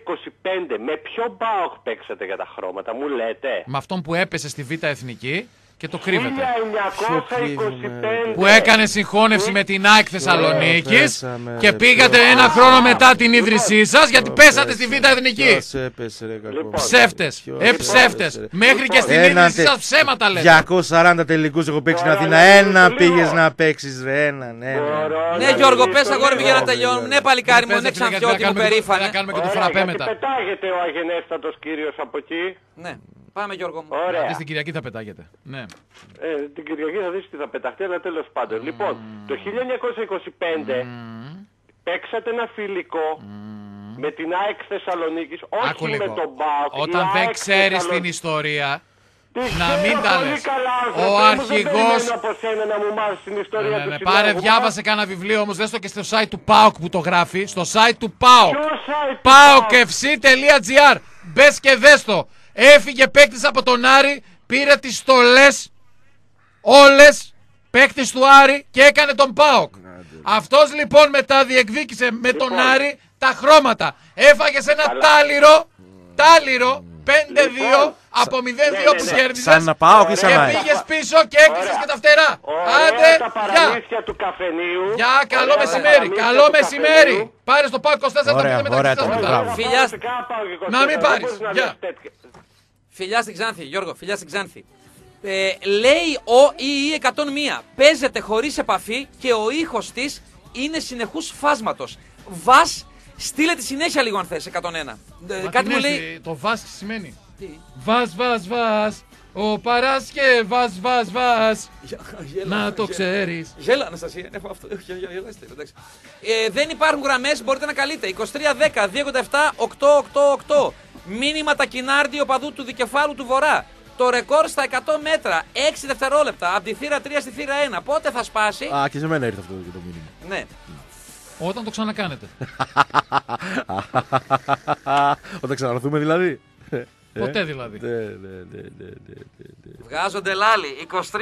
1925 με ποιο ΠΑΟΚ παίξατε για τα χρώματα, μου λέτε? Με αυτόν που έπεσε στη Β' Εθνική και το κρύβεται. 1925. Που έκανε συγχώνευση με την ΑΕΚ Θεσσαλονίκης και πήγατε ένα χρόνο μετά την ίδρυσή σας γιατί πέσατε στη Β' Εθνική. Ψεύτες, ψεύτες. Μέχρι και στην ίδρυσή σας ψέματα λέτε. 240 τελικούς έχω παίξει στην Αθήνα. Ένα πήγες να παίξεις, ρε. Ένα. Ναι, Γιώργο, πες αγόρι μου για να τελειώνουμε. Ναι, παλικάρι μου, ναι, Ξανθιώτη μου, περήφανε. Να κάνουμε και το φραπέ μετά. Πετάγεται ο αγενέστατος κύριος από εκεί. Ναι, πάμε Γιώργο μου. Ωραία. Την Κυριακή θα πετάγεται. Ναι. Την Κυριακή θα δεις τι θα πεταχτεί, αλλά τέλος πάντων. Λοιπόν, το 1925 παίξατε ένα φιλικό με την ΑΕΚ Θεσσαλονίκης, όχι με τον ΠΑΟΚ. Όταν δεν ξέρεις την ιστορία, να μην τα λες. Ο αρχηγός... Πάρε, διάβασε κάνα βιβλίο όμως, δες το και στο site του ΠΑΟΚ που το γράφει. Στο site του ΠΑΟΚ. PAOKFC.gr. Μπες και δες το. Έφυγε παίκτης από τον Άρη, πήρε τις στολές όλες, παίκτης του Άρη και έκανε τον ΠΑΟΚ. Αυτός λοιπόν μετά διεκδίκησε με τον Άρη τα χρώματα. Έφαγε σε ένα τάλιρο 5-2 από 0-2 που κέρδισες Σαν πάω και σαν και πήγες πίσω και έκλεισες και τα φτερά. Άντε, γεια. Του καφενείου. Γεια, καλό μεσημέρι, καλό μεσημέρι. Πάρε στο ΠΑΟΚ 24 να πείτε μεταξύ σας μετά. Να μην πάρεις, γεια. Φιλιά στην Ξάνθη, Γιώργο, φιλιά στην Ξάνθη. Λέει ο ΙΗ101. Παίζεται χωρίς επαφή και ο ήχος της είναι συνεχούς φάσματος. Βας, στείλε τη συνέχεια λίγο αν θες, 101. Κάτι μου λέει... Το βας τι σημαίνει? Τι? Βας, ο Παρασκευάς, να το ξέρεις. Γέλα, Αναστασία, έχω αυτό, γελάστε, εντάξει. Δεν υπάρχουν γραμμές, μπορείτε να καλείτε. 2310-287-888. Μήνυμα τακινάρντι οπαδού του δικεφάλου του Βορρά. Το ρεκόρ στα 100 μέτρα, 6 δευτερόλεπτα, από τη θύρα 3 στη θύρα 1. Πότε θα σπάσει? Α, και σε μένα ήρθε αυτό το μήνυμα. Ναι. Όταν το ξανακάνετε. Όταν ξαναρθούμε δηλαδή. Ποτέ δηλαδή. Βγάζονται λάλη.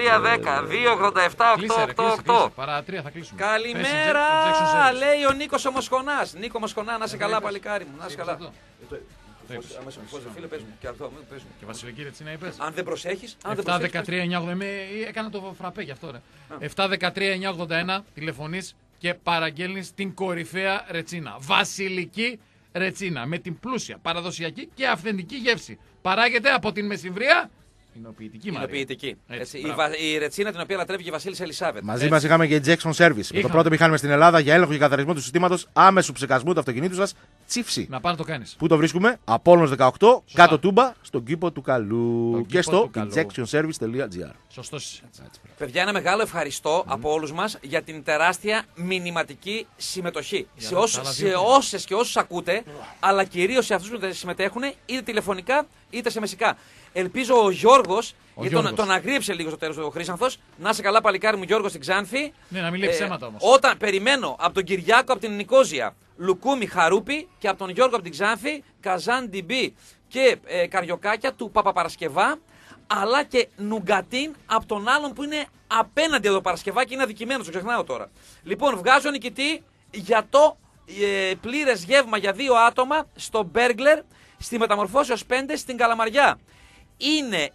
2310-287-888. Παρά 3 θα κλείσουμε. Καλημέρα, λέει ο Νίκος ο Μοσχονάς. Νίκο Μοσχονά, να είσαι καλά, παλικάρι μου. Να είσαι καλά. Φίλε, πες μου. Και Βασιλική Ρετσίνα είπες. Αν δεν προσέχεις. 7-13-9-81. Έκανα το φραπέ γι' αυτό, ρε. 7-13-9-81 τηλεφωνείς και παραγγέλνεις την κορυφαία ρετσίνα. Βασιλική Ρετσίνα. Με την πλούσια, παραδοσιακή και αυθεντική γεύση. Παράγεται από την Μεσημβρία. Εινοποιητική. Η ρετσίνα την οποία λατρεύει και η Βασίλισσα Ελισάβετ. Μαζί μας είχαμε και Jackson Service. Με το πρώτο μηχάνημα στην Ελλάδα για έλεγχο και καθαρισμό του συστήματος άμεσου ψεκασμού του αυτοκινήτου σας. Τσίφση. Να πάρει το κάνεις. Πού το βρίσκουμε? Απόλλωνος 18, κάτω Τούμπα, στον κήπο του Καλού. Και στο injectionservice.gr. Σωστός. Παιδιά, ένα μεγάλο ευχαριστώ από όλους μας για την τεράστια μηνυματική συμμετοχή. Σε όσες και όσους ακούτε, αλλά κυρίως σε αυτούς που συμμετέχουν, είτε τηλεφωνικά είτε σε μεσικά. Ελπίζω ο Γιώργος, γιατί τον αγρίεψε λίγο στο τέλος ο Χρήσανθος, να είσαι καλά παλικάρι μου Γιώργο στην Ξάνθη. Ναι, να μην λέει ψέματα όμως. Όταν περιμένω από τον Κυριάκο από την Νικόζια, Λουκούμι Χαρούπι και από τον Γιώργο από την Ξάνθη, Καζάν Ντιμπί και Καριοκάκια του Παπαπαρασκευά, αλλά και Νουγκατίν από τον άλλον που είναι απέναντι εδώ Παρασκευά και είναι αδικημένος, το ξεχνάω τώρα. Λοιπόν, βγάζω νικητή για το πλήρες γεύμα για 2 άτομα στο Μπέργκλερ στη Μεταμορφώσεως 5 στην Καλαμαριά. Είναι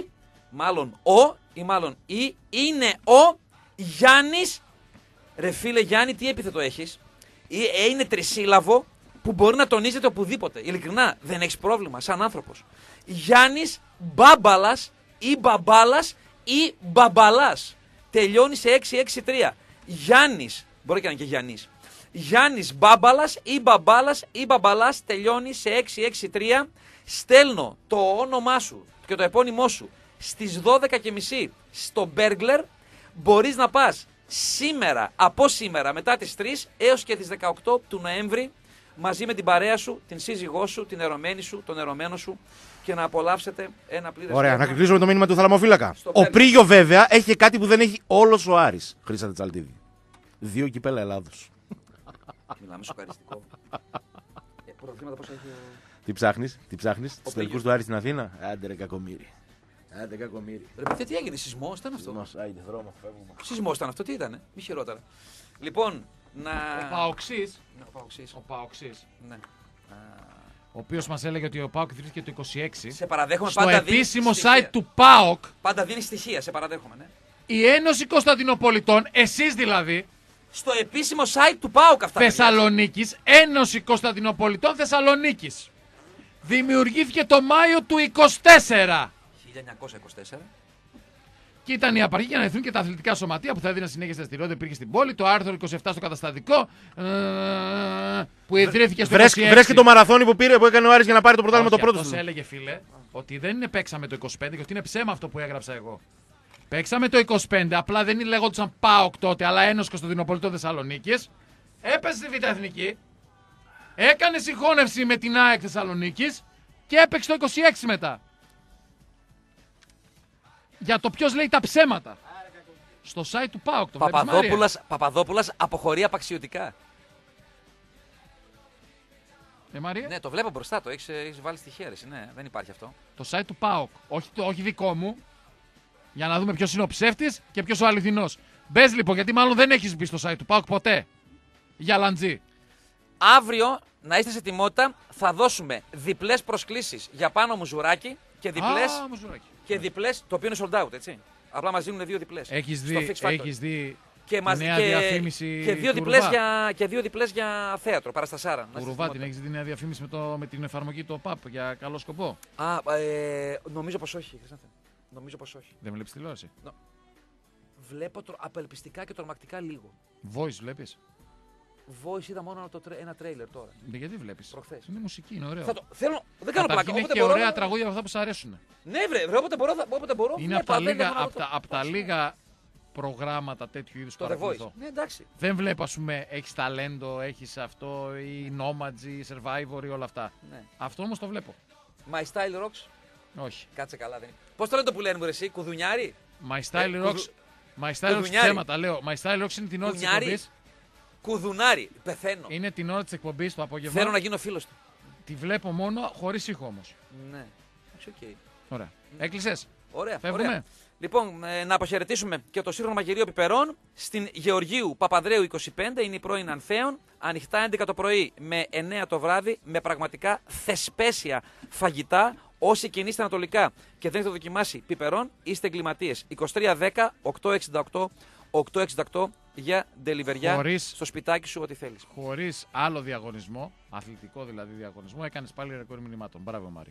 είναι ο Γιάννης. Ρε φίλε Γιάννη, τι επίθετο έχεις? Είναι τρισύλλαβο που μπορεί να τονίζεται οπουδήποτε. Ειλικρινά, δεν έχεις πρόβλημα σαν άνθρωπος. Γιάννης Μπάμπαλας ή Μπαμπάλας ή Μπαμπαλάς. Τελειώνει σε 663. Γιάννης, μπορεί και να είναι και Γιάννης. Γιάννης Μπάμπαλας ή Μπαμπάλας ή Μπαμπαλάς, τελειώνει σε 663. Στέλνω το όνομά σου και το επώνυμό σου στις 12.30 στο Μπέργκλερ. Μπορείς να πας από σήμερα μετά τις 3 έως και τις 18 του Νοέμβρη μαζί με την παρέα σου, την σύζυγό σου, την ερωμένη σου, τον ερωμένο σου και να απολαύσετε ένα πλήρες. Ωραία, να κλείσουμε το μήνυμα του θαλαμοφύλακα. Ο Πρίγιο βέβαια έχει κάτι που δεν έχει όλος ο Άρης. Χρήσα Τσαλτίδη. 2 κυπέλα Ελλάδος. Μιλάμε σοκαριστικό. Προβλήματα πώς έχει Τι ψάχνεις, τους τελικούς του Άρη στην Αθήνα? Άντε ρε κακομοίρη. Ρε παιδιά, τι έγινε, σεισμός ήταν αυτό? Άιντε δρόμο, φεύγουμε. Σεισμός ήταν αυτό, τι ήτανε, μη χειρότερα. Λοιπόν, Ο Παοξής. Ο Παοξής. Ναι. ο οποίος μας έλεγε ότι ο ΠΑΟΚ ιδρύθηκε το 26. Σε παραδέχομαι, στο επίσημο site του ΠΑΟΚ. Πάντα δίνει στοιχεία, σε παραδέχομαι, ναι. Η Ένωση Κωνσταντινοπολιτών, εσείς δηλαδή. Στο επίσημο site του ΠΑΟΚ αυτά. Θεσσαλονίκης, Ένωση Κωνσταντινοπολιτών Θεσσαλονίκης. Δημιουργήθηκε το Μάιο του 24. 1924. Και ήταν η απαρχή για να ευθύνουν και τα αθλητικά σωματεία που θα έδιναν συνέχεια στη δραστηριότητα που υπήρχε στην πόλη. Το άρθρο 27 στο καταστατικό που ιδρύθηκε στο 26. Βρες και το μαραθώνι που έκανε ο Άρης για να πάρει το πρωτάθλημα το πρώτο. Αυτός έλεγε, φίλε, ότι δεν είναι παίξαμε το 25 και ότι είναι ψέμα αυτό που έγραψα εγώ. Παίξαμε το 25, απλά δεν λέγονταν ΠΑΟΚ τότε, αλλά Ένωση Κωνσταντινοπολιτών Θεσσαλονίκης. Έπεσε στη Β' Εθνική. Έκανε συγχώνευση με την ΑΕΚ Θεσσαλονίκης και έπαιξε το 26 μετά. Για το ποιος λέει τα ψέματα. Στο site του ΠΑΟΚ το Παπαδόπουλας αποχωρεί απαξιωτικά. Μαρία. Ναι, το βλέπω μπροστά, το έχεις βάλει στη χέρεση. Ναι, δεν υπάρχει αυτό. Το site του ΠΑΟΚ, όχι δικό μου. Για να δούμε ποιος είναι ο ψεύτης και ποιος ο αληθινός. Μπες λοιπόν, γιατί μάλλον δεν έχεις μπει στο site του ΠΑΟΚ ποτέ. Για λαντζή. Αύριο, να είστε σε ετοιμότητα, θα δώσουμε διπλές προσκλήσεις για Πάνο Μουζουράκη και διπλές, το οποίο είναι sold out, έτσι. Απλά μας δίνουν 2 διπλές. Έχεις δει και νέα διαφήμιση και 2 διπλές για θέατρο, παραστασάρα. Του Ρουβά, την έχεις δει νέα διαφήμιση με την εφαρμογή του ΟΠΑΠ για καλό σκοπό. Νομίζω πως όχι. Νομίζω πως όχι. Δεν βλέπεις τηλεόραση. Βλέπω απελπιστικά και τρομακτικά λίγο. Voice βλέπεις. Voice είδα μόνο ένα τρέιλερ τώρα. Γιατί βλέπεις. Προχθές. Είναι μουσική, είναι ωραίο. Δεν κάνω πλάκα. Είναι και ωραία τραγούδια από αυτά που σου αρέσουν. Ναι, όποτε μπορώ. Είναι από τα λίγα προγράμματα τέτοιου είδους που παρακολουθώ. Ναι, εντάξει. Δεν βλέπω, ας πούμε, έχεις ταλέντο, έχεις αυτό, ή Nomads, ή Survivor, ή όλα αυτά. Ναι. Αυτό όμως το βλέπω. My Style Rocks. Όχι. Κάτσε καλά, δεν είναι. Πώς το λένε το που λένε μου, εσύ, Κουδουνιάρη. My Style Rocks ψέματα, λέω. My Style Rocks είναι την ώρα της εκπομπής. Κουδουνάρη, πεθαίνω. Είναι την ώρα της εκπομπής το απόγευμα. Θέλω να γίνω φίλος του. Τη βλέπω μόνο χωρίς ήχο όμως. Ναι. Okay. Ωραία. Έκλεισες. Ωραία. Φεύγουμε. Ωραία. Λοιπόν, να αποχαιρετήσουμε και το σύγχρονο μαγειρίο πιπερών στην Γεωργίου Παπανδρέου 25, είναι η πρώην Ανθέων. Ανοιχτά 11 το πρωί με 9 το βράδυ, με πραγματικά θεσπέσια φαγητά. Όσοι κινείστε ανατολικά και δεν έχετε δοκιμάσει πιπερών, είστε εγκληματίες. 2310 868 868 για ντελιβεριά στο σπιτάκι σου, ό,τι θέλεις. Χωρίς άλλο διαγωνισμό, αθλητικό δηλαδή διαγωνισμό, έκανες πάλι ρεκόρ μηνυμάτων. Μπράβο, Μάρη.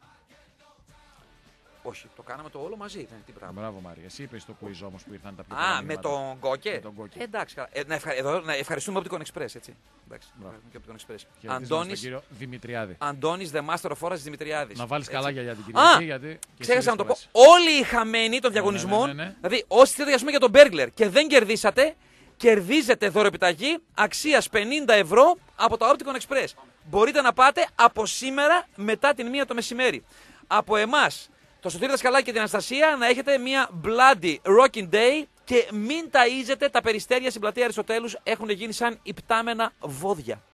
Όχι, το κάναμε το όλο μαζί. Δεν είναι τίποτα. Μπράβο, Μάρη. Εσύ είπες το quiz όμως που ήρθαν τα πιο με τον Γκόκε. Εντάξει, να ευχαριστούμε Opticon Express, έτσι. Εντάξει, και Opticon Express. Αντώνης κύριο Δημητριάδη. Αντώνης The Master of Horrors Δημητριάδης. Να βάλεις καλά για την Κυριακή, γιατί. Ξέχασα να το πω. Όλοι οι χαμένοι των διαγωνισμών, δηλαδή όσοι θέλετε για τον Burglar και δεν κερδίσατε, κερδίζετε δωρεπιταγή αξίας 50 ευρώ από το Opticon Express. Μπορείτε να πάτε από σήμερα μετά την 1 το μεσημέρι. Από εμάς, το Σωτήρη Δασκαλάκη και την Αναστασία, να έχετε μια bloody rocking day και μην ταΐζετε τα περιστέρια στην πλατεία Αριστοτέλους, έχουν γίνει σαν υπτάμενα βόδια.